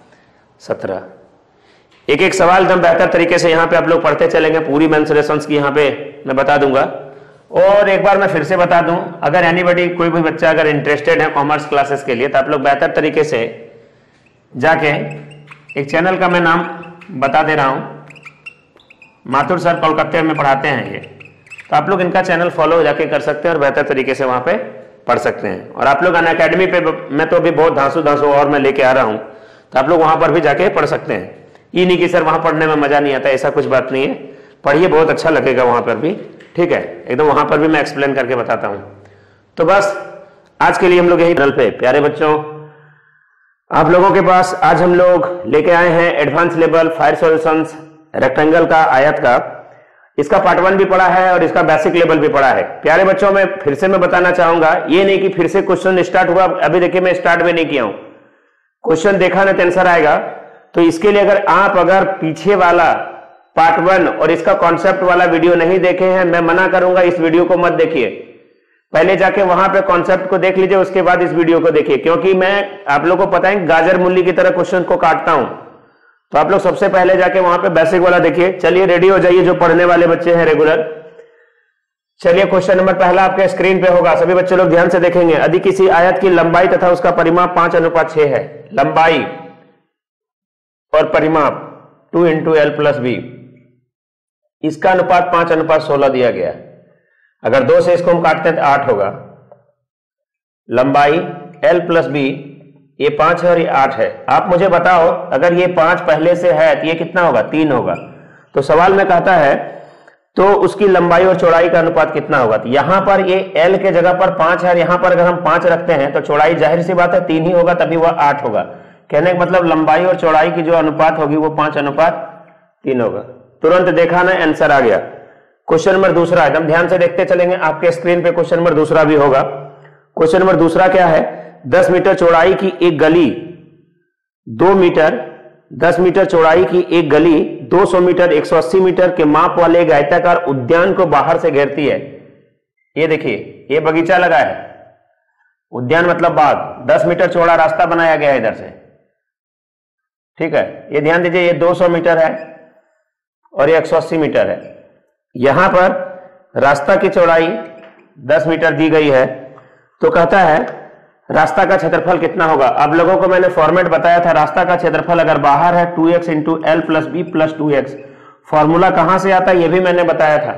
सत्रह। एक एक सवाल एकदम बेहतर तरीके से यहाँ पे आप लोग पढ़ते चलेंगे, पूरी मेंसुरेशंस की यहाँ पे मैं बता दूंगा। और एक बार मैं फिर से बता दूं, अगर एनीबडी कोई भी बच्चा अगर इंटरेस्टेड है कॉमर्स क्लासेस के लिए तो आप लोग बेहतर तरीके से जाके एक चैनल का मैं नाम बता दे रहा हूं, माथुर सर कोलकाता में पढ़ाते हैं ये, तो आप लोग इनका चैनल फॉलो जाके कर सकते हैं और बेहतर तरीके से वहां पे पढ़ सकते हैं। और आप लोग अन अकेडमी पे मैं तो अभी बहुत धांसू धांसू और मैं लेके आ रहा हूं, तो आप लोग वहां पर भी जाके पढ़ सकते हैं। ये नहीं कि सर वहां पढ़ने में मजा नहीं आता, ऐसा कुछ बात नहीं है, पढ़िए, बहुत अच्छा लगेगा वहां पर भी, ठीक है, एकदम वहां पर भी मैं एक्सप्लेन करके बताता हूं। तो बस आज के लिए हम लोग यही चैनल पे, प्यारे बच्चों आप लोगों के पास आज हम लोग लेके आए हैं advance level fire solutions rectangle का, आयत का। इसका पार्ट वन भी पढ़ा है और इसका बेसिक लेवल भी पढ़ा है। प्यारे बच्चों मैं फिर से मैं बताना चाहूंगा, ये नहीं कि फिर से क्वेश्चन स्टार्ट हुआ, अभी देखिए मैं स्टार्ट भी नहीं किया हूं, क्वेश्चन देखा ना आंसर आएगा। तो इसके लिए अगर आप अगर पीछे वाला पार्ट वन और इसका कॉन्सेप्ट वाला वीडियो नहीं देखे हैं, मैं मना करूंगा इस वीडियो को मत देखिए, पहले जाके वहां पे कॉन्सेप्ट को देख लीजिए, उसके बाद इस वीडियो को देखिए, क्योंकि मैं आप लोगों को पता है गाजर मूली की तरह क्वेश्चन को काटता हूं। तो आप लोग सबसे पहले जाके वहां पे बेसिक वाला देखिए। चलिए रेडी हो जाइए जो पढ़ने वाले बच्चे हैं रेगुलर। चलिए क्वेश्चन नंबर पहला आपके स्क्रीन पे होगा, सभी बच्चे लोग ध्यान से देखेंगे। यदि किसी आयत की लंबाई तथा उसका परिमाप पांच अनुपात छह है, लंबाई और परिमाप two into L plus B, इसका अनुपात पांच अनुपात सोलह दिया गया। अगर दो से इसको हम काटते हैं तो आठ होगा। लंबाई एल प्लस बी, ये पांच है और ये आठ है। आप मुझे बताओ अगर ये पांच पहले से है तो ये कितना होगा, तीन होगा। तो सवाल में कहता है तो उसकी लंबाई और चौड़ाई का अनुपात कितना होगा। तो यहां पर ये एल के जगह पर पांच है, यहां पर अगर हम पांच रखते हैं तो चौड़ाई जाहिर सी बात है तीन ही होगा, तभी वह आठ होगा। कहने का मतलब लंबाई और चौड़ाई की जो अनुपात होगी वो पांच अनुपात तीन होगा। तुरंत देखा ना, आंसर आ गया। क्वेश्चन नंबर दूसरा, एकदम ध्यान से देखते चलेंगे, आपके स्क्रीन पे क्वेश्चन नंबर दूसरा भी होगा। क्वेश्चन नंबर दूसरा क्या है, दस मीटर चौड़ाई की एक गली दो मीटर दस मीटर चौड़ाई की एक गली दो सौ मीटर एक सौ अस्सी मीटर के माप वाले एक आयताकार उद्यान को बाहर से घेरती है। ये देखिए ये बगीचा लगा है, उद्यान मतलब बाग, दस मीटर चौड़ा रास्ता बनाया गया है इधर से, ठीक है। ये ध्यान दीजिए ये दो सौ मीटर है और ये एक सौ अस्सी मीटर है। यहां पर रास्ता की चौड़ाई दस मीटर दी गई है, तो कहता है रास्ता का क्षेत्रफल कितना होगा। आप लोगों को मैंने फॉर्मेट बताया था, रास्ता का क्षेत्रफल अगर बाहर है two X into L plus B plus two X. Formula कहां से आता है ये भी मैंने बताया था,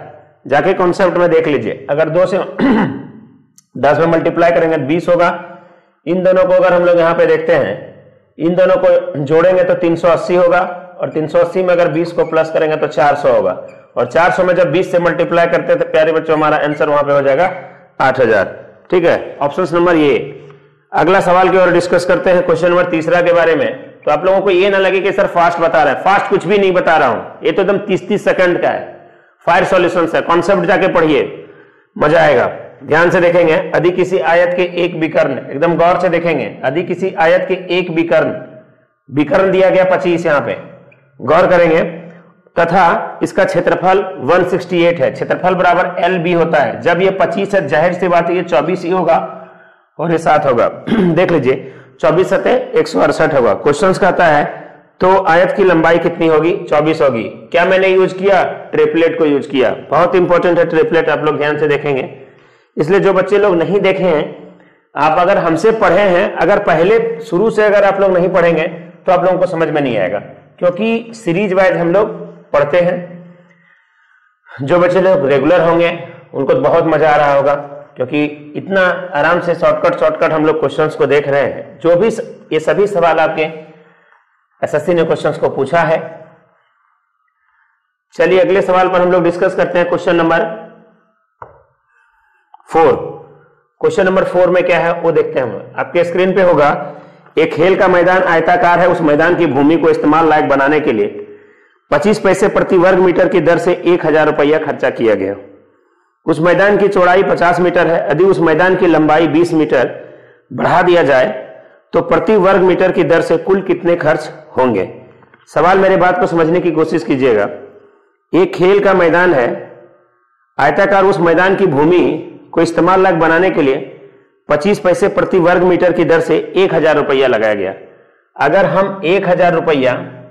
जाके कॉन्सेप्ट में देख लीजिए। अगर दो से दस में मल्टीप्लाई करेंगे बीस होगा। इन दोनों को अगर हम लोग यहाँ पे देखते हैं, इन दोनों को जोड़ेंगे तो तीन सौ अस्सी होगा, और तीन सौ अस्सी में अगर बीस को प्लस करेंगे तो चार सौ होगा, और चार सौ में जब बीस से मल्टीप्लाई करते हैं तो प्यारे बच्चों हमारा आंसर वहां पे हो जाएगा आठ हजार। ठीक है, ऑप्शन नंबर ये। अगला सवाल की ओर डिस्कस करते हैं, क्वेश्चन नंबर तीसरा के बारे में। तो आप लोगों को ये ना लगे कि सर फास्ट बता रहा है, फास्ट कुछ भी नहीं बता रहा हूं, ये तो एकदम तीस तीस सेकंड का है, फायर सॉल्यूशंस है। कॉन्सेप्ट जाके पढ़िए, मजा आएगा। ध्यान से देखेंगे, यदि किसी आयत के एक विकर्ण, एकदम गौर से देखेंगे, यदि किसी आयत के एक विकर्ण, विकर्ण दिया गया पच्चीस, यहां पे गौर करेंगे, तथा इसका क्षेत्रफल एक सौ अड़सठ है, क्षेत्रफल बराबर एल बी होता है। जब ये पच्चीस है, जाहिर सी बात है ये चौबीस ही होगा और ये सात होगा। देख लीजिए, चौबीस सते एक सौ अड़सठ होगा। क्वेश्चन कहता है तो आयत की लंबाई कितनी होगी? चौबीस होगी। क्या मैंने यूज किया? ट्रिपलेट को यूज किया। बहुत इंपॉर्टेंट है ट्रिपलेट, आप लोग ध्यान से देखेंगे। इसलिए जो बच्चे लोग नहीं देखे हैं, आप अगर हमसे पढ़े हैं, अगर पहले शुरू से अगर आप लोग नहीं पढ़ेंगे तो आप लोगों को समझ में नहीं आएगा, क्योंकि सीरीज वाइज हम लोग पढ़ते हैं। जो बच्चे लोग रेगुलर होंगे उनको बहुत मजा आ रहा होगा, क्योंकि इतना आराम से शॉर्टकट शॉर्टकट हम लोग क्वेश्चंस को देख रहे हैं। जो भी ये सभी सवाल आपके एसएससी ने क्वेश्चंस को पूछा है। चलिए अगले सवाल पर हम लोग डिस्कस करते हैं, question number four. Question number four में क्या है वो देखते हैं। आपके स्क्रीन पे होगा, एक खेल का मैदान आयताकार है, उस मैदान की भूमि को इस्तेमाल लायक बनाने के लिए पच्चीस पैसे प्रति वर्ग मीटर की दर से एक हजार रुपया खर्चा किया गया। उस मैदान की चौड़ाई पचास मीटर है। यदि उस मैदान की लंबाई बीस मीटर बढ़ा दिया जाए तो प्रति वर्ग मीटर की दर से कुल कितने खर्च होंगे? सवाल, मेरे बात को समझने की कोशिश कीजिएगा। एक खेल का मैदान है आयताकार, उस मैदान की भूमि को इस्तेमाल लायक बनाने के लिए पच्चीस पैसे प्रति वर्ग मीटर की दर से एक हजार रुपया लगाया गया। अगर हम एक हजार रुपया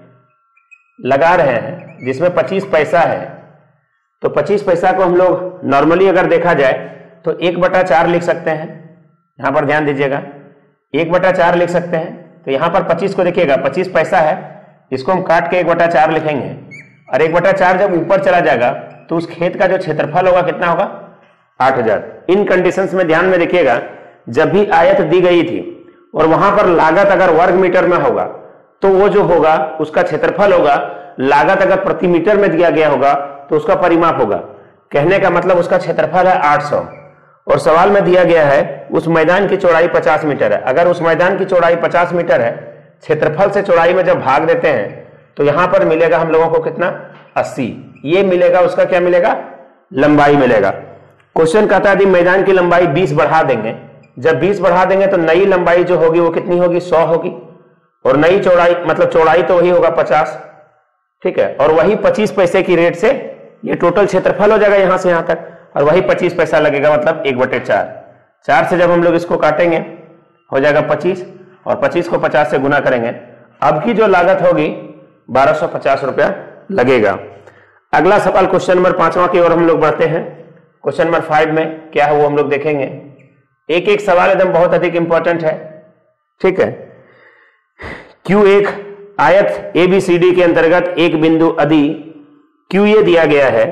लगा रहे हैं जिसमें पच्चीस पैसा है, तो पच्चीस पैसा को हम लोग नॉर्मली अगर देखा जाए तो एक बटा चार लिख सकते हैं। यहां पर ध्यान दीजिएगा, एक बटा चार लिख सकते हैं। तो यहां पर पच्चीस को देखिएगा, पच्चीस पैसा है, इसको हम काट के एक बटा चार लिखेंगे, और एक बटा चार जब ऊपर चला जाएगा तो उस खेत का जो क्षेत्रफल होगा कितना होगा? आठ हजार। इन कंडीशंस में ध्यान में रखिएगा, जब भी आयत दी गई थी और वहां पर लागत अगर वर्ग मीटर में होगा तो वो जो होगा उसका क्षेत्रफल होगा, लागत अगर प्रति मीटर में दिया गया होगा तो उसका परिमाप होगा। कहने का मतलब उसका क्षेत्रफल है आठ सौ, और सवाल में दिया गया है उस मैदान की चौड़ाई पचास मीटर है। अगर उस मैदान की चौड़ाई पचास मीटर है, क्षेत्रफल से चौड़ाई में जब भाग देते हैं तो यहां पर मिलेगा हम लोगों को कितना? अस्सी। ये मिलेगा, उसका क्या मिलेगा? लंबाई मिलेगा। क्वेश्चन कहता है मैदान की लंबाई बीस बढ़ा देंगे। जब बीस बढ़ा देंगे तो नई लंबाई जो होगी वो कितनी होगी? सौ होगी, और नई चौड़ाई मतलब चौड़ाई तो वही होगा पचास। ठीक है, और वही पच्चीस पैसे की रेट से ये टोटल क्षेत्रफल हो जाएगा यहां से यहां तक, और वही पच्चीस पैसा लगेगा, मतलब एक बटे चार। चार से जब हम लोग इसको काटेंगे हो जाएगा पच्चीस, और पच्चीस को पचास से गुना करेंगे, अब की जो लागत होगी बारह सौ पचास रुपया लगेगा। अगला सवाल क्वेश्चन नंबर पांचवा की ओर हम लोग बढ़ते हैं। क्वेश्चन नंबर फाइव में क्या है वो हम लोग देखेंगे। एक एक सवाल एकदम बहुत अधिक इंपॉर्टेंट है। ठीक है, क्यू एक आयत ए बी सी डी के अंतर्गत एक बिंदु यदि क्यू ए दिया गया है,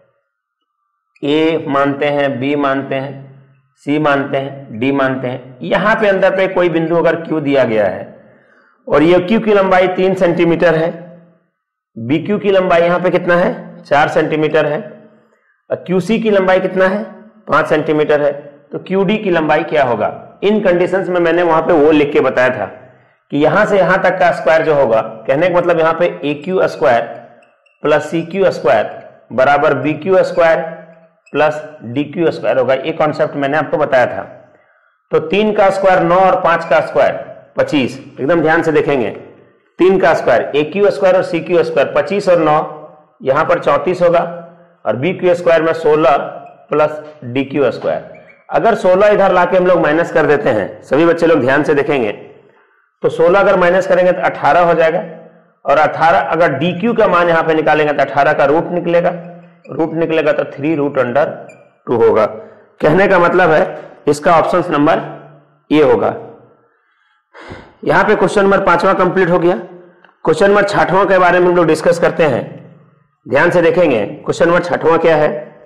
ए मानते हैं, बी मानते हैं, सी मानते हैं, डी मानते हैं, यहां पे अंदर पे कोई बिंदु अगर क्यू दिया गया है और ये क्यू की लंबाई तीन सेंटीमीटर है, बी क्यू की लंबाई यहां पे कितना है? चार सेंटीमीटर है, और क्यू सी की लंबाई कितना है? पांच सेंटीमीटर है। तो क्यू डी की लंबाई क्या होगा? इन कंडीशंस में मैंने वहां पे वो लिख के बताया था कि यहां से यहां तक का स्क्वायर जो होगा, कहने का मतलब यहां पे A Q square plus C Q square बराबर B Q square plus D Q square होगा। ये कॉन्सेप्ट मैंने आपको बताया था। तो तीन का स्क्वायर नौ और पांच का स्क्वायर पच्चीस। एकदम ध्यान से देखेंगे, तीन का स्क्वायर ए क्यू स्क्वायर और सी क्यू स्क्वायर पच्चीस और नौ, यहां पर चौंतीस होगा, और बी क्यू स्क्वायर में सोलह प्लस डी क्यू स्क्वायर। अगर सोलह इधर लाके हम लोग माइनस कर देते हैं, सभी बच्चे लोग ध्यान से देखेंगे, तो सोलह अगर माइनस करेंगे तो अठारह हो जाएगा, और अठारह अगर डी क्यू का मान यहां पे निकालेंगे तो अठारह का रूट निकलेगा, रूट निकलेगा तो थ्री रूट अंडर टू होगा। कहने का मतलब है इसका ऑप्शन नंबर ए होगा। यहां पे क्वेश्चन नंबर पांचवा कंप्लीट हो गया। क्वेश्चन नंबर छठवां के बारे में हम लोग डिस्कस करते हैं। ध्यान से देखेंगे, क्वेश्चन नंबर छठवां क्या है?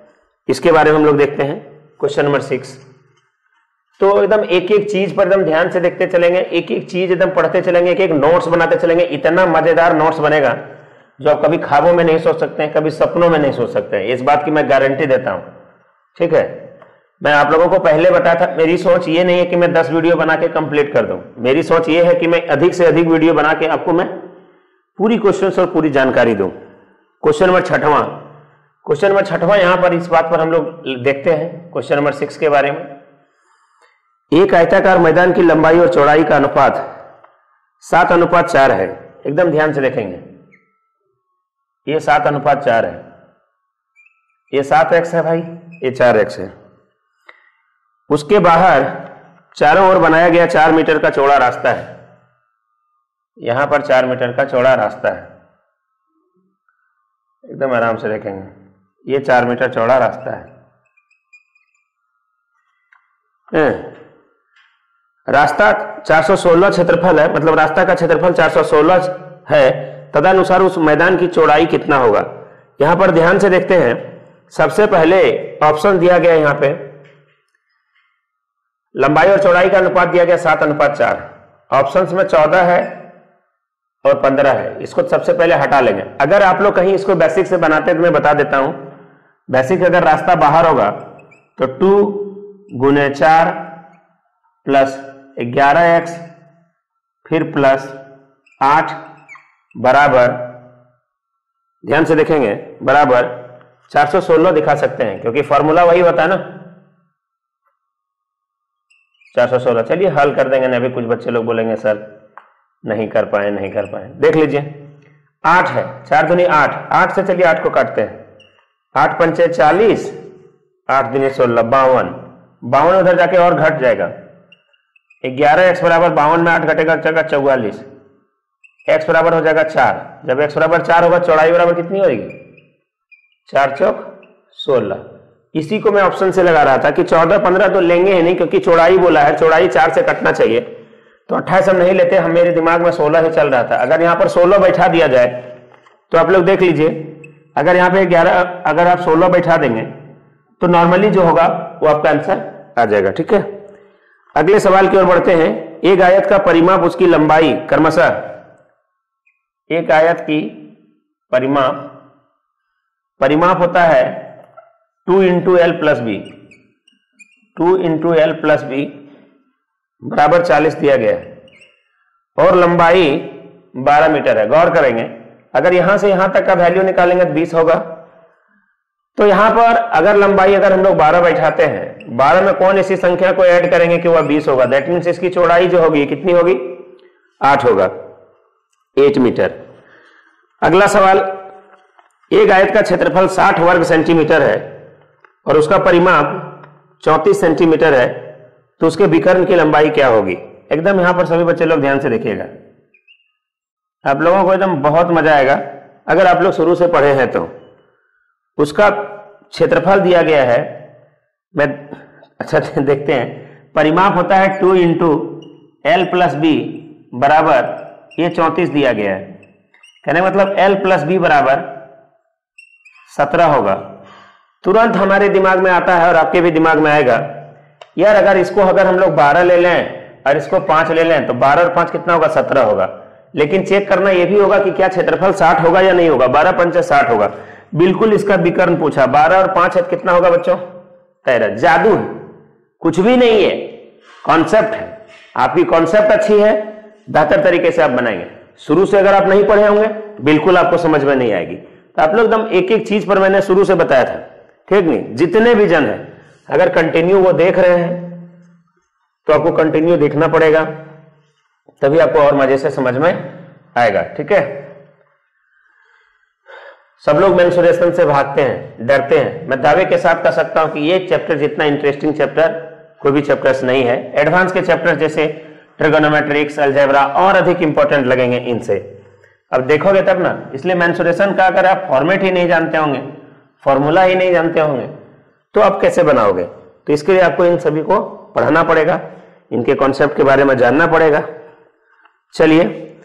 इसके बारे में हम लोग देखते हैं क्वेश्चन नंबर सिक्स। तो एकदम एक एक चीज पर एकदम ध्यान से देखते चलेंगे, एक एक चीज एकदम पढ़ते चलेंगे, एक एक नोट्स बनाते चलेंगे। इतना मजेदार नोट्स बनेगा जो आप कभी ख्वाबों में नहीं सोच सकते हैं, कभी सपनों में नहीं सोच सकते हैं। इस बात की मैं गारंटी देता हूं, ठीक है। मैं आप लोगों को पहले बताया था, मेरी सोच ये नहीं है कि मैं दस वीडियो बना के कंप्लीट कर दूं। मेरी सोच ये है कि मैं अधिक से अधिक वीडियो बना के आपको मैं पूरी क्वेश्चन और पूरी जानकारी दूं। क्वेश्चन नंबर छठवां क्वेश्चन नंबर छठवां यहां पर इस बात पर हम लोग देखते हैं क्वेश्चन नंबर सिक्स के बारे में। एक आयताकार मैदान की लंबाई और चौड़ाई का अनुपात सात अनुपात चार है। एकदम ध्यान से देखेंगे, ये सात अनुपात चार है, ये सात एक्स है भाई, ये चार एक्स है। उसके बाहर चारों ओर बनाया गया चार मीटर का चौड़ा रास्ता है। यहां पर चार मीटर का चौड़ा रास्ता है, एकदम आराम से देखेंगे, ये चार मीटर चौड़ा रास्ता है। ए, रास्ता चार सौ सोलह क्षेत्रफल है, मतलब रास्ता का क्षेत्रफल चार सौ सोलह है। तदनुसार उस मैदान की चौड़ाई कितना होगा। यहां पर ध्यान से देखते हैं, सबसे पहले ऑप्शन दिया गया, यहां पे लंबाई और चौड़ाई का अनुपात दिया गया सात अनुपात चार। ऑप्शंस में चौदह है और पंद्रह है, इसको सबसे पहले हटा लेंगे। अगर आप लोग कहीं इसको बेसिक से बनाते तो मैं बता देता हूं, बेसिक अगर रास्ता बाहर होगा तो टू गुने चार प्लस ग्यारह एक्स फिर प्लस आठ बराबर, ध्यान से देखेंगे, बराबर चार सौ सोलह दिखा सकते हैं क्योंकि फॉर्मूला वही होता है ना, चार सौ सोलह। चलिए हल कर देंगे ना। अभी कुछ बच्चे लोग बोलेंगे सर नहीं कर पाए नहीं कर पाए। देख लीजिए, आठ है, चार दुनी आठ, आठ से चलिए आठ को काटते हैं, आठ पंचे चालीस, आठ दुनी सोलह, बावन, बावन उधर जाके और घट जाएगा। ग्यारह एक्स बराबर बावन में आठ घटेगा, जाएगा चौवालीस, एक्स बराबर हो जाएगा चार। जब एक्स बराबर चार होगा, चौड़ाई बराबर कितनी होगी, चार चौक सोलह। इसी को मैं ऑप्शन से लगा रहा था कि चौदह पंद्रह तो लेंगे ही नहीं क्योंकि चौड़ाई बोला है, चौड़ाई चार से कटना चाहिए, तो अट्ठाईस हम नहीं लेते। हम मेरे दिमाग में सोलह ही चल रहा था। अगर यहाँ पर सोलह बैठा दिया जाए तो आप लोग देख लीजिए, अगर यहाँ पे ग्यारह अगर आप सोलह बैठा देंगे तो नॉर्मली जो होगा वो आपका आंसर आ जाएगा, ठीक है। अगले सवाल की ओर बढ़ते हैं। एक आयत का परिमाप उसकी लंबाई क्रमशः, एक आयत की परिमाप परिमाप होता है two into L plus B, two into L plus B बराबर चालीस दिया गया है और लंबाई बारह मीटर है। गौर करेंगे, अगर यहां से यहां तक का वैल्यू निकालेंगे तो बीस होगा। तो यहां पर अगर लंबाई अगर हम लोग बारह बैठाते हैं, बारह में कौन ऐसी संख्या को ऐड करेंगे कि वह बीस होगा। दैट मीन्स इसकी चौड़ाई जो होगी कितनी होगी, आठ होगा, आठ मीटर। अगला सवाल, एक आयत का क्षेत्रफल साठ वर्ग सेंटीमीटर है और उसका परिमाप चौंतीस सेंटीमीटर है, तो उसके विकर्ण की लंबाई क्या होगी। एकदम यहां पर सभी बच्चे लोग ध्यान से देखिएगा, आप लोगों को एकदम बहुत मजा आएगा अगर आप लोग शुरू से पढ़े हैं तो। उसका क्षेत्रफल दिया गया है, मैं अच्छा देखते हैं, परिमाप होता है two into L plus B बराबर ये चौंतीस दिया गया है। कहने मतलब एल प्लस बी बराबर सत्रह होगा। तुरंत हमारे दिमाग में आता है और आपके भी दिमाग में आएगा, यार अगर इसको अगर हम लोग बारह ले लें और इसको पांच ले लें तो बारह और पांच कितना होगा, सत्रह होगा। लेकिन चेक करना यह भी होगा कि क्या क्षेत्रफल साठ होगा या नहीं होगा। बारह पंचे साठ होगा, बिल्कुल इसका विकर्ण पूछा। बारह और पांच है कितना होगा बच्चों, तेरह। जादू है, कुछ भी नहीं है, कॉन्सेप्ट है। आपकी कॉन्सेप्ट अच्छी है, बेहतर तरीके से आप बनाएंगे। शुरू से अगर आप नहीं पढ़े होंगे बिल्कुल आपको समझ में नहीं आएगी। तो आप लोग एकदम एक एक चीज पर मैंने शुरू से बताया था, ठीक नहीं। जितने भी जन है अगर कंटिन्यू वो देख रहे हैं तो आपको कंटिन्यू देखना पड़ेगा, तभी आपको और मजे से समझ में आएगा, ठीक है। सब लोग मेंसुरेशन से भागते हैं, डरते हैं। मैं दावे के साथ कह सकता हूं कि ये चैप्टर जितना इंटरेस्टिंग चैप्टर कोई भी चैप्टर्स नहीं है। एडवांस के चैप्टर जैसे ट्रिगोनोमेट्रिक्स, अलजेब्रा और अधिक इंपॉर्टेंट लगेंगे इनसे। अब देखोगे तब ना, इसलिए मेंसुरेशन का अगर आप फॉर्मेट ही नहीं जानते होंगे, फॉर्मूला ही नहीं जानते होंगे, तो आप कैसे बनाओगे। तो इसके लिए आपको इन सभी को पढ़ना पड़ेगा, इनके कॉन्सेप्ट के बारे में जानना पड़ेगा। चलिए